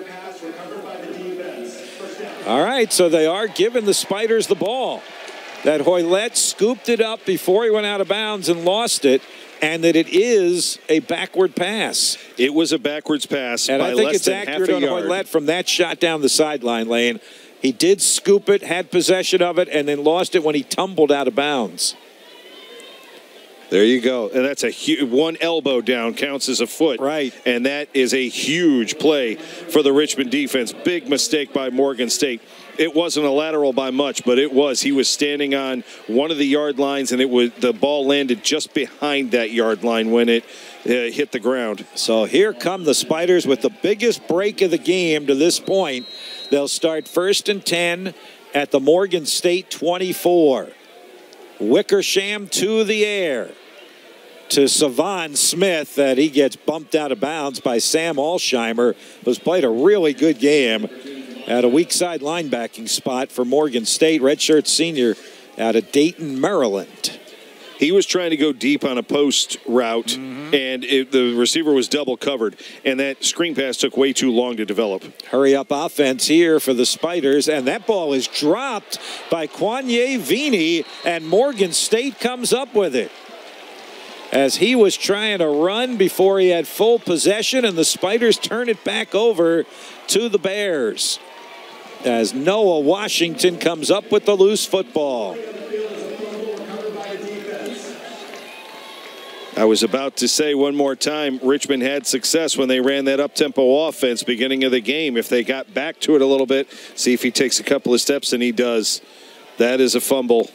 [SPEAKER 1] All right, so they are giving the Spiders the ball. That Hoylett scooped it up before he went out of bounds and lost it, and that it is a backward pass.
[SPEAKER 2] It was a backwards pass
[SPEAKER 1] and
[SPEAKER 2] by
[SPEAKER 1] I think
[SPEAKER 2] less
[SPEAKER 1] it's
[SPEAKER 2] than
[SPEAKER 1] accurate
[SPEAKER 2] half a
[SPEAKER 1] on
[SPEAKER 2] yard.
[SPEAKER 1] Hoylett from that shot down the sideline lane. He did scoop it, had possession of it, and then lost it when he tumbled out of bounds.
[SPEAKER 2] There you go. And that's a one elbow down counts as a foot.
[SPEAKER 1] Right.
[SPEAKER 2] And that is a huge play for the Richmond defense. Big mistake by Morgan State. It wasn't a lateral by much, but it was. He was standing on one of the yard lines, and the ball landed just behind that yard line when it hit the ground.
[SPEAKER 1] So here come the Spiders with the biggest break of the game to this point. They'll start 1st and 10 at the Morgan State 24. Wickersham to the air to Savon Smith, that he gets bumped out of bounds by Sam Alsheimer, who's played a really good game at a weak side linebacking spot for Morgan State, redshirt senior out of Dayton, Maryland.
[SPEAKER 2] He was trying to go deep on a post route, and the receiver was double covered, and that screen pass took way too long to develop.
[SPEAKER 1] Hurry up offense here for the Spiders, and that ball is dropped by Kwanye Vini, and Morgan State comes up with it. As he was trying to run before he had full possession, and the Spiders turn it back over to the Bears. As Noah Washington comes up with the loose football.
[SPEAKER 2] I was about to say one more time, Richmond had success when they ran that up-tempo offense beginning of the game. If they got back to it a little bit, see if he takes a couple of steps, and he does. That is a fumble.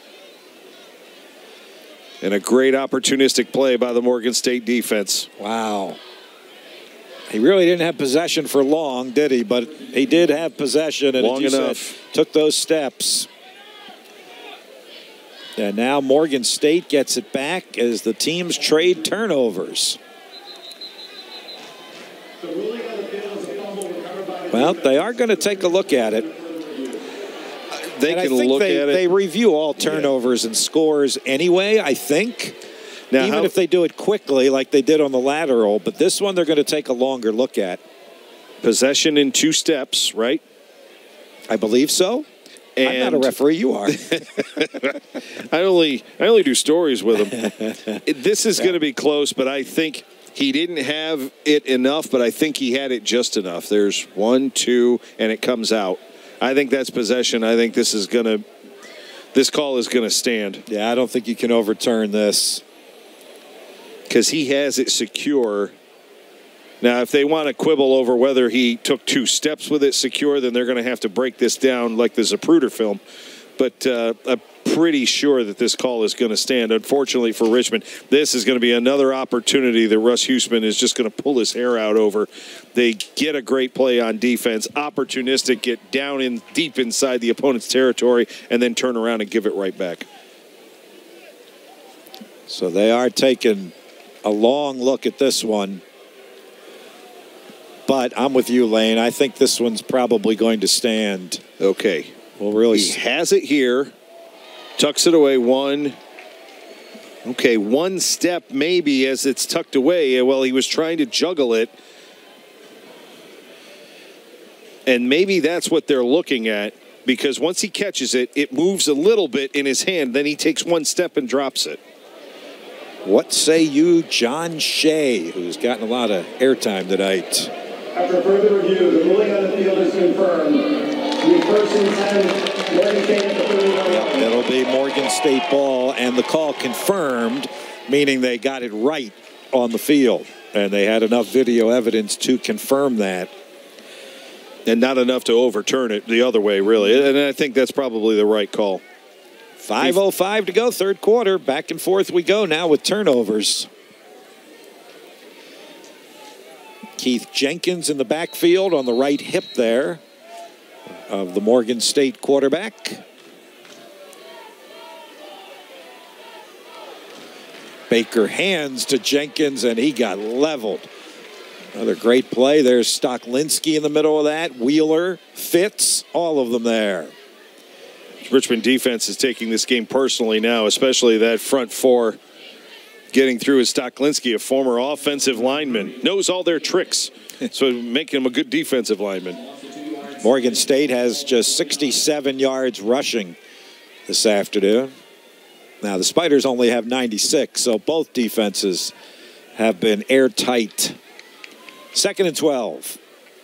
[SPEAKER 2] And a great opportunistic play by the Morgan State defense.
[SPEAKER 1] Wow. He really didn't have possession for long, did he? But he did have possession, and
[SPEAKER 2] long enough.
[SPEAKER 1] Took those steps. And now Morgan State gets it back as the teams trade turnovers. Well, they are going to take a look at it.
[SPEAKER 2] They can look at it.
[SPEAKER 1] They review all turnovers and scores anyway, I think. Now, even if they do it quickly like they did on the lateral. But this one they're going to take a longer look at.
[SPEAKER 2] Possession in 2 steps, right?
[SPEAKER 1] I believe so.
[SPEAKER 2] And
[SPEAKER 1] I'm not a referee. You are.
[SPEAKER 2] I only do stories with him. This is going to be close, but I think he didn't have it enough, but I think he had it just enough. There's 1, 2, and it comes out. I think that's possession. I think this call is going to stand.
[SPEAKER 1] Yeah, I don't think you can overturn this.
[SPEAKER 2] Because he has it secure. Now, if they want to quibble over whether he took 2 steps with it secure, then they're going to have to break this down like the Zapruder film. But I'm pretty sure that this call is going to stand. Unfortunately for Richmond, this is going to be another opportunity that Russ Huesman is just going to pull his hair out over. They get a great play on defense, opportunistic, get down in deep inside the opponent's territory, and then turn around and give it right back.
[SPEAKER 1] So they are taking a long look at this one. But I'm with you, Lane. I think this one's probably going to stand.
[SPEAKER 2] Okay.
[SPEAKER 1] We'll really
[SPEAKER 2] He has it here. Tucks it away. One step maybe as it's tucked away. Well, he was trying to juggle it. And maybe that's what they're looking at, because once he catches it, it moves a little bit in his hand. Then he takes 1 step and drops it.
[SPEAKER 1] What say you, John Shea, who's gotten a lot of airtime tonight?
[SPEAKER 10] After further review, the ruling on the field is confirmed. The first and 10, Morgan State at the 39.
[SPEAKER 1] It'll be Morgan State ball, and the call confirmed, meaning they got it right on the field. And they had enough video evidence to confirm that.
[SPEAKER 2] And not enough to overturn it the other way, really. And I think that's probably the right call.
[SPEAKER 1] 5:05 to go, third quarter. Back and forth we go now with turnovers. Keith Jenkins in the backfield on the right hip there of the Morgan State quarterback. Baker hands to Jenkins, and he got leveled. Another great play. There's Stocklinski in the middle of that. Wheeler, Fitz, all of them there.
[SPEAKER 2] Richmond defense is taking this game personally now, especially that front four. Getting through is Stocklinski, a former offensive lineman. Knows all their tricks, so making him a good defensive lineman.
[SPEAKER 1] Morgan State has just 67 yards rushing this afternoon. Now, the Spiders only have 96, so both defenses have been airtight. 2nd and 12.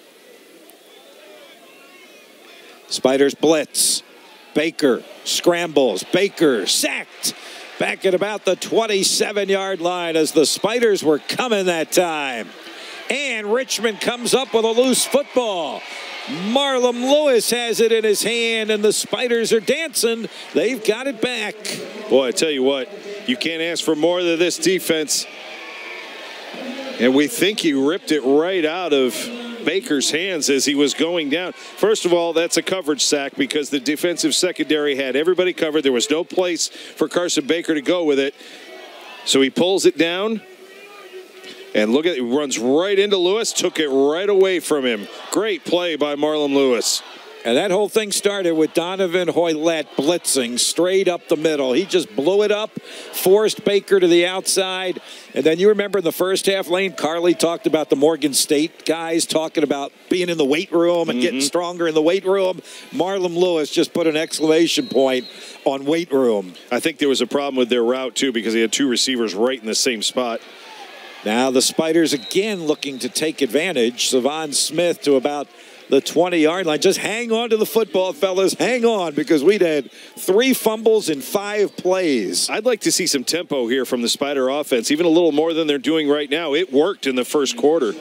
[SPEAKER 1] Spiders blitz. Baker scrambles. Baker sacked back at about the 27-yard line as the Spiders were coming that time. And Richmond comes up with a loose football. Marlon Lewis has it in his hand, and the Spiders are dancing. They've got it back.
[SPEAKER 2] Boy, I tell you what, you can't ask for more than this defense. And we think he ripped it right out of Baker's hands as he was going down. First of all, that's a coverage sack because the defensive secondary had everybody covered. There was no place for Carson Baker to go with it. So he pulls it down. And look at it, runs right into Lewis, took it right away from him. Great play by Marlon Lewis.
[SPEAKER 1] And that whole thing started with Donovan Hoylett blitzing straight up the middle. He just blew it up, forced Baker to the outside. And then you remember in the first half, Lane Carley talked about the Morgan State guys talking about being in the weight room and getting stronger in the weight room. Marlon Lewis just put an exclamation point on weight room.
[SPEAKER 2] I think there was a problem with their route, too, because he had two receivers right in the same spot.
[SPEAKER 1] Now the Spiders again looking to take advantage. Savon Smith to about the 20-yard line. Just hang on to the football, fellas. Hang on, because we'd had 3 fumbles in 5 plays.
[SPEAKER 2] I'd like to see some tempo here from the Spider offense, even a little more than they're doing right now. It worked in the first quarter.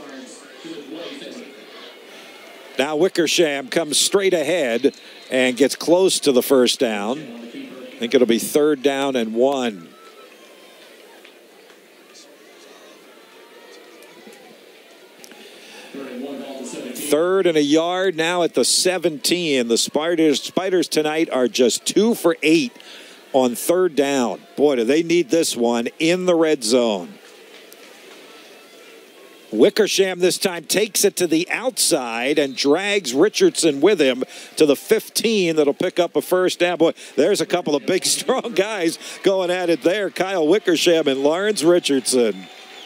[SPEAKER 1] Now Wickersham comes straight ahead and gets close to the first down. I think it'll be 3rd down and 1. Third and a yard now at the 17. The Spiders tonight are just 2 for 8 on 3rd down. Boy, do they need this one in the red zone. Wickersham this time takes it to the outside and drags Richardson with him to the 15. That'll pick up a first down. Boy, there's a couple of big, strong guys going at it there. Kyle Wickersham and Lawrence Richardson.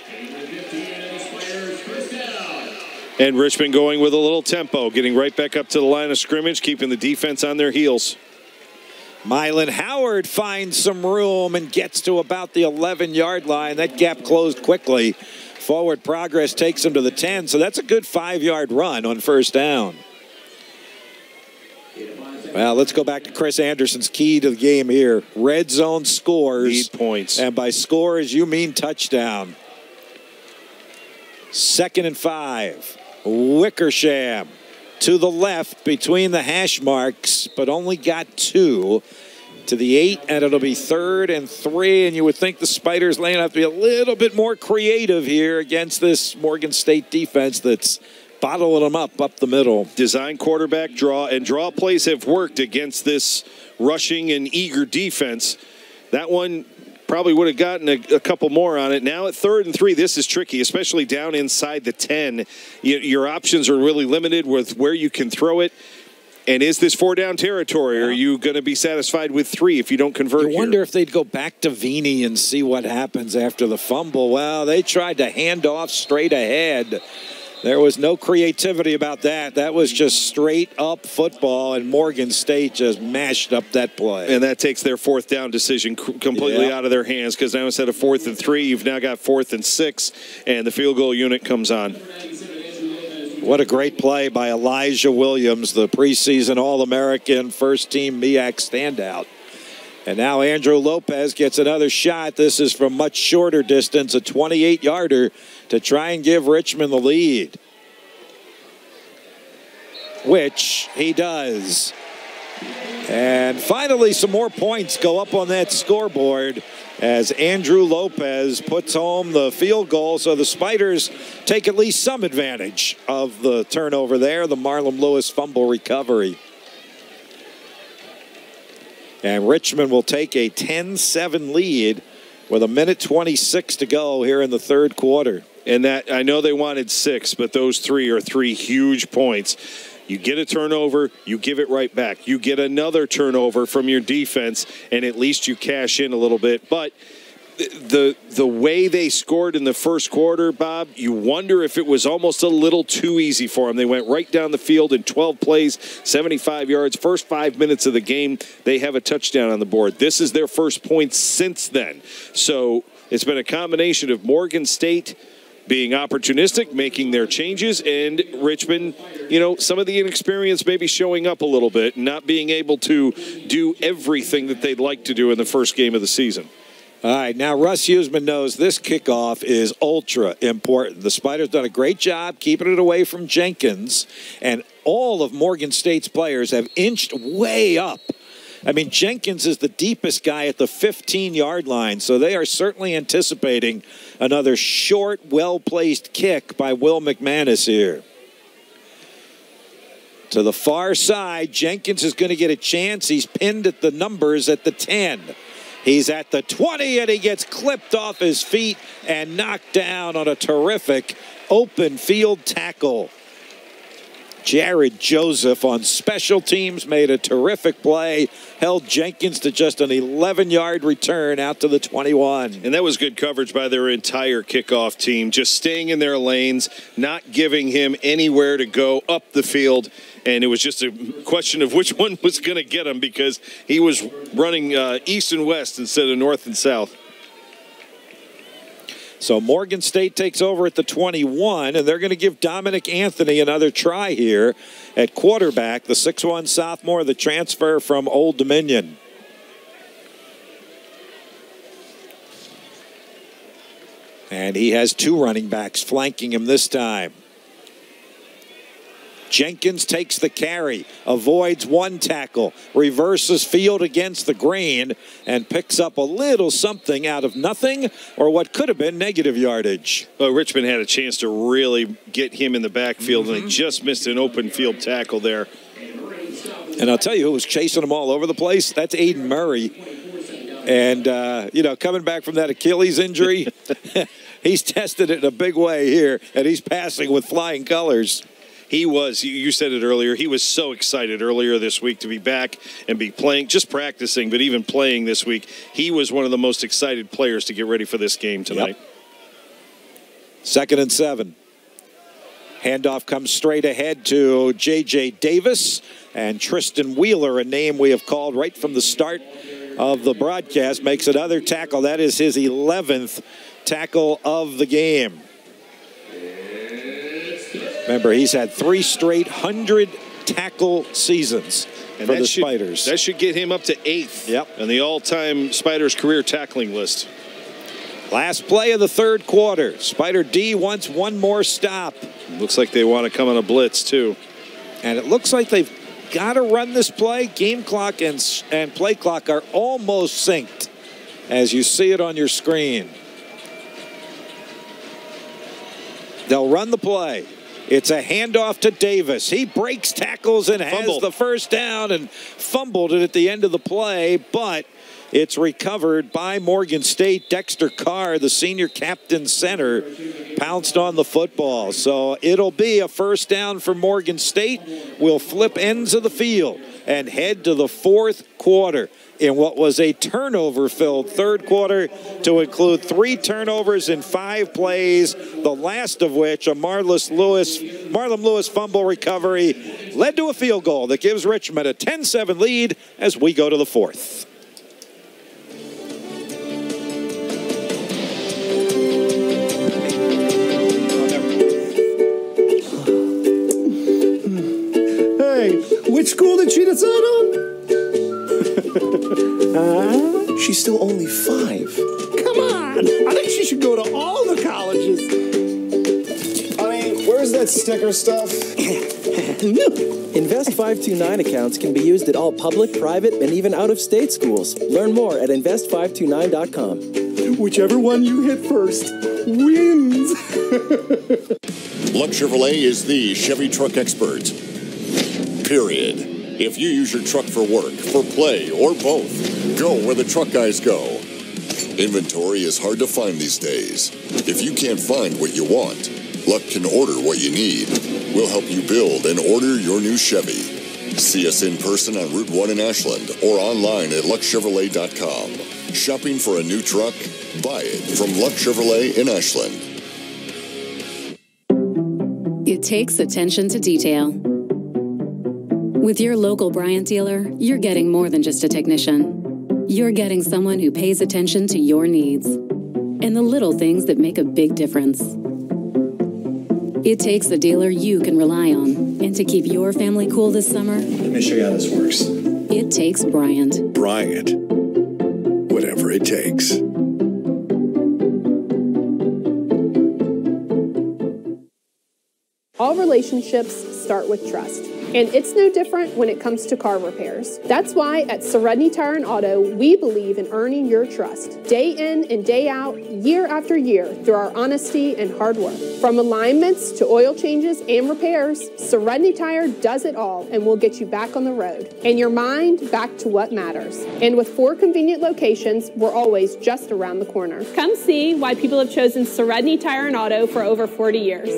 [SPEAKER 2] And Richmond going with a little tempo, getting right back up to the line of scrimmage, keeping the defense on their heels.
[SPEAKER 1] Mylan Howard finds some room and gets to about the 11-yard line. That gap closed quickly. Forward progress takes him to the 10, so that's a good 5-yard run on first down. Well, let's go back to Chris Anderson's key to the game here. Red zone scores.
[SPEAKER 2] Need points.
[SPEAKER 1] And by scores, you mean touchdown. 2nd and 5. Wickersham to the left between the hash marks, but only got 2 to the 8, and it'll be 3rd and 3. And you would think the Spiders Lane have to be a little bit more creative here against this Morgan State defense that's bottling them up the middle.
[SPEAKER 2] Design quarterback draw, and draw plays have worked against this rushing and eager defense. That one probably would have gotten a couple more on it. Now at 3rd and 3, this is tricky, especially down inside the 10. Your options are really limited with where you can throw it. And is this 4-down territory? Or are you going to be satisfied with 3 if you don't convert?
[SPEAKER 1] I wonder if they'd go back to Vini and see what happens after the fumble. Well, they tried to hand off straight ahead. There was no creativity about that. That was just straight up football, and Morgan State just mashed up that play.
[SPEAKER 2] And that takes their 4th down decision completely out of their hands, because now instead of 4th and 3, you've now got 4th and 6, and the field goal unit comes on.
[SPEAKER 1] What a great play by Elijah Williams, the preseason All-American, first-team MEAC standout. And now Andrew Lopez gets another shot. This is from much shorter distance, a 28-yarder, to try and give Richmond the lead, which he does. And finally, some more points go up on that scoreboard as Andrew Lopez puts home the field goal. So the Spiders take at least some advantage of the turnover there, the Marlon Lewis fumble recovery. And Richmond will take a 10-7 lead with 1:26 to go here in the third quarter.
[SPEAKER 2] And that, I know they wanted 6, but those 3 are 3 huge points. You get a turnover, you give it right back. You get another turnover from your defense, and at least you cash in a little bit. But the way they scored in the first quarter, Bob, you wonder if it was almost a little too easy for them. They went right down the field in 12 plays, 75 yards. First 5 minutes of the game, they have a touchdown on the board. This is their first point since then. So it's been a combination of Morgan State being opportunistic, making their changes, and Richmond, some of the inexperience maybe showing up a little bit and not being able to do everything that they'd like to do in the first game of the season.
[SPEAKER 1] All right, now Russ Huesman knows this kickoff is ultra important. The Spiders done a great job keeping it away from Jenkins, and all of Morgan State's players have inched way up. I mean, Jenkins is the deepest guy at the 15-yard line, so they are certainly anticipating another short, well-placed kick by Will McManus here. To the far side, Jenkins is going to get a chance. He's pinned at the numbers at the 10. He's at the 20, and he gets clipped off his feet and knocked down on a terrific open field tackle. Jared Joseph on special teams made a terrific play, held Jenkins to just an 11-yard return out to the 21.
[SPEAKER 2] And that was good coverage by their entire kickoff team, just staying in their lanes, not giving him anywhere to go up the field. And it was just a question of which one was going to get him because he was running east and west instead of north and south.
[SPEAKER 1] So Morgan State takes over at the 21, and they're going to give Dominic Anthony another try here at quarterback, the 6'1 sophomore, the transfer from Old Dominion. And he has 2 running backs flanking him this time. Jenkins takes the carry, avoids 1 tackle, reverses field against the grain, and picks up a little something out of nothing or what could have been negative yardage.
[SPEAKER 2] Well, Richmond had a chance to really get him in the backfield, and they just missed an open field tackle there.
[SPEAKER 1] And I'll tell you who was chasing them all over the place. That's Aiden Murray. And, coming back from that Achilles injury, he's tested it in a big way here, and he's passing with flying colors.
[SPEAKER 2] He was, you said it earlier, he was so excited earlier this week to be back and be playing, just practicing, but even playing this week. He was one of the most excited players to get ready for this game tonight.
[SPEAKER 1] Yep. 2nd and 7. Handoff comes straight ahead to J.J. Davis and Tristan Wheeler, a name we have called right from the start of the broadcast, makes another tackle. That is his 11th tackle of the game. Remember, he's had 3 straight 100-tackle seasons for the Spiders.
[SPEAKER 2] That should get him up to 8th on the all-time Spiders career tackling list.
[SPEAKER 1] Last play of the third quarter. Spider D wants one more stop.
[SPEAKER 2] Looks like they want to come on a blitz, too.
[SPEAKER 1] And it looks like they've got to run this play. Game clock and play clock are almost synced as you see it on your screen. They'll run the play. It's a handoff to Davis. He breaks tackles and has the first down and fumbled it at the end of the play, but it's recovered by Morgan State. Dexter Carr, the senior captain center, pounced on the football. So it'll be a first down for Morgan State. We'll flip ends of the field and head to the fourth quarter in what was a turnover-filled third quarter to include 3 turnovers in 5 plays, the last of which, a Marlon Lewis fumble recovery, led to a field goal that gives Richmond a 10-7 lead as we go to the fourth.
[SPEAKER 11] Hey, which school did she decide on? She's still only 5. Come on! I think she should go to all the colleges.
[SPEAKER 4] Honey, where's that sticker stuff?
[SPEAKER 21] Invest 529 accounts can be used at all public, private, and even out-of-state schools. Learn more at invest529.com.
[SPEAKER 13] Whichever one you hit first wins.
[SPEAKER 14] Luck Chevrolet is the Chevy truck expert. Period. If you use your truck for work, for play, or both, go where the truck guys go. Inventory is hard to find these days. If you can't find what you want, Luck can order what you need. We'll help you build and order your new Chevy. See us in person on Route 1 in Ashland or online at luckchevrolet.com. Shopping for a new truck? Buy it from Luck Chevrolet in Ashland.
[SPEAKER 16] It takes attention to detail. With your local Bryant dealer, you're getting more than just a technician. You're getting someone who pays attention to your needs and the little things that make a big difference. It takes a dealer you can rely on. And to keep your family cool this summer,
[SPEAKER 17] let me show you how this works.
[SPEAKER 16] It takes Bryant.
[SPEAKER 17] Bryant. Whatever it takes.
[SPEAKER 5] All relationships start with trust. And it's no different when it comes to car repairs. That's why at Serenity Tire and Auto, we believe in earning your trust. Day in and day out, year after year, through our honesty and hard work. From alignments to oil changes and repairs, Serenity Tire does it all and will get you back on the road. And your mind back to what matters. And with 4 convenient locations, we're always just around the corner.
[SPEAKER 18] Come see why people have chosen Serenity Tire and Auto for over 40 years.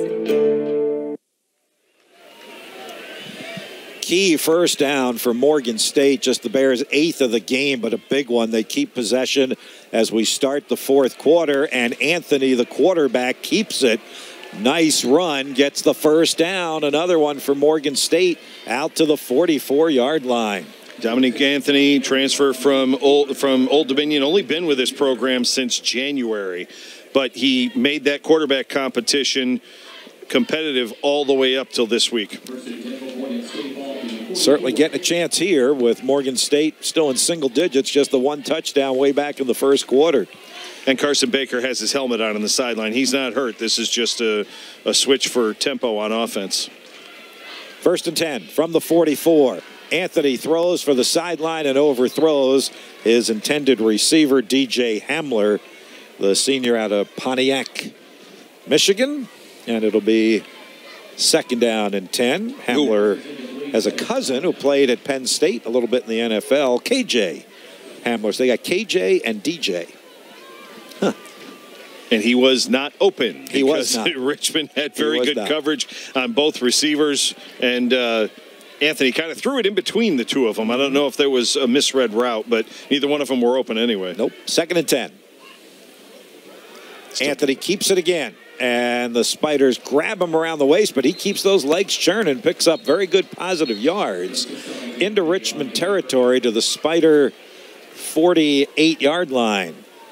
[SPEAKER 1] Key first down for Morgan State, just the Bears' 8th of the game, but a big one. They keep possession as we start the fourth quarter, and Anthony, the quarterback, keeps it. Nice run, gets the first down. Another one for Morgan State out to the 44-yard line.
[SPEAKER 2] Dominic Anthony, transfer from Old Dominion, only been with this program since January, but he made that quarterback competition competitive all the way up till this week.
[SPEAKER 1] Certainly getting a chance here with Morgan State still in single digits, just the one touchdown way back in the first quarter.
[SPEAKER 2] And Carson Baker has his helmet on the sideline. He's not hurt. This is just a switch for tempo on offense.
[SPEAKER 1] 1st and 10 from the 44. Anthony throws for the sideline and overthrows his intended receiver, DJ Hamler, the senior out of Pontiac, Michigan. And it'll be 2nd down and 10. Hamler has a cousin who played at Penn State a little bit in the NFL, KJ Hamler. So they got KJ and DJ.
[SPEAKER 2] Huh. And he was not open.
[SPEAKER 1] He was not.
[SPEAKER 2] Richmond had very good coverage on both receivers. And Anthony kind of threw it in between the two of them. I don't know if there was a misread route, but neither one of them were open anyway.
[SPEAKER 1] Nope. 2nd and 10. Anthony keeps it again. And the Spiders grab him around the waist, but he keeps those legs churning, picks up very good positive yards into Richmond territory to the Spider 48-yard line.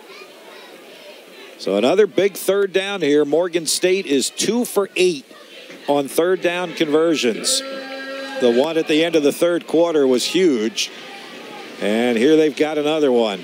[SPEAKER 1] So another big 3rd down here. Morgan State is 2 for 8 on 3rd down conversions. The one at the end of the 3rd quarter was huge. And here they've got another one.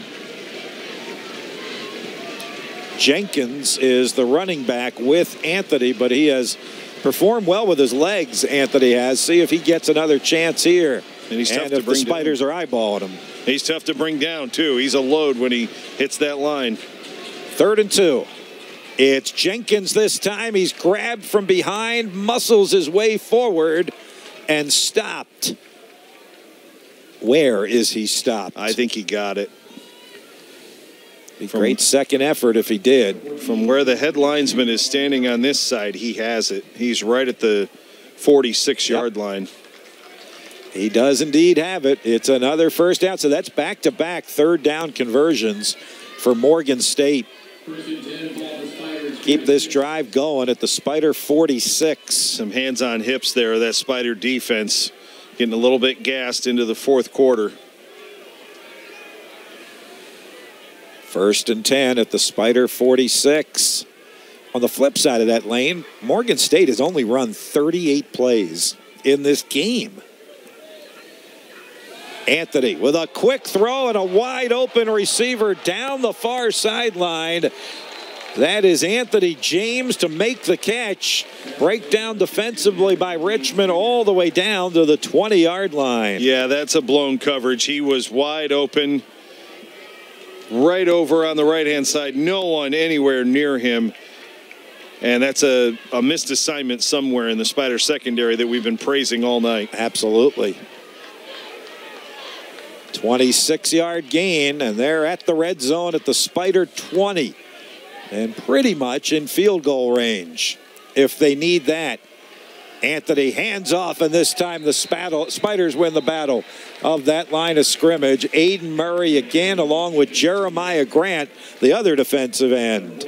[SPEAKER 1] Jenkins is the running back with Anthony, but he has performed well with his legs, Anthony has. See if he gets another chance here.
[SPEAKER 2] And he's tough to bring
[SPEAKER 1] the Spiders are eyeballing him.
[SPEAKER 2] He's tough to bring down, too. He's a load when he hits that line.
[SPEAKER 1] 3rd and 2. It's Jenkins this time. He's grabbed from behind, muscles his way forward, and stopped. Where is he stopped?
[SPEAKER 2] I think he got it.
[SPEAKER 1] Great second effort if he did.
[SPEAKER 2] From where the head linesman is standing on this side, he has it. He's right at the 46-yard line.
[SPEAKER 1] He does indeed have it. It's another first down. So that's back-to-back 3rd down conversions for Morgan State. Keep this drive going at the Spider 46.
[SPEAKER 2] Some hands on hips there. That Spider defense getting a little bit gassed into the 4th quarter.
[SPEAKER 1] 1st and 10 at the Spider 46. On the flip side of that lane, Morgan State has only run 38 plays in this game. Anthony with a quick throw and a wide open receiver down the far sideline. That is Anthony James to make the catch. Breakdown defensively by Richmond all the way down to the 20-yard line.
[SPEAKER 2] Yeah, that's a blown coverage. He was wide open, right over on the right-hand side. No one anywhere near him. And that's a missed assignment somewhere in the Spider secondary that we've been praising all night.
[SPEAKER 1] Absolutely. 26-yard gain, and they're at the red zone at the Spider 20. And pretty much in field goal range if they need that. Anthony hands off, and this time the Spiders win the battle of that line of scrimmage. Aiden Murray again along with Jeremiah Grant, the other defensive end.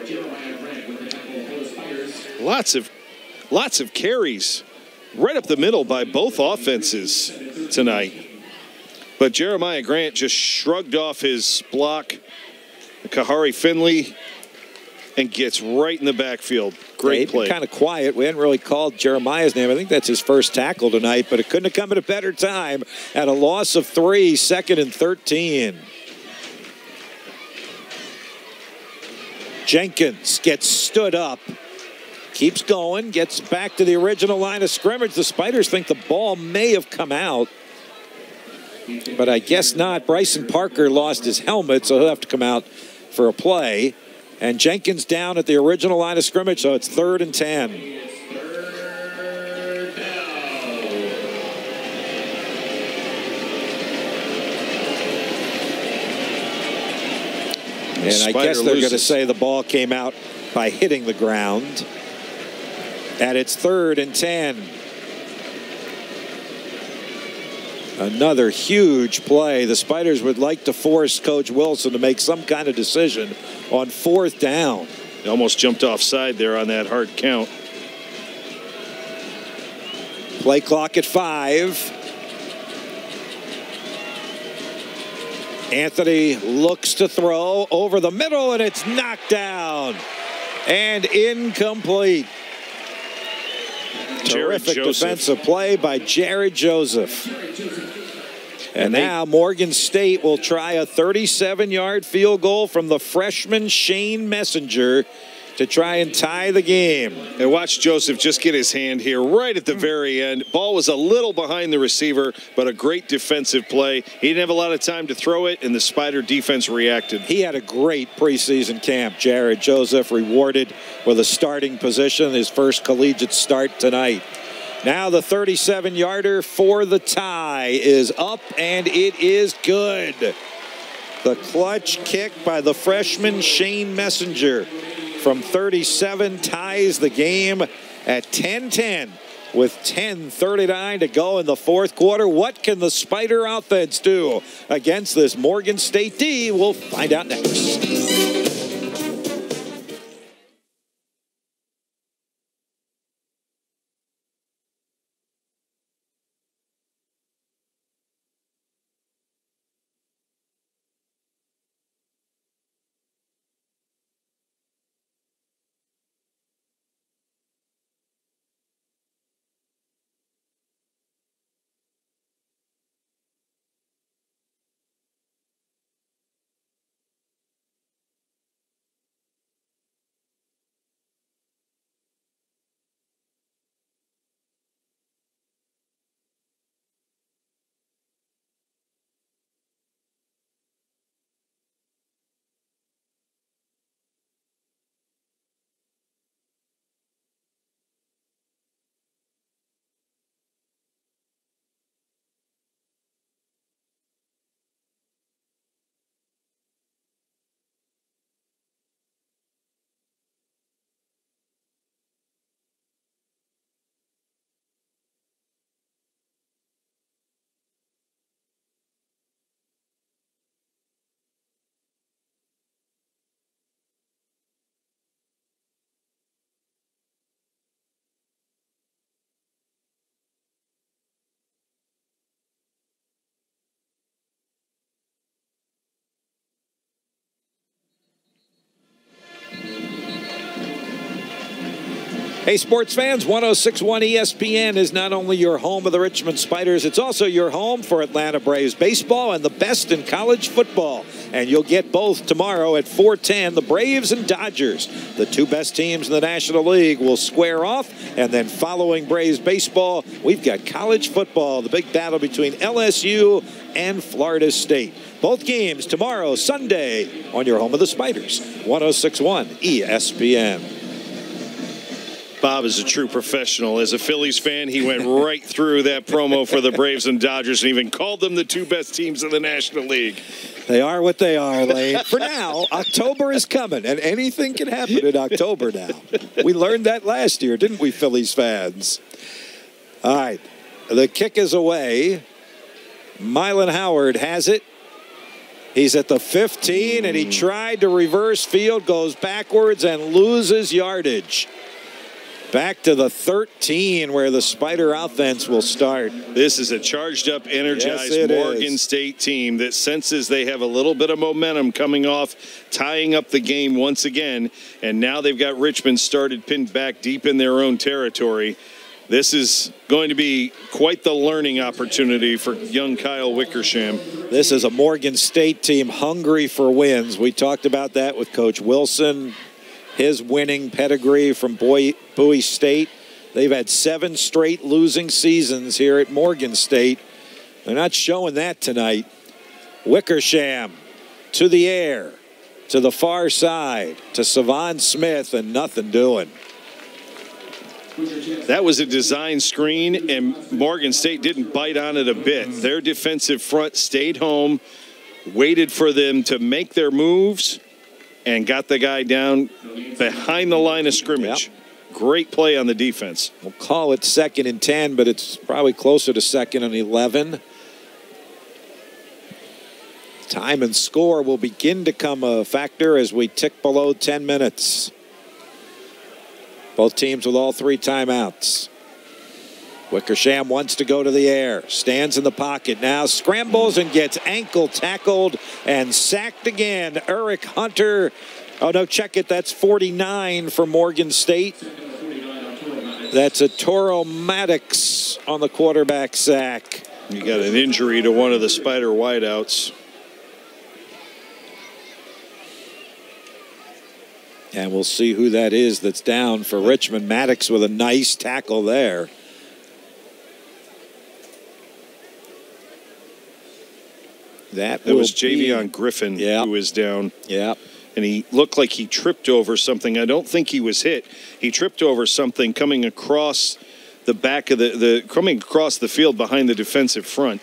[SPEAKER 2] Lots of carries right up the middle by both offenses tonight. But Jeremiah Grant just shrugged off his block. Kahari Finley and gets right in the backfield. Great play.
[SPEAKER 1] Kind of quiet. We hadn't really called Jeremiah's name. I think that's his first tackle tonight, but it couldn't have come at a better time. At a loss of 3, 2nd and 13. Jenkins gets stood up. Keeps going. Gets back to the original line of scrimmage. The Spiders think the ball may have come out, but I guess not. Bryson Parker lost his helmet, so he'll have to come out for a play. And Jenkins down at the original line of scrimmage, so it's 3rd and 10. And I guess they're going to say the ball came out by hitting the ground. And it's 3rd and 10. Another huge play. The Spiders would like to force Coach Wilson to make some kind of decision on 4th down.
[SPEAKER 2] He almost jumped offside there on that hard count.
[SPEAKER 1] Play clock at 5. Anthony looks to throw over the middle, and it's knocked down and incomplete. Terrific defensive play by Jared Joseph. And now Morgan State will try a 37-yard field goal from the freshman Shane Messenger to try and tie the game.
[SPEAKER 2] And watch Joseph just get his hand here right at the very end. Ball was a little behind the receiver, but a great defensive play. He didn't have a lot of time to throw it, and the Spider defense reacted.
[SPEAKER 1] He had a great preseason camp. Jared Joseph rewarded with a starting position, his first collegiate start tonight. Now the 37-yarder for the tie is up, and it is good. The clutch kick by the freshman Shane Messenger from 37 ties the game at 10-10 with 10:39 to go in the 4th quarter. What can the Spider offense do against this Morgan State D? We'll find out next. Hey, sports fans, 106.1 ESPN is not only your home of the Richmond Spiders, it's also your home for Atlanta Braves baseball and the best in college football. and you'll get both tomorrow at 4:10. The Braves and Dodgers, the two best teams in the National League, will square off. And then following Braves baseball, we've got college football, the big battle between LSU and Florida State. Both games tomorrow, Sunday, on your home of the Spiders, 106.1 ESPN.
[SPEAKER 2] Bob is a true professional. As a Phillies fan, he went right through that promo for the Braves and Dodgers and even called them the two best teams in the National League.
[SPEAKER 1] They are what they are, Lane. For now, October is coming, and anything can happen in October now. We learned that last year, didn't we, Phillies fans? All right, the kick is away. Mylon Howard has it. He's at the 15, and he tried to reverse field, goes backwards, and loses yardage. Back to the 13 where the Spider offense will start.
[SPEAKER 2] This is a charged up, energized Morgan State team that senses they have a little bit of momentum coming off, tying up the game once again. And now they've got Richmond started pinned back deep in their own territory. This is going to be quite the learning opportunity for young Kyle Wickersham.
[SPEAKER 1] This is a Morgan State team hungry for wins. We talked about that with Coach Wilson. His winning pedigree from Bowie State. They've had 7 straight losing seasons here at Morgan State. They're not showing that tonight. Wickersham to the air, to the far side, to Savon Smith, and nothing doing.
[SPEAKER 2] That was a design screen, and Morgan State didn't bite on it a bit. Their defensive front stayed home, waited for them to make their moves, and got the guy down behind the line of scrimmage. Yep. Great play on the defense.
[SPEAKER 1] We'll call it 2nd and 10, but it's probably closer to 2nd and 11. Time and score will begin to come a factor as we tick below 10 minutes. Both teams with all 3 timeouts. Wickersham wants to go to the air, stands in the pocket now, scrambles and gets ankle tackled and sacked again. Eric Hunter, oh no, check it, that's 49 for Morgan State. That's a Toro Maddox on the quarterback sack.
[SPEAKER 2] You got an injury to one of the Spider wideouts.
[SPEAKER 1] And we'll see who that is that's down for Richmond. Maddox with a nice tackle there. That
[SPEAKER 2] was Javion Griffin who was down.
[SPEAKER 1] Yeah.
[SPEAKER 2] And he looked like he tripped over something. I don't think he was hit. He tripped over something coming across the back of coming across the field behind the defensive front.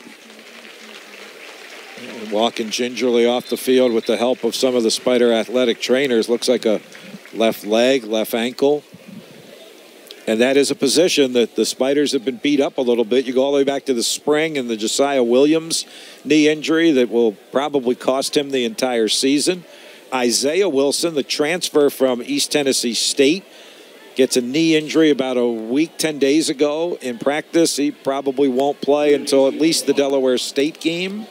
[SPEAKER 1] And walking gingerly off the field with the help of some of the Spider athletic trainers. Looks like a left leg, left ankle. And that is a position that the Spiders have been beat up a little bit. You go all the way back to the spring and the Josiah Williams knee injury that will probably cost him the entire season. Isaiah Wilson, the transfer from East Tennessee State, gets a knee injury about a week, 10 days ago in practice. He probably won't play until at least the Delaware State game.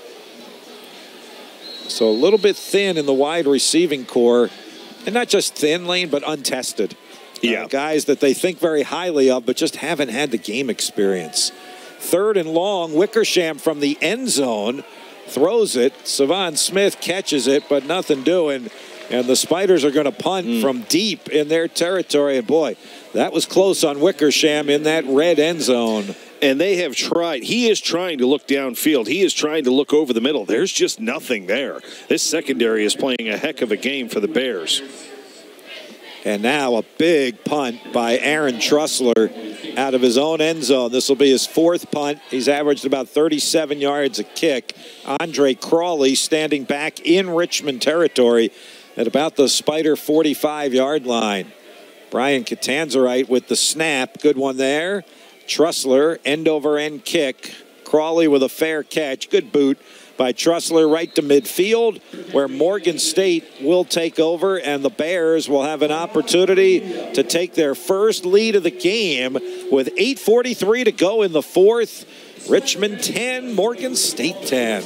[SPEAKER 1] So a little bit thin in the wide receiving core. And not just thin, Lane, but untested.
[SPEAKER 2] Yeah.
[SPEAKER 1] Guys that they think very highly of, but just haven't had the game experience. 3rd and long, Wickersham from the end zone throws it. Savon Smith catches it, but nothing doing. And the Spiders are going to punt from deep in their territory. And boy, that was close on Wickersham in that red end zone.
[SPEAKER 2] And they have tried. He is trying to look downfield. He is trying to look over the middle. There's just nothing there. This secondary is playing a heck of a game for the Bears.
[SPEAKER 1] And now a big punt by Aaron Trussler out of his own end zone. This will be his 4th punt. He's averaged about 37 yards a kick. Andre Crawley standing back in Richmond territory at about the Spider 45-yard line. Brian Catanzarite with the snap. Good one there. Trussler, end-over-end kick. Crawley with a fair catch. Good boot by Trussler right to midfield, where Morgan State will take over, and the Bears will have an opportunity to take their first lead of the game with 8:43 to go in the 4th. Richmond 10, Morgan State 10.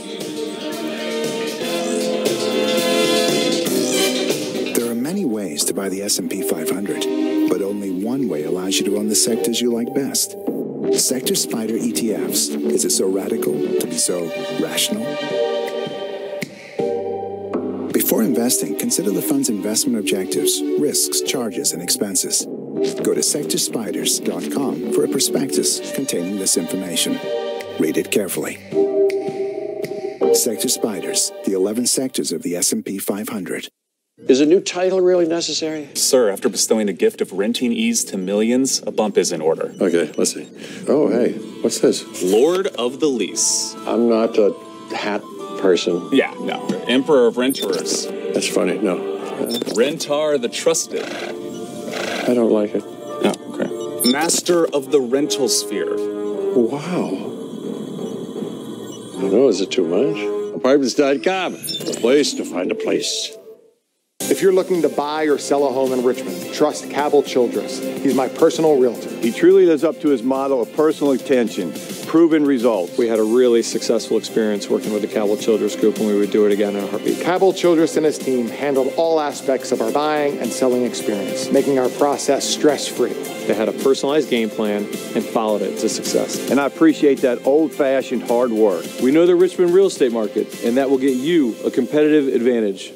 [SPEAKER 12] There are many ways to buy the S&P 500, but only one way allows you to own the sectors you like best. Sector Spider ETFs. Is it so radical to be so rational? Before investing, consider the fund's investment objectives, risks, charges, and expenses. Go to sectorspiders.com for a prospectus containing this information. Read it carefully. Sector Spiders, the 11 sectors of the S&P 500.
[SPEAKER 7] Is a new title really necessary?
[SPEAKER 8] Sir, after bestowing the gift of renting ease to millions, a bump is in order.
[SPEAKER 7] Okay, let's see. Oh, hey, what's this?
[SPEAKER 8] Lord of the Lease.
[SPEAKER 7] I'm not a hat person.
[SPEAKER 8] Yeah, no. Emperor of Renters.
[SPEAKER 7] That's funny, no.
[SPEAKER 8] Rentar the Trusted.
[SPEAKER 7] I don't like it.
[SPEAKER 8] Oh, okay. Master of the Rental Sphere.
[SPEAKER 7] Wow. I don't know, is it too much? Apartments.com, a place to find a place.
[SPEAKER 4] If you're looking to buy or sell a home in Richmond, trust Cabell Childress. He's my personal realtor.
[SPEAKER 15] He truly lives up to his motto of personal attention, proven results.
[SPEAKER 23] We had a really successful experience working with the Cabell Childress Group, and we would do it again in a heartbeat.
[SPEAKER 4] Cabell Childress and his team handled all aspects of our buying and selling experience, making our process stress-free.
[SPEAKER 23] They had a personalized game plan and followed it to success.
[SPEAKER 15] And I appreciate that old-fashioned hard work.
[SPEAKER 6] We know the Richmond real estate market, and that will get you a competitive advantage.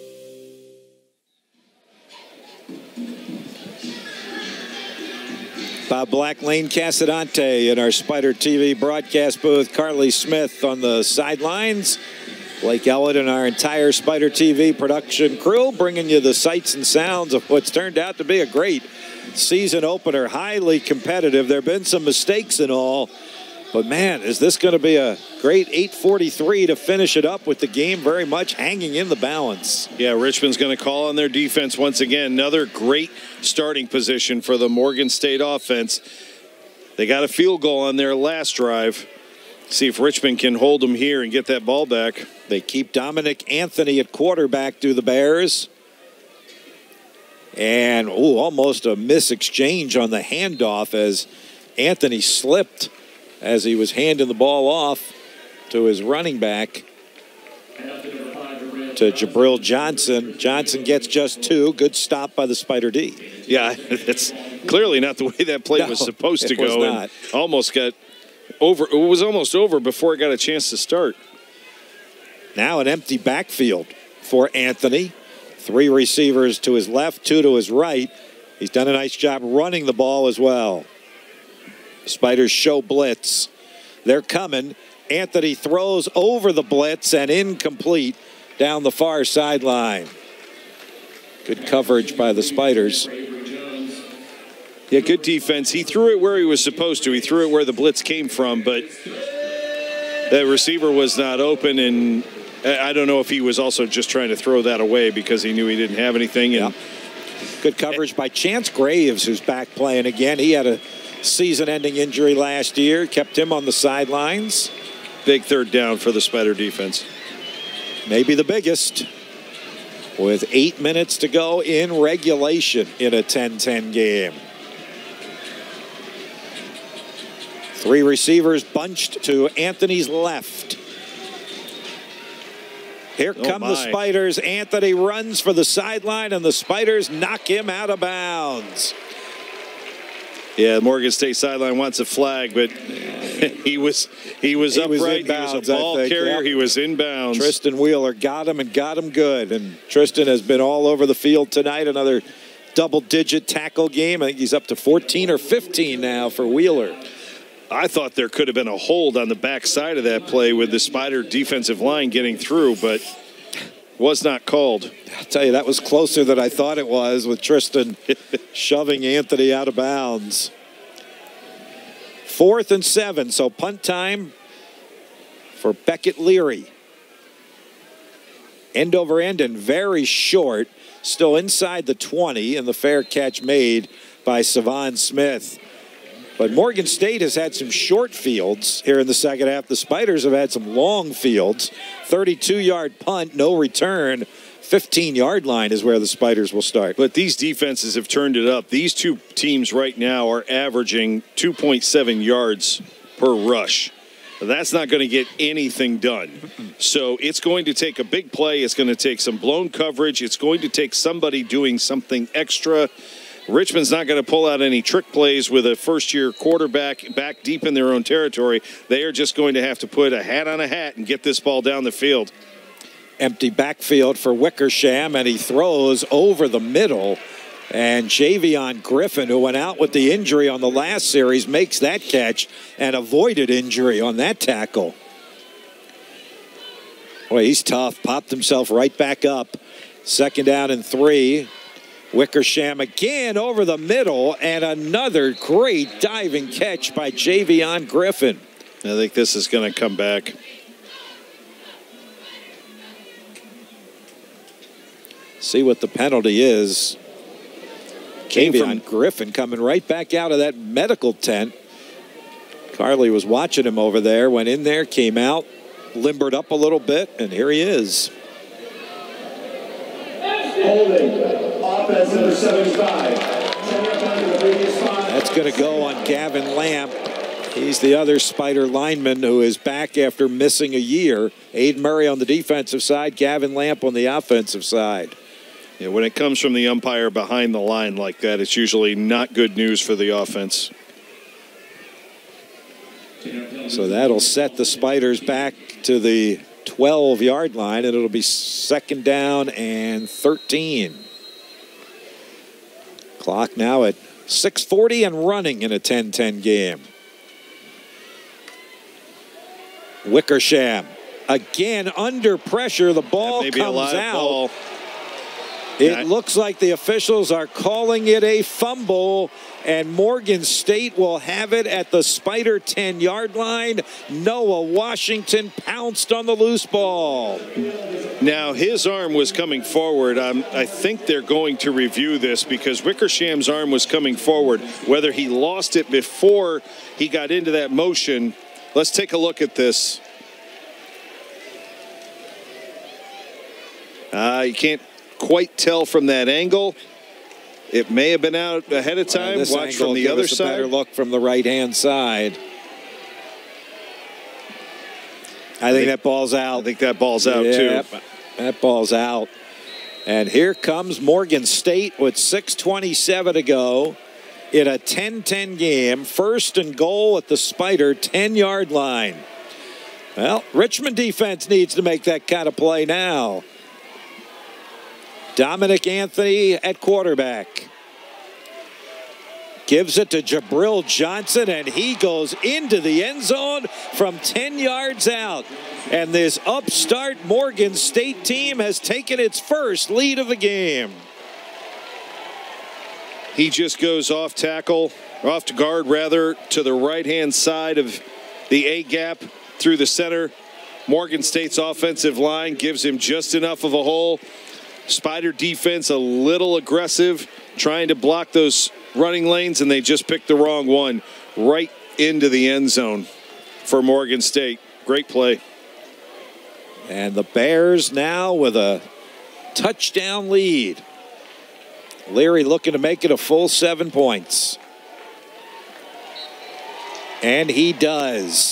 [SPEAKER 1] Bob Black, Lane Casadante in our Spider TV broadcast booth. Carly Smith on the sidelines. Blake Elliott and our entire Spider TV production crew bringing you the sights and sounds of what's turned out to be a great season opener. Highly competitive. There have been some mistakes and all. But, man, is this going to be a great 8:43 to finish it up with the game very much hanging in the balance.
[SPEAKER 2] Yeah, Richmond's going to call on their defense once again. Another great starting position for the Morgan State offense. They got a field goal on their last drive. See if Richmond can hold them here and get that ball back.
[SPEAKER 1] They keep Dominic Anthony at quarterback, do the Bears. And, almost a mis-exchange on the handoff as Anthony slipped as he was handing the ball off to his running back, to Jabril Johnson. Johnson gets just 2. Good stop by the Spider D.
[SPEAKER 2] Yeah, it's clearly not the way that play was supposed to go.
[SPEAKER 1] Not.
[SPEAKER 2] And almost got over. It was almost over before it got a chance to start.
[SPEAKER 1] Now an empty backfield for Anthony. 3 receivers to his left, 2 to his right. He's done a nice job running the ball as well. Spiders show blitz. They're coming. Anthony throws over the blitz and incomplete down the far sideline. Good coverage by the Spiders.
[SPEAKER 2] Yeah, good defense. He threw it where he was supposed to. He threw it where the blitz came from, but that receiver was not open, and I don't know if he was also just trying to throw that away because he knew he didn't have anything. And
[SPEAKER 1] good coverage by Chance Graves, who's back playing again. He had a season-ending injury last year, kept him on the sidelines.
[SPEAKER 2] Big third down for the Spider defense.
[SPEAKER 1] Maybe the biggest, with 8 minutes to go in regulation in a 10-10 game. 3 receivers bunched to Anthony's left. Here come the Spiders. Anthony runs for the sideline, and the Spiders knock him out of bounds.
[SPEAKER 2] Yeah, Morgan State sideline wants a flag, but he was upright. He was a ball carrier. Yep. He was inbounds.
[SPEAKER 1] Tristan Wheeler got him and got him good. And Tristan has been all over the field tonight. Another double-digit tackle game. I think he's up to 14 or 15 now for Wheeler.
[SPEAKER 2] I thought there could have been a hold on the backside of that play with the Spider defensive line getting through, but was not called.
[SPEAKER 1] I'll tell you, that was closer than I thought it was, with Tristan shoving Anthony out of bounds. 4th and 7, so punt time for Beckett Leary. End over end and very short, still inside the 20, and the fair catch made by Savon Smith. But Morgan State has had some short fields here in the second half. The Spiders have had some long fields. 32-yard punt, no return. 15-yard line is where the Spiders will start.
[SPEAKER 2] But these defenses have turned it up. These two teams right now are averaging 2.7 yards per rush. That's not going to get anything done. So it's going to take a big play. It's going to take some blown coverage. It's going to take somebody doing something extra. Richmond's not going to pull out any trick plays with a first-year quarterback back deep in their own territory. They are just going to have to put a hat on a hat and get this ball down the field.
[SPEAKER 1] Empty backfield for Wickersham, and he throws over the middle. And Javion Griffin, who went out with the injury on the last series, makes that catch and avoided injury on that tackle. Boy, he's tough. Popped himself right back up. 2nd down and 3. Wickersham again over the middle, and another great diving catch by Javion Griffin.
[SPEAKER 2] I think this is going to come back.
[SPEAKER 1] See what the penalty is. Javion Griffin coming right back out of that medical tent. Carly was watching him over there, went in there, came out, limbered up a little bit, and here he is.
[SPEAKER 10] Holding, offense number 75.
[SPEAKER 1] That's going to go on Gavin Lamp. He's the other Spider lineman who is back after missing a year. Aiden Murray on the defensive side, Gavin Lamp on the offensive side.
[SPEAKER 2] Yeah, when it comes from the umpire behind the line like that, it's usually not good news for the offense.
[SPEAKER 1] So that'll set the Spiders back to the 12-yard line, and it'll be 2nd down and 13. Clock now at 6:40 and running in a 10-10 game. Wickersham again under pressure. The ball comes out.
[SPEAKER 2] Ball.
[SPEAKER 1] It looks like the officials are calling it a fumble, and Morgan State will have it at the Spider 10-yard line. Noah Washington pounced on the loose ball.
[SPEAKER 2] Now, his arm was coming forward. I think they're going to review this because Wickersham's arm was coming forward. Whether he lost it before he got into that motion, let's take a look at this. You can't quite tell from that angle. It may have been out ahead of time. Watch from the other side.
[SPEAKER 1] A better look from the right-hand side. I think that ball's out.
[SPEAKER 2] I think that ball's out too.
[SPEAKER 1] That ball's out. And here comes Morgan State with 6:27 to go in a 10-10 game. 1st and goal at the Spider 10-yard line. Well, Richmond defense needs to make that kind of play now. Dominic Anthony at quarterback. Gives it to Jabril Johnson, and he goes into the end zone from 10 yards out. And this upstart Morgan State team has taken its first lead of the game.
[SPEAKER 2] He just goes off tackle, off to guard rather, to the right-hand side of the A-gap through the center. Morgan State's offensive line gives him just enough of a hole. Spider defense a little aggressive, trying to block those running lanes, and they just picked the wrong one right into the end zone for Morgan State. Great play.
[SPEAKER 1] And the Bears now with a touchdown lead. Leary looking to make it a full 7 points. And he does.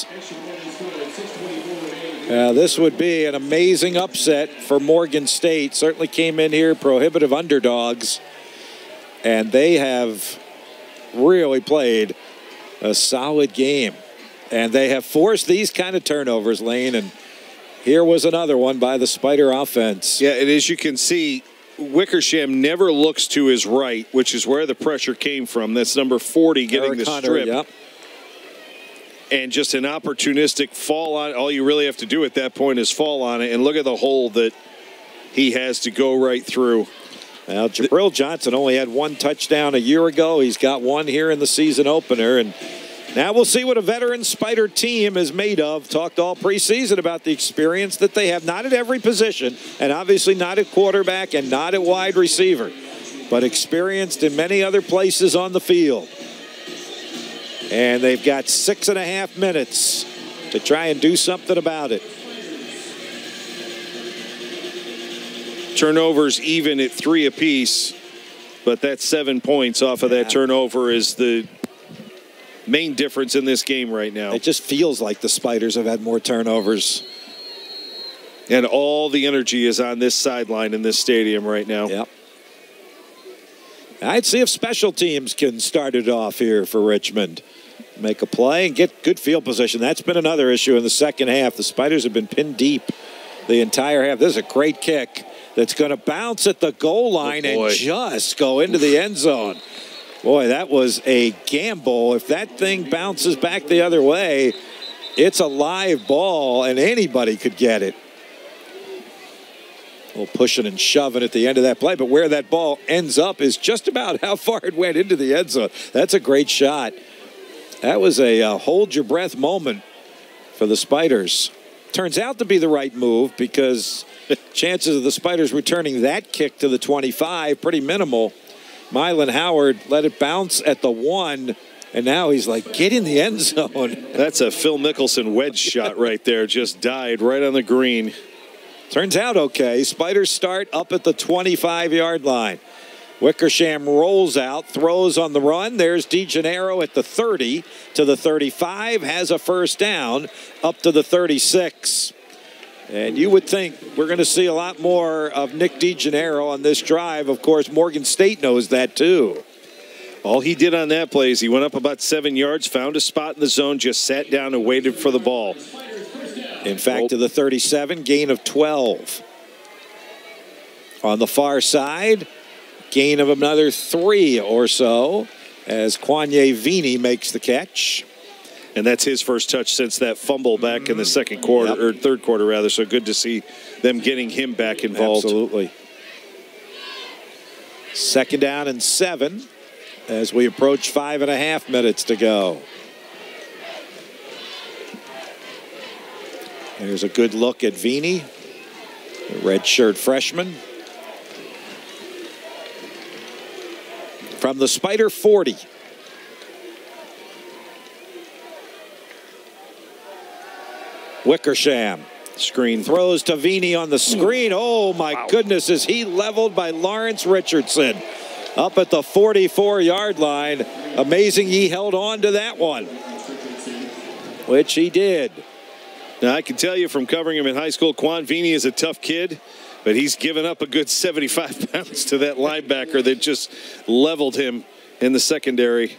[SPEAKER 1] This would be an amazing upset for Morgan State. Certainly came in here prohibitive underdogs. And they have really played a solid game. And they have forced these kind of turnovers, Lane. And here was another one by the Spider offense.
[SPEAKER 2] Yeah, and as you can see, Wickersham never looks to his right, which is where the pressure came from. That's number 40 getting
[SPEAKER 1] Eric
[SPEAKER 2] the
[SPEAKER 1] Hunter,
[SPEAKER 2] strip.
[SPEAKER 1] Yep.
[SPEAKER 2] And just an opportunistic fall on it. All you really have to do at that point is fall on it. And look at the hole that he has to go right through.
[SPEAKER 1] Now, Jabril Johnson only had 1 touchdown a year ago. He's got 1 here in the season opener. And now we'll see what a veteran Spider team is made of. Talked all preseason about the experience that they have, not at every position, and obviously not at quarterback and not at wide receiver, but experienced in many other places on the field. And they've got 6.5 minutes to try and do something about it.
[SPEAKER 2] Turnovers even at 3 apiece, but that 7 points off of that turnover is the main difference in this game right now.
[SPEAKER 1] It just feels like the Spiders have had more turnovers.
[SPEAKER 2] And all the energy is on this sideline in this stadium right now.
[SPEAKER 1] Yep. I'd see if special teams can start it off here for Richmond. Make a play and get good field position. That's been another issue in the second half. The Spiders have been pinned deep the entire half. This is a great kick that's going to bounce at the goal line and just go into the end zone. Boy, that was a gamble. If that thing bounces back the other way, it's a live ball, and anybody could get it. A little pushing and shoving at the end of that play, but where that ball ends up is just about how far it went into the end zone. That's a great shot. That was a hold-your-breath moment for the Spiders. Turns out to be the right move because chances of the Spiders returning that kick to the 25, pretty minimal. Mylon Howard let it bounce at the 1, and now he's like, get in the end zone.
[SPEAKER 2] That's a Phil Mickelson wedge shot right there. Just died right on the green.
[SPEAKER 1] Turns out okay. Spiders start up at the 25-yard line. Wickersham rolls out, throws on the run. There's DeGennaro at the 30 to the 35, has a first down up to the 36. And you would think we're going to see a lot more of Nick DeGennaro on this drive. Of course, Morgan State knows that too.
[SPEAKER 2] All he did on that play is he went up about 7 yards, found a spot in the zone, just sat down and waited for the ball.
[SPEAKER 1] In fact, to the 37, gain of 12. On the far side, gain of another 3 or so as Kwanye Vini makes the catch.
[SPEAKER 2] And that's his first touch since that fumble back in the second quarter, or third quarter rather. So good to see them getting him back involved.
[SPEAKER 1] Absolutely. 2nd down and 7 as we approach 5.5 minutes to go. Here's a good look at Vini, the redshirt freshman. From the Spider 40. Wickersham.
[SPEAKER 2] Screen.
[SPEAKER 1] Throws to Vini on the screen. Oh, my goodness, is he leveled by Lawrence Richardson up at the 44-yard line. Amazing he held on to that one, which he did.
[SPEAKER 2] Now, I can tell you from covering him in high school, Quan Vini is a tough kid, but he's given up a good 75 pounds to that linebacker that just leveled him in the secondary.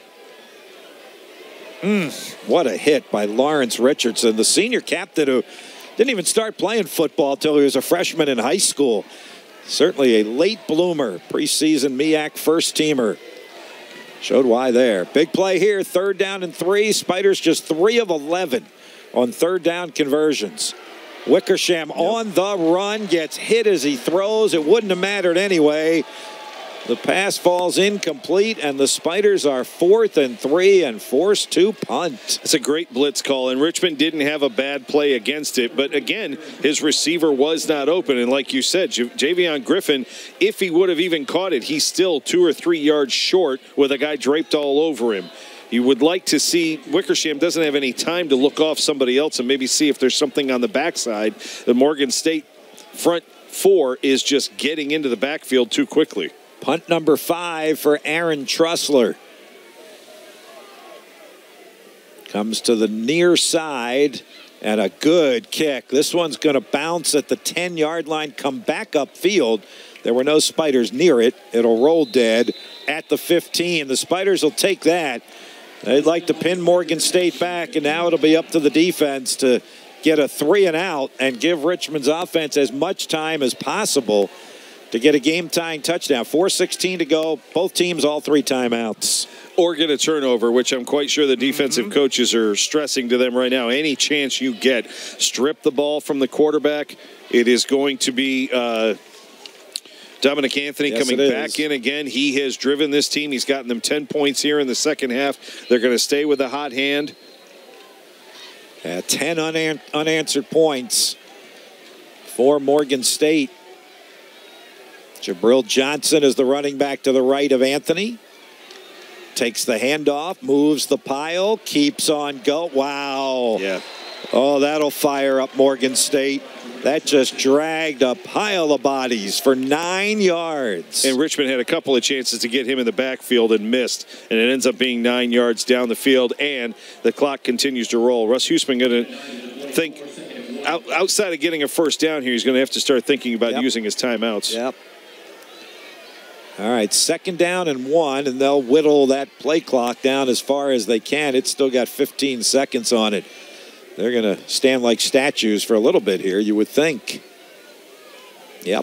[SPEAKER 1] What a hit by Lawrence Richardson, the senior captain who didn't even start playing football until he was a freshman in high school. Certainly a late bloomer, preseason MEAC first-teamer. Showed why there. Big play here, 3rd down and 3. Spiders just 3 of 11 on 3rd down conversions. Wickersham on the run, gets hit as he throws. It wouldn't have mattered anyway. The pass falls incomplete, and the Spiders are 4th and 3 and forced to punt.
[SPEAKER 2] It's a great blitz call, and Richmond didn't have a bad play against it. But again, his receiver was not open. And like you said, Javion Griffin, if he would have even caught it, he's still 2 or 3 yards short with a guy draped all over him. You would like to see Wickersham doesn't have any time to look off somebody else and maybe see if there's something on the backside. The Morgan State front 4 is just getting into the backfield too quickly.
[SPEAKER 1] Punt number 5 for Aaron Trussler. Comes to the near side, and a good kick. This one's going to bounce at the 10-yard line, come back upfield. There were no Spiders near it. It'll roll dead at the 15. The Spiders will take that. They'd like to pin Morgan State back, and now it'll be up to the defense to get a 3 and out and give Richmond's offense as much time as possible to get a game-tying touchdown. 4:16 to go. Both teams, all 3 timeouts.
[SPEAKER 2] Or get a turnover, which I'm quite sure the defensive coaches are stressing to them right now. Any chance you get, strip the ball from the quarterback. It is going to be Dominic Anthony coming back in again. He has driven this team. He's gotten them 10 points here in the second half. They're going to stay with a hot hand.
[SPEAKER 1] 10 unanswered points for Morgan State. Jabril Johnson is the running back to the right of Anthony. Takes the handoff, moves the pile, keeps on go. Wow.
[SPEAKER 2] Yeah.
[SPEAKER 1] Oh, that'll fire up Morgan State. That just dragged a pile of bodies for 9 yards.
[SPEAKER 2] And Richmond had a couple of chances to get him in the backfield and missed. And it ends up being 9 yards down the field, and the clock continues to roll. Russ Huesman going to think, outside of getting a first down here, he's going to have to start thinking about using his timeouts.
[SPEAKER 1] Yep. All right, 2nd down and 1, and they'll whittle that play clock down as far as they can. It's still got 15 seconds on it. They're going to stand like statues for a little bit here, you would think. Yep.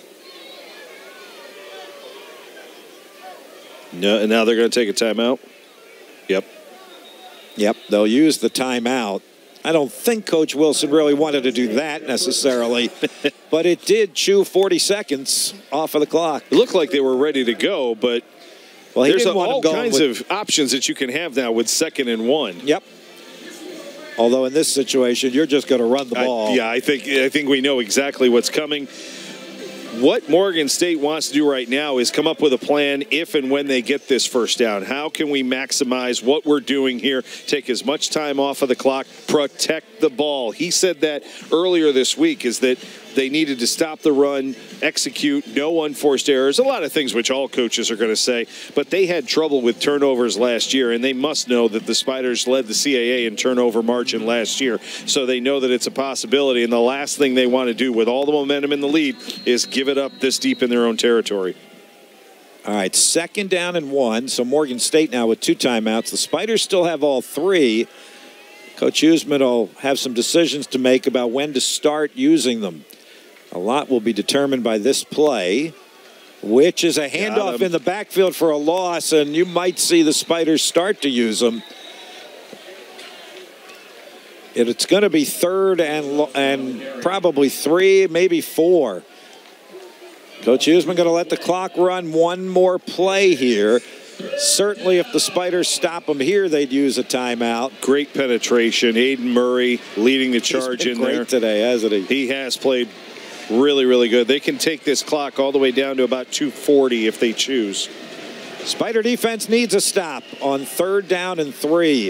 [SPEAKER 2] No, and now they're going to take a timeout. Yep.
[SPEAKER 1] Yep, they'll use the timeout. I don't think Coach Wilson really wanted to do that necessarily, but it did chew 40 seconds off of the clock.
[SPEAKER 2] It looked like they were ready to go, but there's all kinds of options that you can have now with 2nd and 1.
[SPEAKER 1] Yep. Although in this situation, you're just going to run the ball.
[SPEAKER 2] I think we know exactly what's coming. What Morgan State wants to do right now is come up with a plan if and when they get this first down. How can we maximize what we're doing here? Take as much time off of the clock, protect the ball. He said that earlier this week, is that they needed to stop the run, execute, no unforced errors, a lot of things which all coaches are going to say, but they had trouble with turnovers last year, and they must know that the Spiders led the CAA in turnover margin last year, so they know that it's a possibility, and the last thing they want to do with all the momentum in the lead is give it up this deep in their own territory.
[SPEAKER 1] All right, 2nd down and 1, so Morgan State now with 2 timeouts. The Spiders still have all 3. Coach Huseman will have some decisions to make about when to start using them. A lot will be determined by this play, which is a handoff in the backfield for a loss, and you might see the Spiders start to use them. It's going to be 3rd and probably 3, maybe 4. Coach Huseman going to let the clock run one more play here. Certainly, if the Spiders stop them here, they'd use a timeout.
[SPEAKER 2] Great penetration. Aiden Murray leading the charge in there.
[SPEAKER 1] Great today, hasn't he?
[SPEAKER 2] He has played really, really good. They can take this clock all the way down to about 2:40 if they choose.
[SPEAKER 1] Spider defense needs a stop on 3rd down and 3.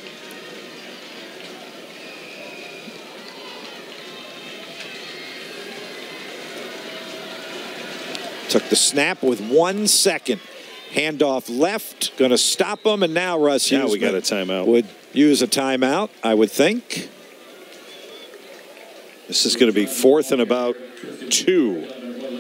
[SPEAKER 1] Took the snap with 1 second. Handoff left, going to stop him, and now Russ Huseman
[SPEAKER 2] we got a timeout.
[SPEAKER 1] Would use a timeout, I would think.
[SPEAKER 2] This is going to be 4th and about 2.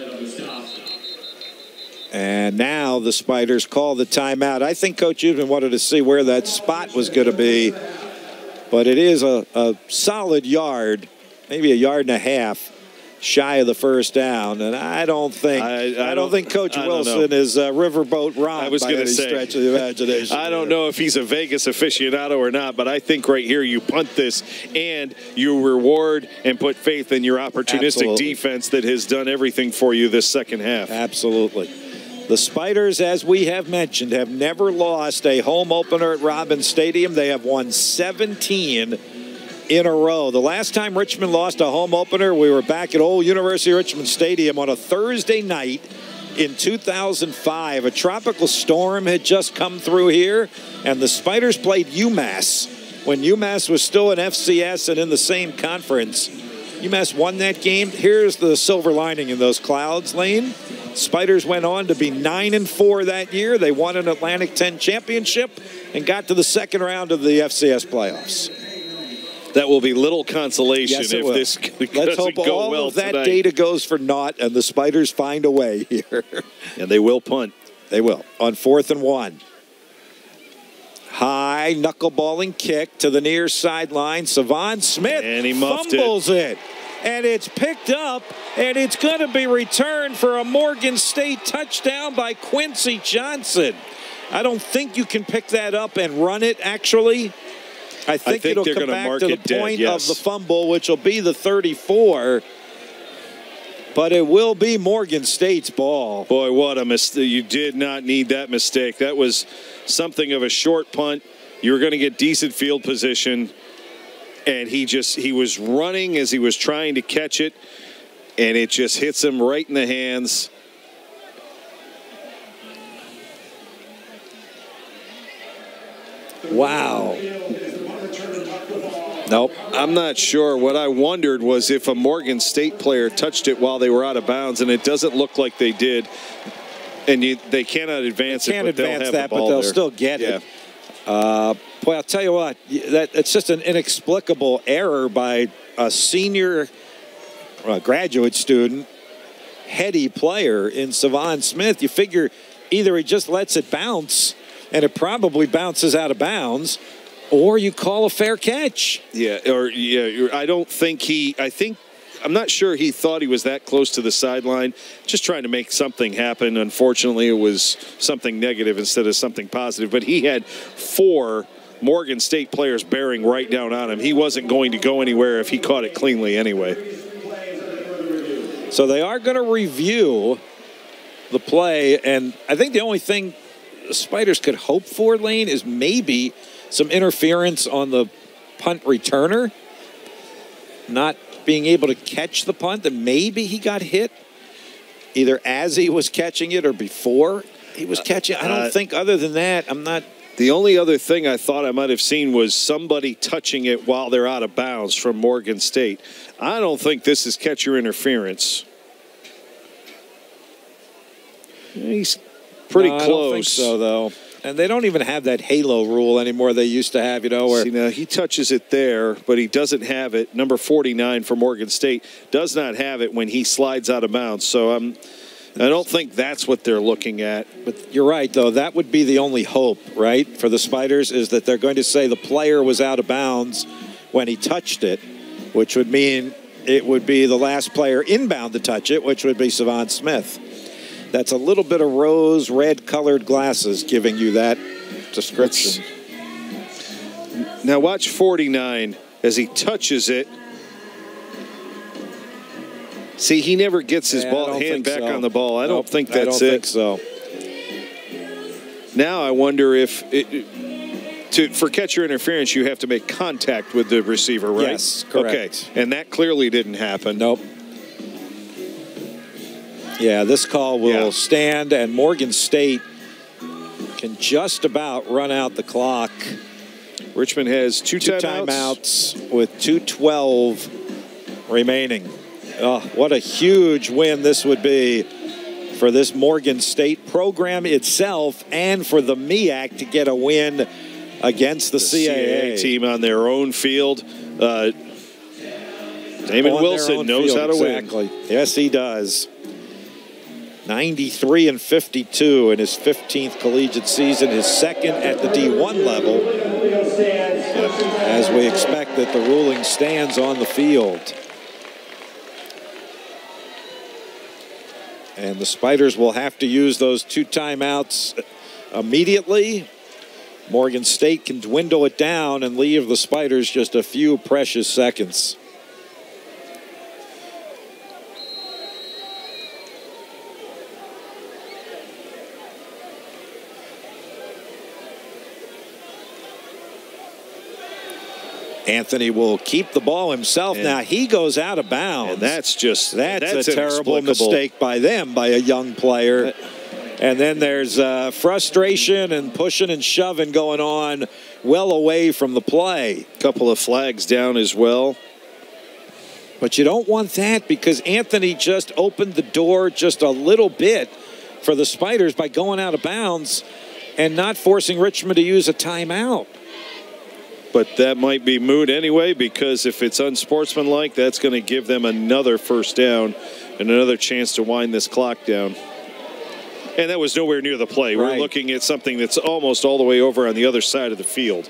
[SPEAKER 1] And now the Spiders call the timeout. I think Coach Huseman wanted to see where that spot was going to be, but it is a solid yard, maybe a yard and a half shy of the first down, and I don't think Coach Wilson is Riverboat Ron by any stretch of the imagination.
[SPEAKER 2] I don't know if he's a Vegas aficionado or not, but I think right here you punt this and you reward and put faith in your opportunistic defense that has done everything for you this second half.
[SPEAKER 1] Absolutely. The Spiders, as we have mentioned, have never lost a home opener at Robins Stadium. They have won 17 in a row. The last time Richmond lost a home opener, we were back at old University of Richmond Stadium on a Thursday night in 2005. A tropical storm had just come through here, and the Spiders played UMass when UMass was still in FCS and in the same conference. UMass won that game. Here's the silver lining in those clouds, Lane. Spiders went on to be 9-4 that year. They won an Atlantic 10 championship and got to the second round of the FCS playoffs.
[SPEAKER 2] That will be little consolation if this doesn't go well
[SPEAKER 1] of that
[SPEAKER 2] tonight.
[SPEAKER 1] data goes for naught and the Spiders find a way here.
[SPEAKER 2] And they will punt.
[SPEAKER 1] They will. On 4th and 1. High knuckleballing kick to the near sideline. Savon Smith
[SPEAKER 2] and he
[SPEAKER 1] fumbles it. And it's picked up, and it's going to be returned for a Morgan State touchdown by Quincy Johnson. I don't think you can pick that up and run it, actually. I think it'll come back to the point of the fumble, which will be the 34. But it will be Morgan State's ball.
[SPEAKER 2] Boy, what a mistake. You did not need that mistake. That was something of a short punt. You were going to get decent field position. And he was running as he was trying to catch it. And it just hits him right in the hands.
[SPEAKER 1] Wow. Nope.
[SPEAKER 2] I'm not sure. What I wondered was if a Morgan State player touched it while they were out of bounds, and it doesn't look like they did. And they cannot advance it, but they'll have the ball
[SPEAKER 1] but they'll
[SPEAKER 2] there.
[SPEAKER 1] still get it. Boy, I'll tell you what, it's just an inexplicable error by a senior graduate student, heady player in Savon Smith. You figure either he just lets it bounce, and it probably bounces out of bounds, or you call a fair catch.
[SPEAKER 2] I don't think I think I'm not sure he thought he was that close to the sideline, just trying to make something happen. Unfortunately, it was something negative instead of something positive. But he had 4 Morgan State players bearing right down on him. He wasn't going to go anywhere if he caught it cleanly anyway.
[SPEAKER 1] So they are going to review the play, and I think the only thing the Spiders could hope for, Lane, is maybe some interference on the punt returner, not being able to catch the punt, and maybe he got hit either as he was catching it or before he was catching it. I don't think other than that, I'm not.
[SPEAKER 2] The only other thing I thought I might have seen was somebody touching it while they're out of bounds from Morgan State. I don't think this is catcher interference. He's pretty close.
[SPEAKER 1] I don't think so, though. And they don't even have that halo rule anymore they used to have, where
[SPEAKER 2] see, now he touches it there, but he doesn't have it. Number 49 for Morgan State does not have it when he slides out of bounds. So I don't think that's what they're looking at.
[SPEAKER 1] But you're right, though. That would be the only hope, right, for the Spiders, is that they're going to say the player was out of bounds when he touched it, which would mean it would be the last player inbound to touch it, which would be Savon Smith. That's a little bit of rose red colored glasses giving you that description.
[SPEAKER 2] Now watch 49 as he touches it. See, he never gets his hand back on the ball. I don't think that's it.
[SPEAKER 1] I don't think so.
[SPEAKER 2] Now I wonder if for catcher interference you have to make contact with the receiver, right?
[SPEAKER 1] Yes, correct.
[SPEAKER 2] Okay, and that clearly didn't happen.
[SPEAKER 1] Nope. Yeah, this call will stand, and Morgan State can just about run out the clock.
[SPEAKER 2] Richmond has two
[SPEAKER 1] timeouts with 2:12 remaining. Oh, what a huge win this would be for this Morgan State program itself and for the MEAC to get a win against the CAA
[SPEAKER 2] team on their own field. Damon Wilson knows how to win.
[SPEAKER 1] Yes, he does. 93-52 in his 15th collegiate season, his second at the D1 level. As we expect that the ruling stands on the field. And the Spiders will have to use those 2 timeouts immediately. Morgan State can dwindle it down and leave the Spiders just a few precious seconds. Anthony will keep the ball himself. Now he goes out of bounds.
[SPEAKER 2] And that's
[SPEAKER 1] a terrible mistake by them, by a young player. And then there's frustration and pushing and shoving going on well away from the play.
[SPEAKER 2] Couple of flags down as well.
[SPEAKER 1] But you don't want that because Anthony just opened the door just a little bit for the Spiders by going out of bounds and not forcing Richmond to use a timeout.
[SPEAKER 2] But that might be moot anyway, because if it's unsportsmanlike, that's going to give them another first down and another chance to wind this clock down. And that was nowhere near the play.
[SPEAKER 1] Right.
[SPEAKER 2] We're looking at something that's almost all the way over on the other side of the field.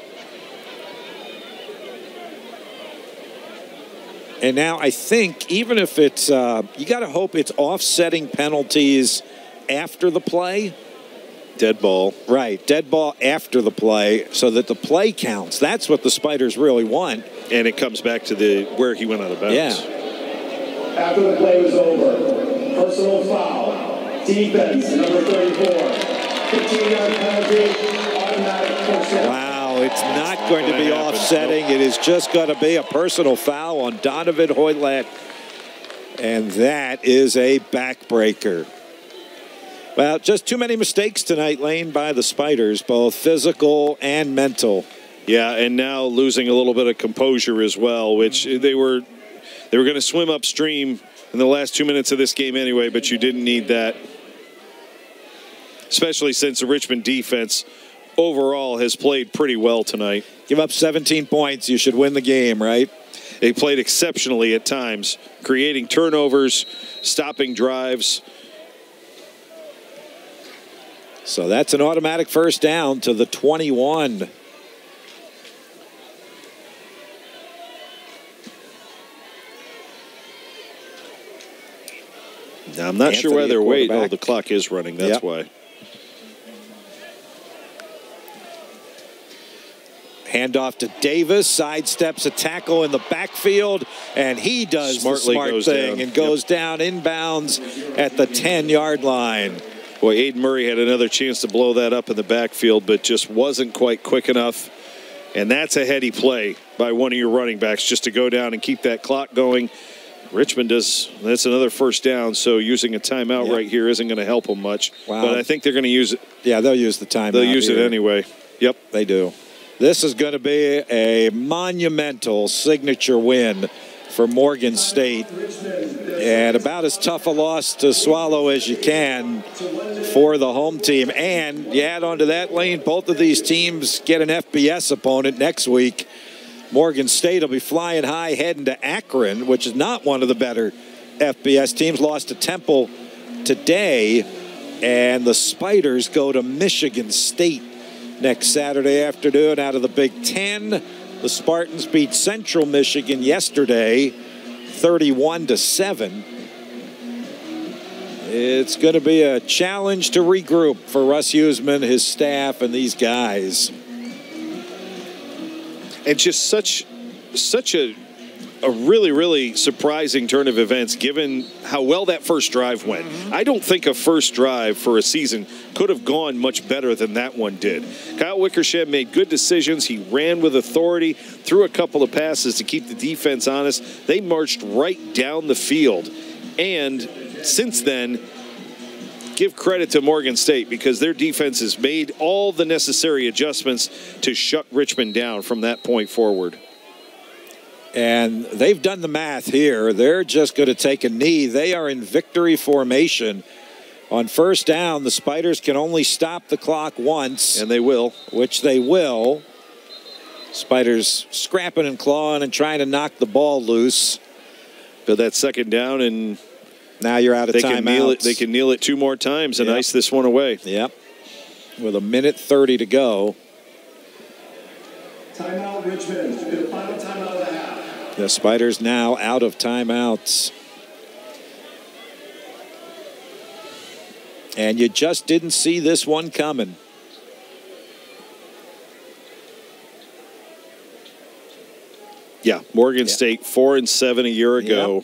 [SPEAKER 1] And now I think even if it's, you got to hope it's offsetting penalties after the play.
[SPEAKER 2] Dead ball.
[SPEAKER 1] Right, dead ball after the play so that the play counts. That's what the Spiders really want.
[SPEAKER 2] And it comes back to where he went out of bounds.
[SPEAKER 1] Yeah.
[SPEAKER 10] After the play was over, personal foul, defense, number 34, 15-yard penalty, automatic first down.
[SPEAKER 1] Wow, it's not going to be offsetting. It is just going to be a personal foul on Donovan Hoylett. And that is a backbreaker. Well, just too many mistakes tonight, Lane, by the Spiders, both physical and mental.
[SPEAKER 2] Yeah, and now losing a little bit of composure as well, which they were going to swim upstream in the last 2 minutes of this game anyway, but you didn't need that. Especially since the Richmond defense overall has played pretty well tonight.
[SPEAKER 1] Give up 17 points, you should win the game, right?
[SPEAKER 2] They played exceptionally at times, creating turnovers, stopping drives.
[SPEAKER 1] So that's an automatic first down to the 21.
[SPEAKER 2] Now, I'm not sure why they're waiting. Oh, the clock is running. That's why.
[SPEAKER 1] Handoff to Davis, sidesteps a tackle in the backfield, and he does the smart thing and goes down inbounds at the 10-yard line.
[SPEAKER 2] Boy, Aiden Murray had another chance to blow that up in the backfield, but just wasn't quite quick enough. And that's a heady play by one of your running backs just to go down and keep that clock going. Richmond does. That's another first down, so using a timeout right here isn't going to help them much.
[SPEAKER 1] Wow.
[SPEAKER 2] But I think they're going to use it.
[SPEAKER 1] Yeah, they'll use the timeout.
[SPEAKER 2] They'll use it anyway. Yep.
[SPEAKER 1] They do. This is going to be a monumental signature win for Morgan State, and about as tough a loss to swallow as you can for the home team. And you add on to that, Lane, both of these teams get an FBS opponent next week. Morgan State will be flying high heading to Akron, which is not one of the better FBS teams. Lost to Temple today, and the Spiders go to Michigan State next Saturday afternoon out of the Big Ten. The Spartans beat Central Michigan yesterday, 31-7. It's going to be a challenge to regroup for Russ Huseman, his staff, and these guys.
[SPEAKER 2] And just such a really, really surprising turn of events given how well that first drive went. I don't think a first drive for a season could have gone much better than that one did. Kyle Wickersham made good decisions. He ran with authority, threw a couple of passes to keep the defense honest. They marched right down the field. And since then, give credit to Morgan State because their defense has made all the necessary adjustments to shut Richmond down from that point forward.
[SPEAKER 1] And they've done the math here. They're just going to take a knee. They are in victory formation. On first down, the Spiders can only stop the clock once.
[SPEAKER 2] And they will.
[SPEAKER 1] Which they will. Spiders scrapping and clawing and trying to knock the ball loose.
[SPEAKER 2] But that second down, and
[SPEAKER 1] now you're out of timeouts.
[SPEAKER 2] They can kneel it 2 more times and ice this one away.
[SPEAKER 1] Yep. With 1:30 to go.
[SPEAKER 10] Timeout, Richmond. The final timeout of the half.
[SPEAKER 1] The Spiders now out of timeouts. And you just didn't see this one coming.
[SPEAKER 2] Yeah, Morgan State 4-7 a year ago.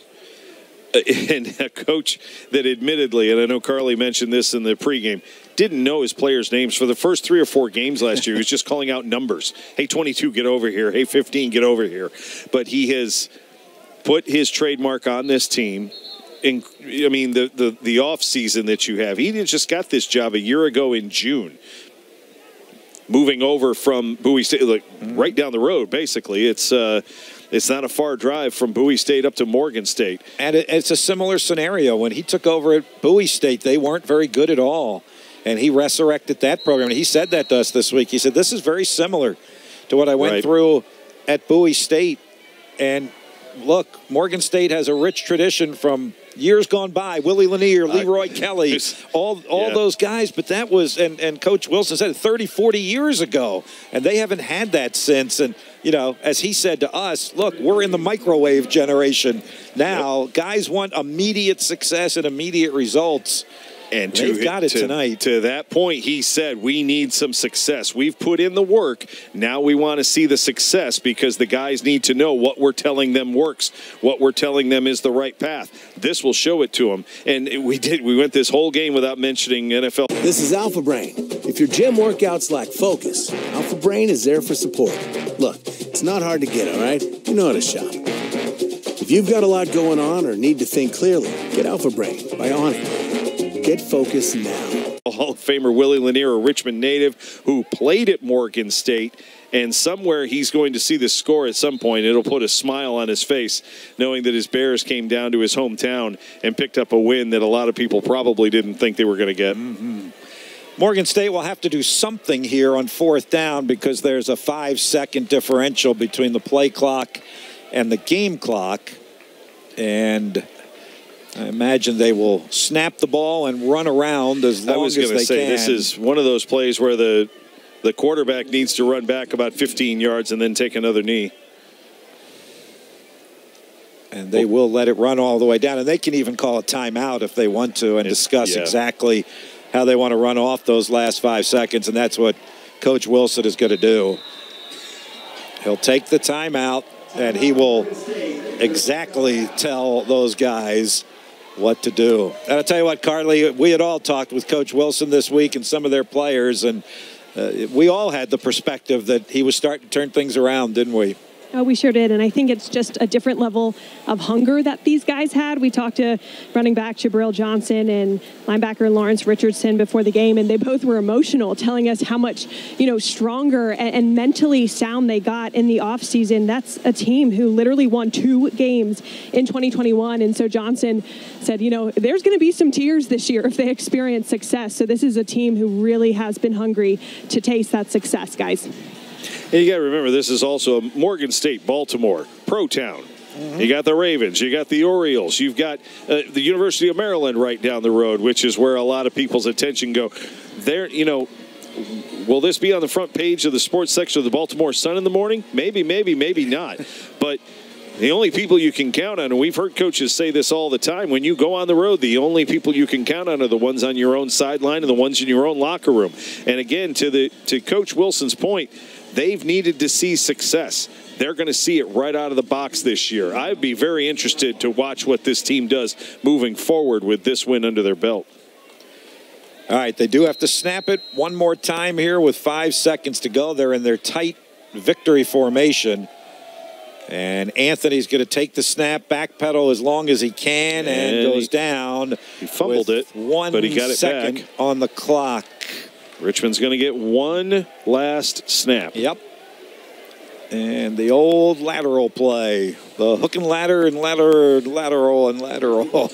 [SPEAKER 2] And a coach that admittedly, and I know Carly mentioned this in the pregame, didn't know his players' names for the first 3 or 4 games last year. He was just calling out numbers. Hey, 22, get over here. Hey, 15, get over here. But he has put his trademark on this team. I mean, the off season that you have. He just got this job a year ago in June. Moving over from Bowie State, like right down the road, basically. It's not a far drive from Bowie State up to Morgan State.
[SPEAKER 1] And it's a similar scenario. When he took over at Bowie State, they weren't very good at all. And he resurrected that program. And he said that to us this week. He said, this is very similar to what I went through at Bowie State. And look, Morgan State has a rich tradition from years gone by. Willie Lanier, Leroy Kelly, all those guys. But that was, and Coach Wilson said 30, 40 years ago. And they haven't had that since. And, you know, as he said to us, look, we're in the microwave generation now. Guys want immediate success and immediate results.
[SPEAKER 2] And
[SPEAKER 1] they've got it tonight.
[SPEAKER 2] To that point, he said, we need some success. We've put in the work. Now we want to see the success because the guys need to know what we're telling them works, what we're telling them is the right path. This will show it to them. And we did. We went this whole game without mentioning NFL.
[SPEAKER 11] This is Alpha Brain. If your gym workouts lack focus, Alpha Brain is there for support. Look, it's not hard to get, all right? You know how to shop. If you've got a lot going on or need to think clearly, get Alpha Brain by Onnit. Get focused now.
[SPEAKER 2] Hall of Famer Willie Lanier, a Richmond native who played at Morgan State, and somewhere he's going to see the score at some point. It'll put a smile on his face, knowing that his Bears came down to his hometown and picked up a win that a lot of people probably didn't think they were going to get.
[SPEAKER 1] Morgan State will have to do something here on fourth down because there's a 5-second differential between the play clock and the game clock. And I imagine they will snap the ball and run around as long as they can. I was going to say,
[SPEAKER 2] this is one of those plays where the quarterback needs to run back about 15 yards and then take another knee.
[SPEAKER 1] And they will let it run all the way down. And they can even call a timeout if they want to and discuss exactly how they want to run off those last 5 seconds. And that's what Coach Wilson is going to do. He'll take the timeout, and he will exactly tell those guys what to do. And I'll tell you what, Carly, we had all talked with Coach Wilson this week and some of their players, and we all had the perspective that he was starting to turn things around, didn't we?
[SPEAKER 9] Oh, we sure did, and I think it's just a different level of hunger that these guys had. We talked to running back Jabril Johnson and linebacker Lawrence Richardson before the game, and they both were emotional, telling us how much, stronger and mentally sound they got in the offseason. That's a team who literally won 2 games in 2021, and so Johnson said, there's going to be some tears this year if they experience success. So this is a team who really has been hungry to taste that success, guys.
[SPEAKER 2] And you got to remember, this is also a Morgan State, Baltimore, pro town. You got the Ravens, you got the Orioles, you've got the University of Maryland right down the road, which is where a lot of people's attention go. There, will this be on the front page of the sports section of the Baltimore Sun in the morning? Maybe, maybe not. But the only people you can count on, and we've heard coaches say this all the time, when you go on the road, the only people you can count on are the ones on your own sideline and the ones in your own locker room. And again, to Coach Wilson's point, they've needed to see success. They're going to see it right out of the box this year. I'd be very interested to watch what this team does moving forward with this win under their belt.
[SPEAKER 1] All right, they do have to snap it one more time here with 5 seconds to go. They're in their tight victory formation. And Anthony's going to take the snap, backpedal as long as he can, and goes down.
[SPEAKER 2] He fumbled it, but he got it back
[SPEAKER 1] on the clock.
[SPEAKER 2] Richmond's going to get one last snap.
[SPEAKER 1] Yep. And the old lateral play. The hook and ladder and lateral and lateral.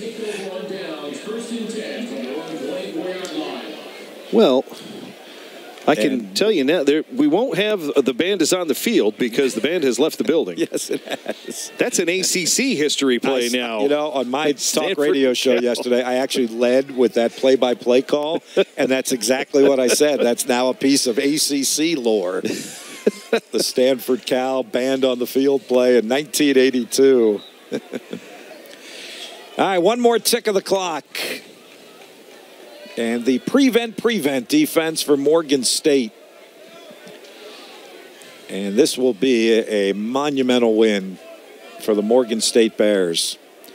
[SPEAKER 2] Well, I can tell you now, we won't have the band is on the field because the band has left the building.
[SPEAKER 1] Yes, it has.
[SPEAKER 2] That's an ACC history play now.
[SPEAKER 1] On my talk radio show yesterday, I actually led with that play-by-play call, and that's exactly what I said. That's now a piece of ACC lore. The Stanford Cal band on the field play in 1982. All right, one more tick of the clock. And the prevent defense for Morgan State. And this will be a monumental win for the Morgan State Bears.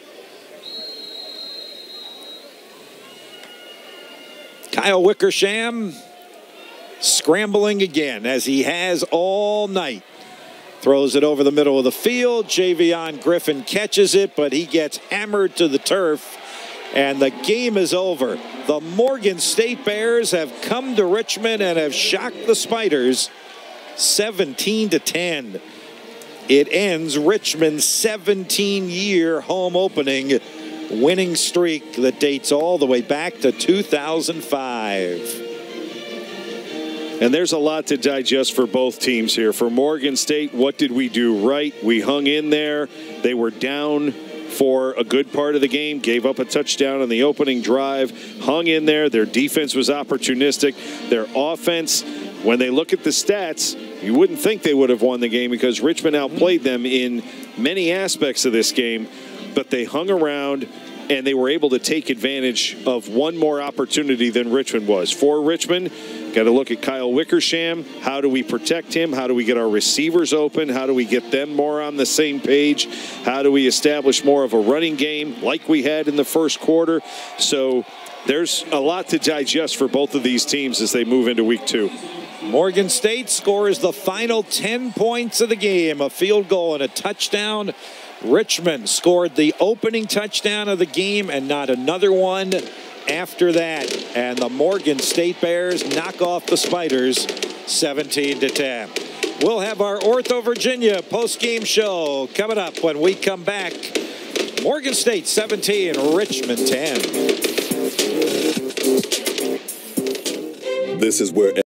[SPEAKER 1] Kyle Wickersham scrambling again, as he has all night. Throws it over the middle of the field. Javion Griffin catches it, but he gets hammered to the turf. And the game is over. The Morgan State Bears have come to Richmond and have shocked the Spiders 17-10. It ends Richmond's 17-year home opening winning streak that dates all the way back to 2005.
[SPEAKER 2] And there's a lot to digest for both teams here. For Morgan State, what did we do right? We hung in there. They were down for a good part of the game, gave up a touchdown on the opening drive, hung in there. Their defense was opportunistic. Their offense, when they look at the stats, you wouldn't think they would have won the game because Richmond outplayed them in many aspects of this game, but they hung around and they were able to take advantage of one more opportunity than Richmond was. For Richmond, got to look at Kyle Wickersham. How do we protect him? How do we get our receivers open? How do we get them more on the same page? How do we establish more of a running game like we had in the first quarter? So there's a lot to digest for both of these teams as they move into week 2.
[SPEAKER 1] Morgan State scores the final 10 points of the game, a field goal and a touchdown. Richmond scored the opening touchdown of the game and not another one after that. And the Morgan State Bears knock off the Spiders 17-10. We'll have our Ortho Virginia post-game show coming up when we come back. Morgan State 17, Richmond 10.
[SPEAKER 17] This is where